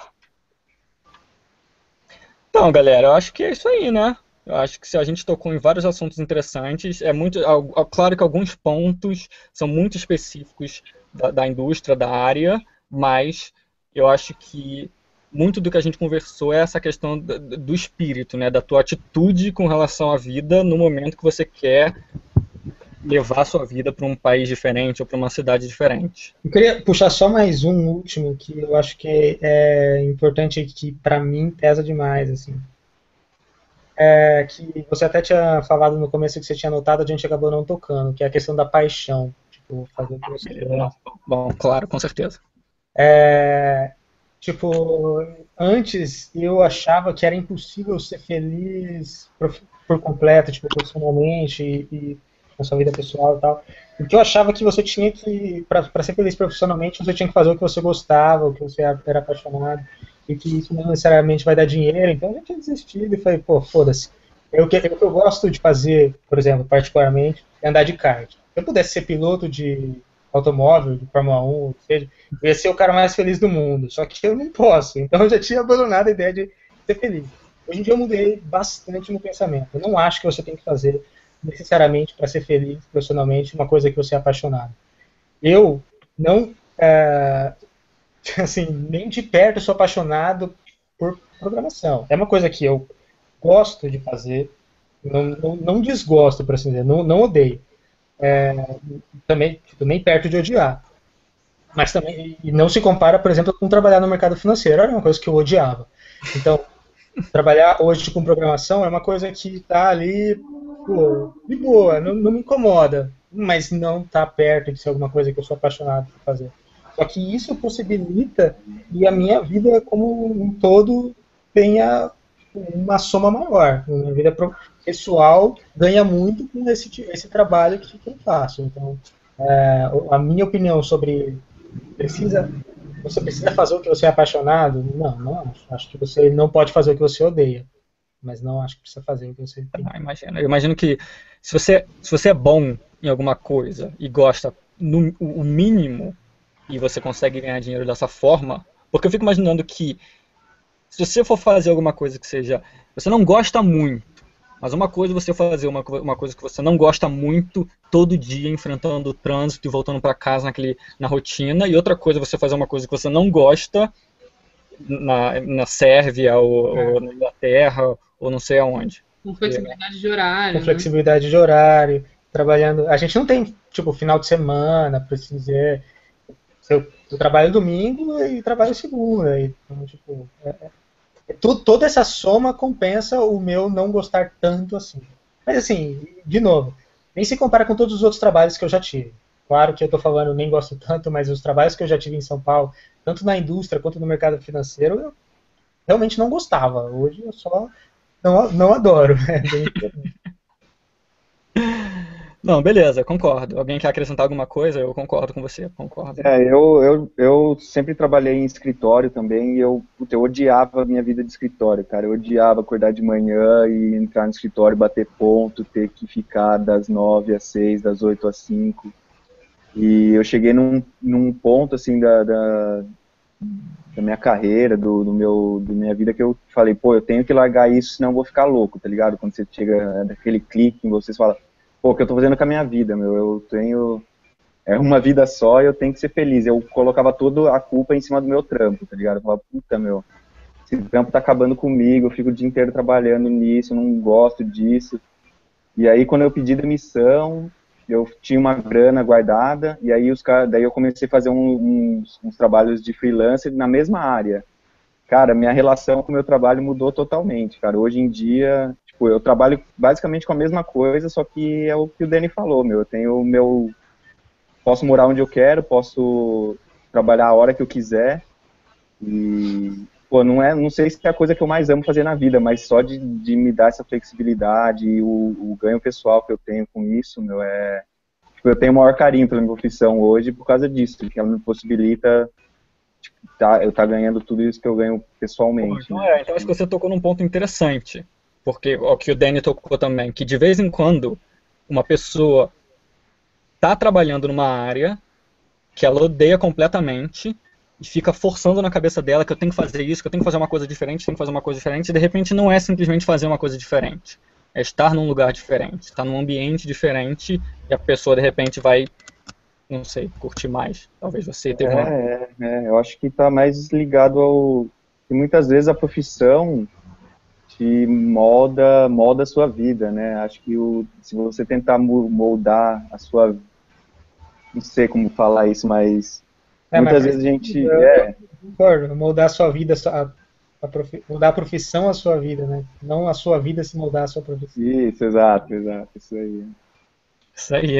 Então, galera, eu acho que é isso aí, né? Eu acho que se a gente tocou em vários assuntos interessantes, é muito, al- al- claro que alguns pontos são muito específicos da, da indústria, da área, mas eu acho que muito do que a gente conversou é essa questão do, do espírito, né? Da tua atitude com relação à vida no momento que você quer levar a sua vida para um país diferente ou para uma cidade diferente. Eu queria puxar só mais um último que eu acho que é, é importante e que para mim pesa demais, assim. É que você até tinha falado no começo que você tinha notado, a gente acabou não tocando, que é a questão da paixão. Tipo, fazer o que você gosta. Bom, claro, com certeza. É, tipo, antes eu achava que era impossível ser feliz por, por completo, tipo, profissionalmente e, e na sua vida pessoal e tal. Porque eu achava que você tinha que, para ser feliz profissionalmente, você tinha que fazer o que você gostava, o que você era apaixonado, e que isso não necessariamente vai dar dinheiro. Então eu já tinha desistido e falei, pô, foda-se. Eu, que- o que eu gosto de fazer, por exemplo, particularmente, é andar de kart. Se eu pudesse ser piloto de automóvel, de Fórmula um, o que seja, eu ia ser o cara mais feliz do mundo. Só que eu não posso. Então eu já tinha abandonado a ideia de ser feliz. Hoje em dia eu mudei bastante no pensamento. Eu não acho que você tem que fazer necessariamente para ser feliz profissionalmente uma coisa que você é apaixonado. Eu não, é, assim, nem de perto sou apaixonado por programação. É uma coisa que eu gosto de fazer, não, não, não desgosto, por assim dizer, não, não odeio. É, também, tipo, nem perto de odiar. Mas também, e não se compara, por exemplo, com trabalhar no mercado financeiro, era uma coisa que eu odiava. Então, trabalhar hoje com programação é uma coisa que está ali, pô, de boa, não, não me incomoda, mas não está perto de ser alguma coisa que eu sou apaixonado por fazer. Só que isso possibilita que a minha vida como um todo tenha uma soma maior. A minha vida pessoal ganha muito com esse, esse trabalho que eu faço. Então, é, a minha opinião sobre precisa, você precisa fazer o que você é apaixonado? Não, não acho. Acho que você não pode fazer o que você odeia, mas não acho que precisa fazer o que você tem. Ah, imagino. Eu imagino que se você, se você é bom em alguma coisa e gosta no o mínimo e você consegue ganhar dinheiro dessa forma, porque eu fico imaginando que se você for fazer alguma coisa que seja, você não gosta muito, mas uma coisa é você fazer uma, uma coisa que você não gosta muito todo dia, enfrentando o trânsito e voltando para casa naquele, na rotina, e outra coisa é você fazer uma coisa que você não gosta na, na Sérvia ou, é. ou na Inglaterra ou não sei aonde. Com flexibilidade de horário. Com flexibilidade né? de horário, trabalhando. A gente não tem, tipo, final de semana, para assim dizer. Eu, eu trabalho domingo e trabalho segunda. Então, tipo, é, é, toda essa soma compensa o meu não gostar tanto assim. Mas assim, de novo, nem se compara com todos os outros trabalhos que eu já tive. Claro que eu estou falando nem gosto tanto, mas os trabalhos que eu já tive em São Paulo, tanto na indústria quanto no mercado financeiro, eu realmente não gostava. Hoje eu só não, não adoro. É bem diferente. Não, beleza, concordo. Alguém quer acrescentar alguma coisa? Eu concordo com você, concordo. É, eu, eu, eu sempre trabalhei em escritório também e eu, puta, eu odiava a minha vida de escritório, cara. Eu odiava acordar de manhã e entrar no escritório, bater ponto, ter que ficar das nove às seis, das oito às cinco. E eu cheguei num, num ponto, assim, da, da, da minha carreira, do, do meu, da minha vida, que eu falei, pô, eu tenho que largar isso, senão eu vou ficar louco, tá ligado? Quando você chega daquele clique em você, você fala... Pô, o que eu tô fazendo com a minha vida, meu, eu tenho, é uma vida só e eu tenho que ser feliz. Eu colocava toda a culpa em cima do meu trampo, tá ligado? Eu falava, puta, meu, esse trampo tá acabando comigo, eu fico o dia inteiro trabalhando nisso, eu não gosto disso. E aí, quando eu pedi demissão, eu tinha uma grana guardada, e aí, os caras, daí eu comecei a fazer um, uns, uns trabalhos de freelancer na mesma área. Cara, minha relação com o meu trabalho mudou totalmente, cara. Hoje em dia... Eu trabalho basicamente com a mesma coisa, só que é o que o Dani falou, meu. Eu tenho o meu... Posso morar onde eu quero, posso trabalhar a hora que eu quiser. E, pô, não, é, não sei se é a coisa que eu mais amo fazer na vida, mas só de, de me dar essa flexibilidade e o, o ganho pessoal que eu tenho com isso, meu, é... Tipo, eu tenho o maior carinho pela minha profissão hoje por causa disso, porque ela me possibilita... Tipo, tá, eu tá ganhando tudo isso que eu ganho pessoalmente. Então, né? é, então acho que você tocou num ponto interessante. Porque o que o Danny tocou também, que de vez em quando uma pessoa está trabalhando numa área que ela odeia completamente e fica forçando na cabeça dela que eu tenho que fazer isso, que eu tenho que fazer uma coisa diferente, tenho que fazer uma coisa diferente, e de repente não é simplesmente fazer uma coisa diferente. É estar num lugar diferente, estar num ambiente diferente e a pessoa de repente vai, não sei, curtir mais. Talvez você teve é, uma... É, é, eu acho que está mais ligado ao... que muitas vezes a profissão... te molda, molda a sua vida, né? Acho que o, se você tentar moldar a sua... Não sei como falar isso, mas... É, muitas mas vezes a gente... Eu, é, eu concordo, moldar a sua vida, a, a profi, mudar a profissão à sua vida, né? Não a sua vida se moldar a sua profissão. Isso, exato, exato, isso aí. Isso aí.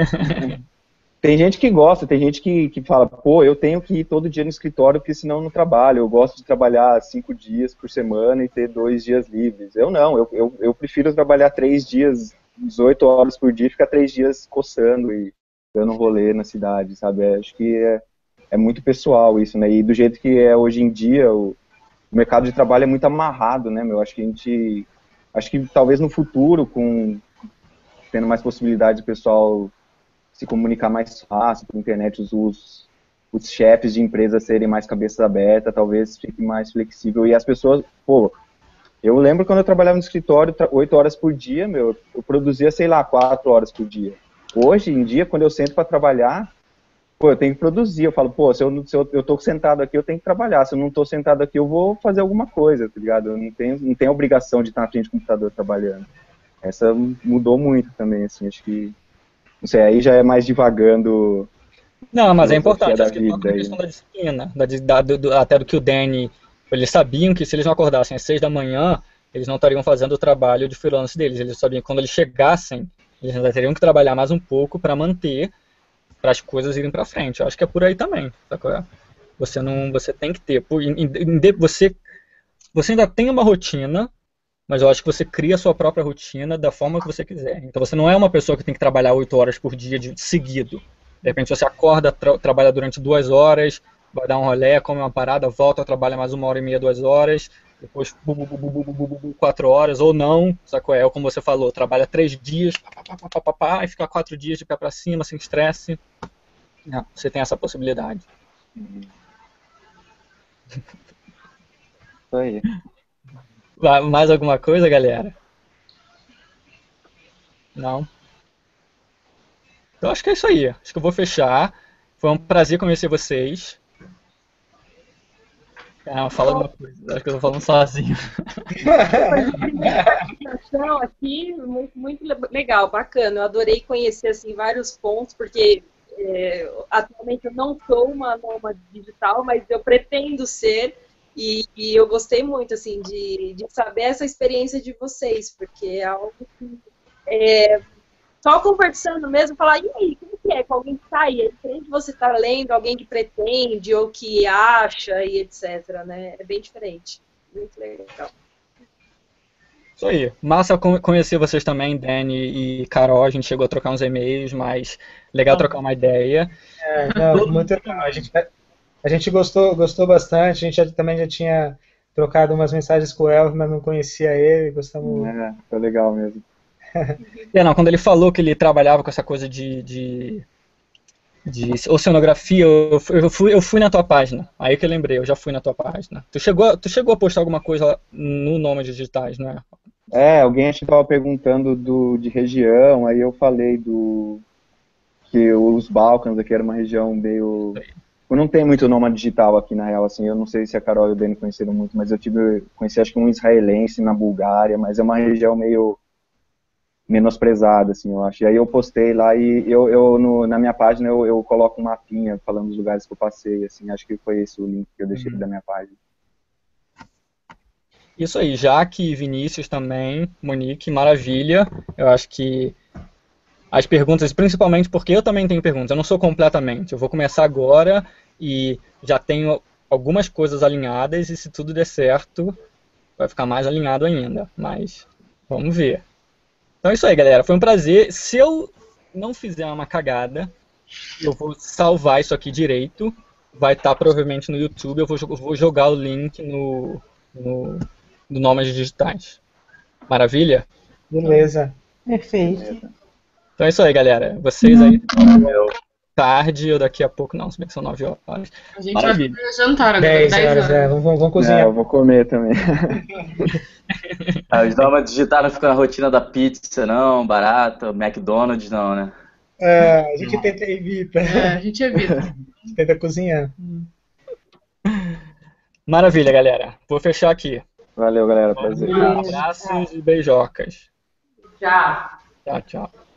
Tem gente que gosta, tem gente que, que fala, pô, eu tenho que ir todo dia no escritório porque senão eu não trabalho, eu gosto de trabalhar cinco dias por semana e ter dois dias livres. Eu não, eu, eu, eu prefiro trabalhar três dias, dezoito horas por dia e ficar três dias coçando e dando rolê na cidade, sabe? É, acho que é, é muito pessoal isso, né? E do jeito que é hoje em dia, o, o mercado de trabalho é muito amarrado, né, meu? Acho que a gente, acho que talvez no futuro, com tendo mais possibilidade de pessoal se comunicar mais fácil pela internet, os, os, os chefes de empresa serem mais cabeças abertas, talvez fique mais flexível. E as pessoas, pô, eu lembro quando eu trabalhava no escritório, oito horas por dia, meu, eu produzia, sei lá, quatro horas por dia. Hoje em dia, quando eu sento para trabalhar, pô, eu tenho que produzir. Eu falo, pô, se eu, se eu, eu tô sentado aqui, eu tenho que trabalhar. Se eu não tô sentado aqui, eu vou fazer alguma coisa, tá ligado? Eu não tenho, não tenho a obrigação de estar na frente do computador trabalhando. Essa mudou muito também, assim, acho que, não sei, aí já é mais divagando. Não, mas é Filosofia importante, da acho que toca vida na aí, questão né? da disciplina, da, da- do- do- até do que o Danny, eles sabiam que se eles não acordassem às seis da manhã, eles não estariam fazendo o trabalho de freelance deles, eles sabiam que quando eles chegassem, eles ainda teriam que trabalhar mais um pouco para manter, para as coisas irem para frente. Eu acho que é por aí também, sacou? Você não, você tem que ter, por- em- em- em- você, você ainda tem uma rotina, mas eu acho que você cria a sua própria rotina da forma que você quiser. Então você não é uma pessoa que tem que trabalhar oito horas por dia de seguido. De repente você acorda, tra trabalha durante duas horas, vai dar um rolê, come uma parada, volta, trabalha mais uma hora e meia, duas horas, depois bu, bu, bu, bu, bu, bu, bu, bu, quatro horas, ou não, sacou? É como você falou, trabalha três dias, pá, pá, pá, pá, pá, pá, e fica quatro dias de pé pra cima, sem estresse. Não, você tem essa possibilidade. Isso aí. Vai- Mais alguma coisa, galera? Não? Então acho que é isso aí. Acho que eu vou fechar. Foi um prazer conhecer vocês. Ah, fala alguma coisa. Acho que eu tô falando sozinho. Apresentação aqui, muito, muito le- legal, bacana. Eu adorei conhecer assim, vários pontos, porque é, atualmente eu não sou uma nômade digital, mas eu pretendo ser, e, e eu gostei muito assim, de, de saber essa experiência de vocês, porque é algo que é, só conversando mesmo, falar, e aí, como que é com alguém que tá aí? É diferente de você estar lendo alguém que pretende ou que acha e etc, né? É bem diferente. Muito legal. Isso aí. Massa con- conhecer vocês também, Dani e Carol. A gente chegou a trocar uns e-mails, mas legal trocar uma ideia. É, não, muito legal. A gente, a gente gostou, gostou bastante. A gente já- também já tinha trocado umas mensagens com o Elvis, mas não conhecia ele. Gostamos. É, foi legal mesmo. É, não, quando ele falou que ele trabalhava com essa coisa de, de, de oceanografia, eu, fui- eu, fui, eu fui na tua página. Aí que eu lembrei, eu já fui na tua página. Tu chegou, tu chegou a postar alguma coisa no Nômades Digitais, não é? É, alguém acho que estava perguntando do, de região, aí eu falei do que os Balcãs aqui era uma região meio... Eu não tenho muito nômade digital aqui, na real, assim, eu não sei se a Carol e o Dani conheceram muito, mas eu tive, conheci acho que um israelense na Bulgária, mas é uma região meio menosprezada, assim, eu acho. E aí eu postei lá e eu, eu no, na minha página eu, eu coloco um mapinha falando dos lugares que eu passei, assim, acho que foi esse o link que eu deixei da minha página. Isso aí, Jaque, Vinícius também, Monique, maravilha. Eu acho que as perguntas, principalmente porque eu também tenho perguntas, eu não sou completamente. Eu vou começar agora e já tenho algumas coisas alinhadas e se tudo der certo, vai ficar mais alinhado ainda. Mas vamos ver. Então é isso aí, galera. Foi um prazer. Se eu não fizer uma cagada, eu vou salvar isso aqui direito. Vai estar provavelmente no YouTube. Eu vou, eu vou jogar o link no, no, no Nômades Digitais. Maravilha? Beleza. Perfeito. Então é isso aí, galera. Vocês aí, tarde ou daqui a pouco, não, se bem que são nove horas. A gente Maravilha. vai jantar agora, dez dez horas, é. Vamos, vamos, vamos É, cozinhar. eu vou comer também. Ah, os nômades digitais não ficam na rotina da pizza, não, barata, McDonald's, não, né? É, a gente tenta evita. É, a gente evita. A gente tenta cozinhar. Maravilha, galera. Vou fechar aqui. Valeu, galera, prazer. Abraços e beijocas. Tchau. Tchau, tchau.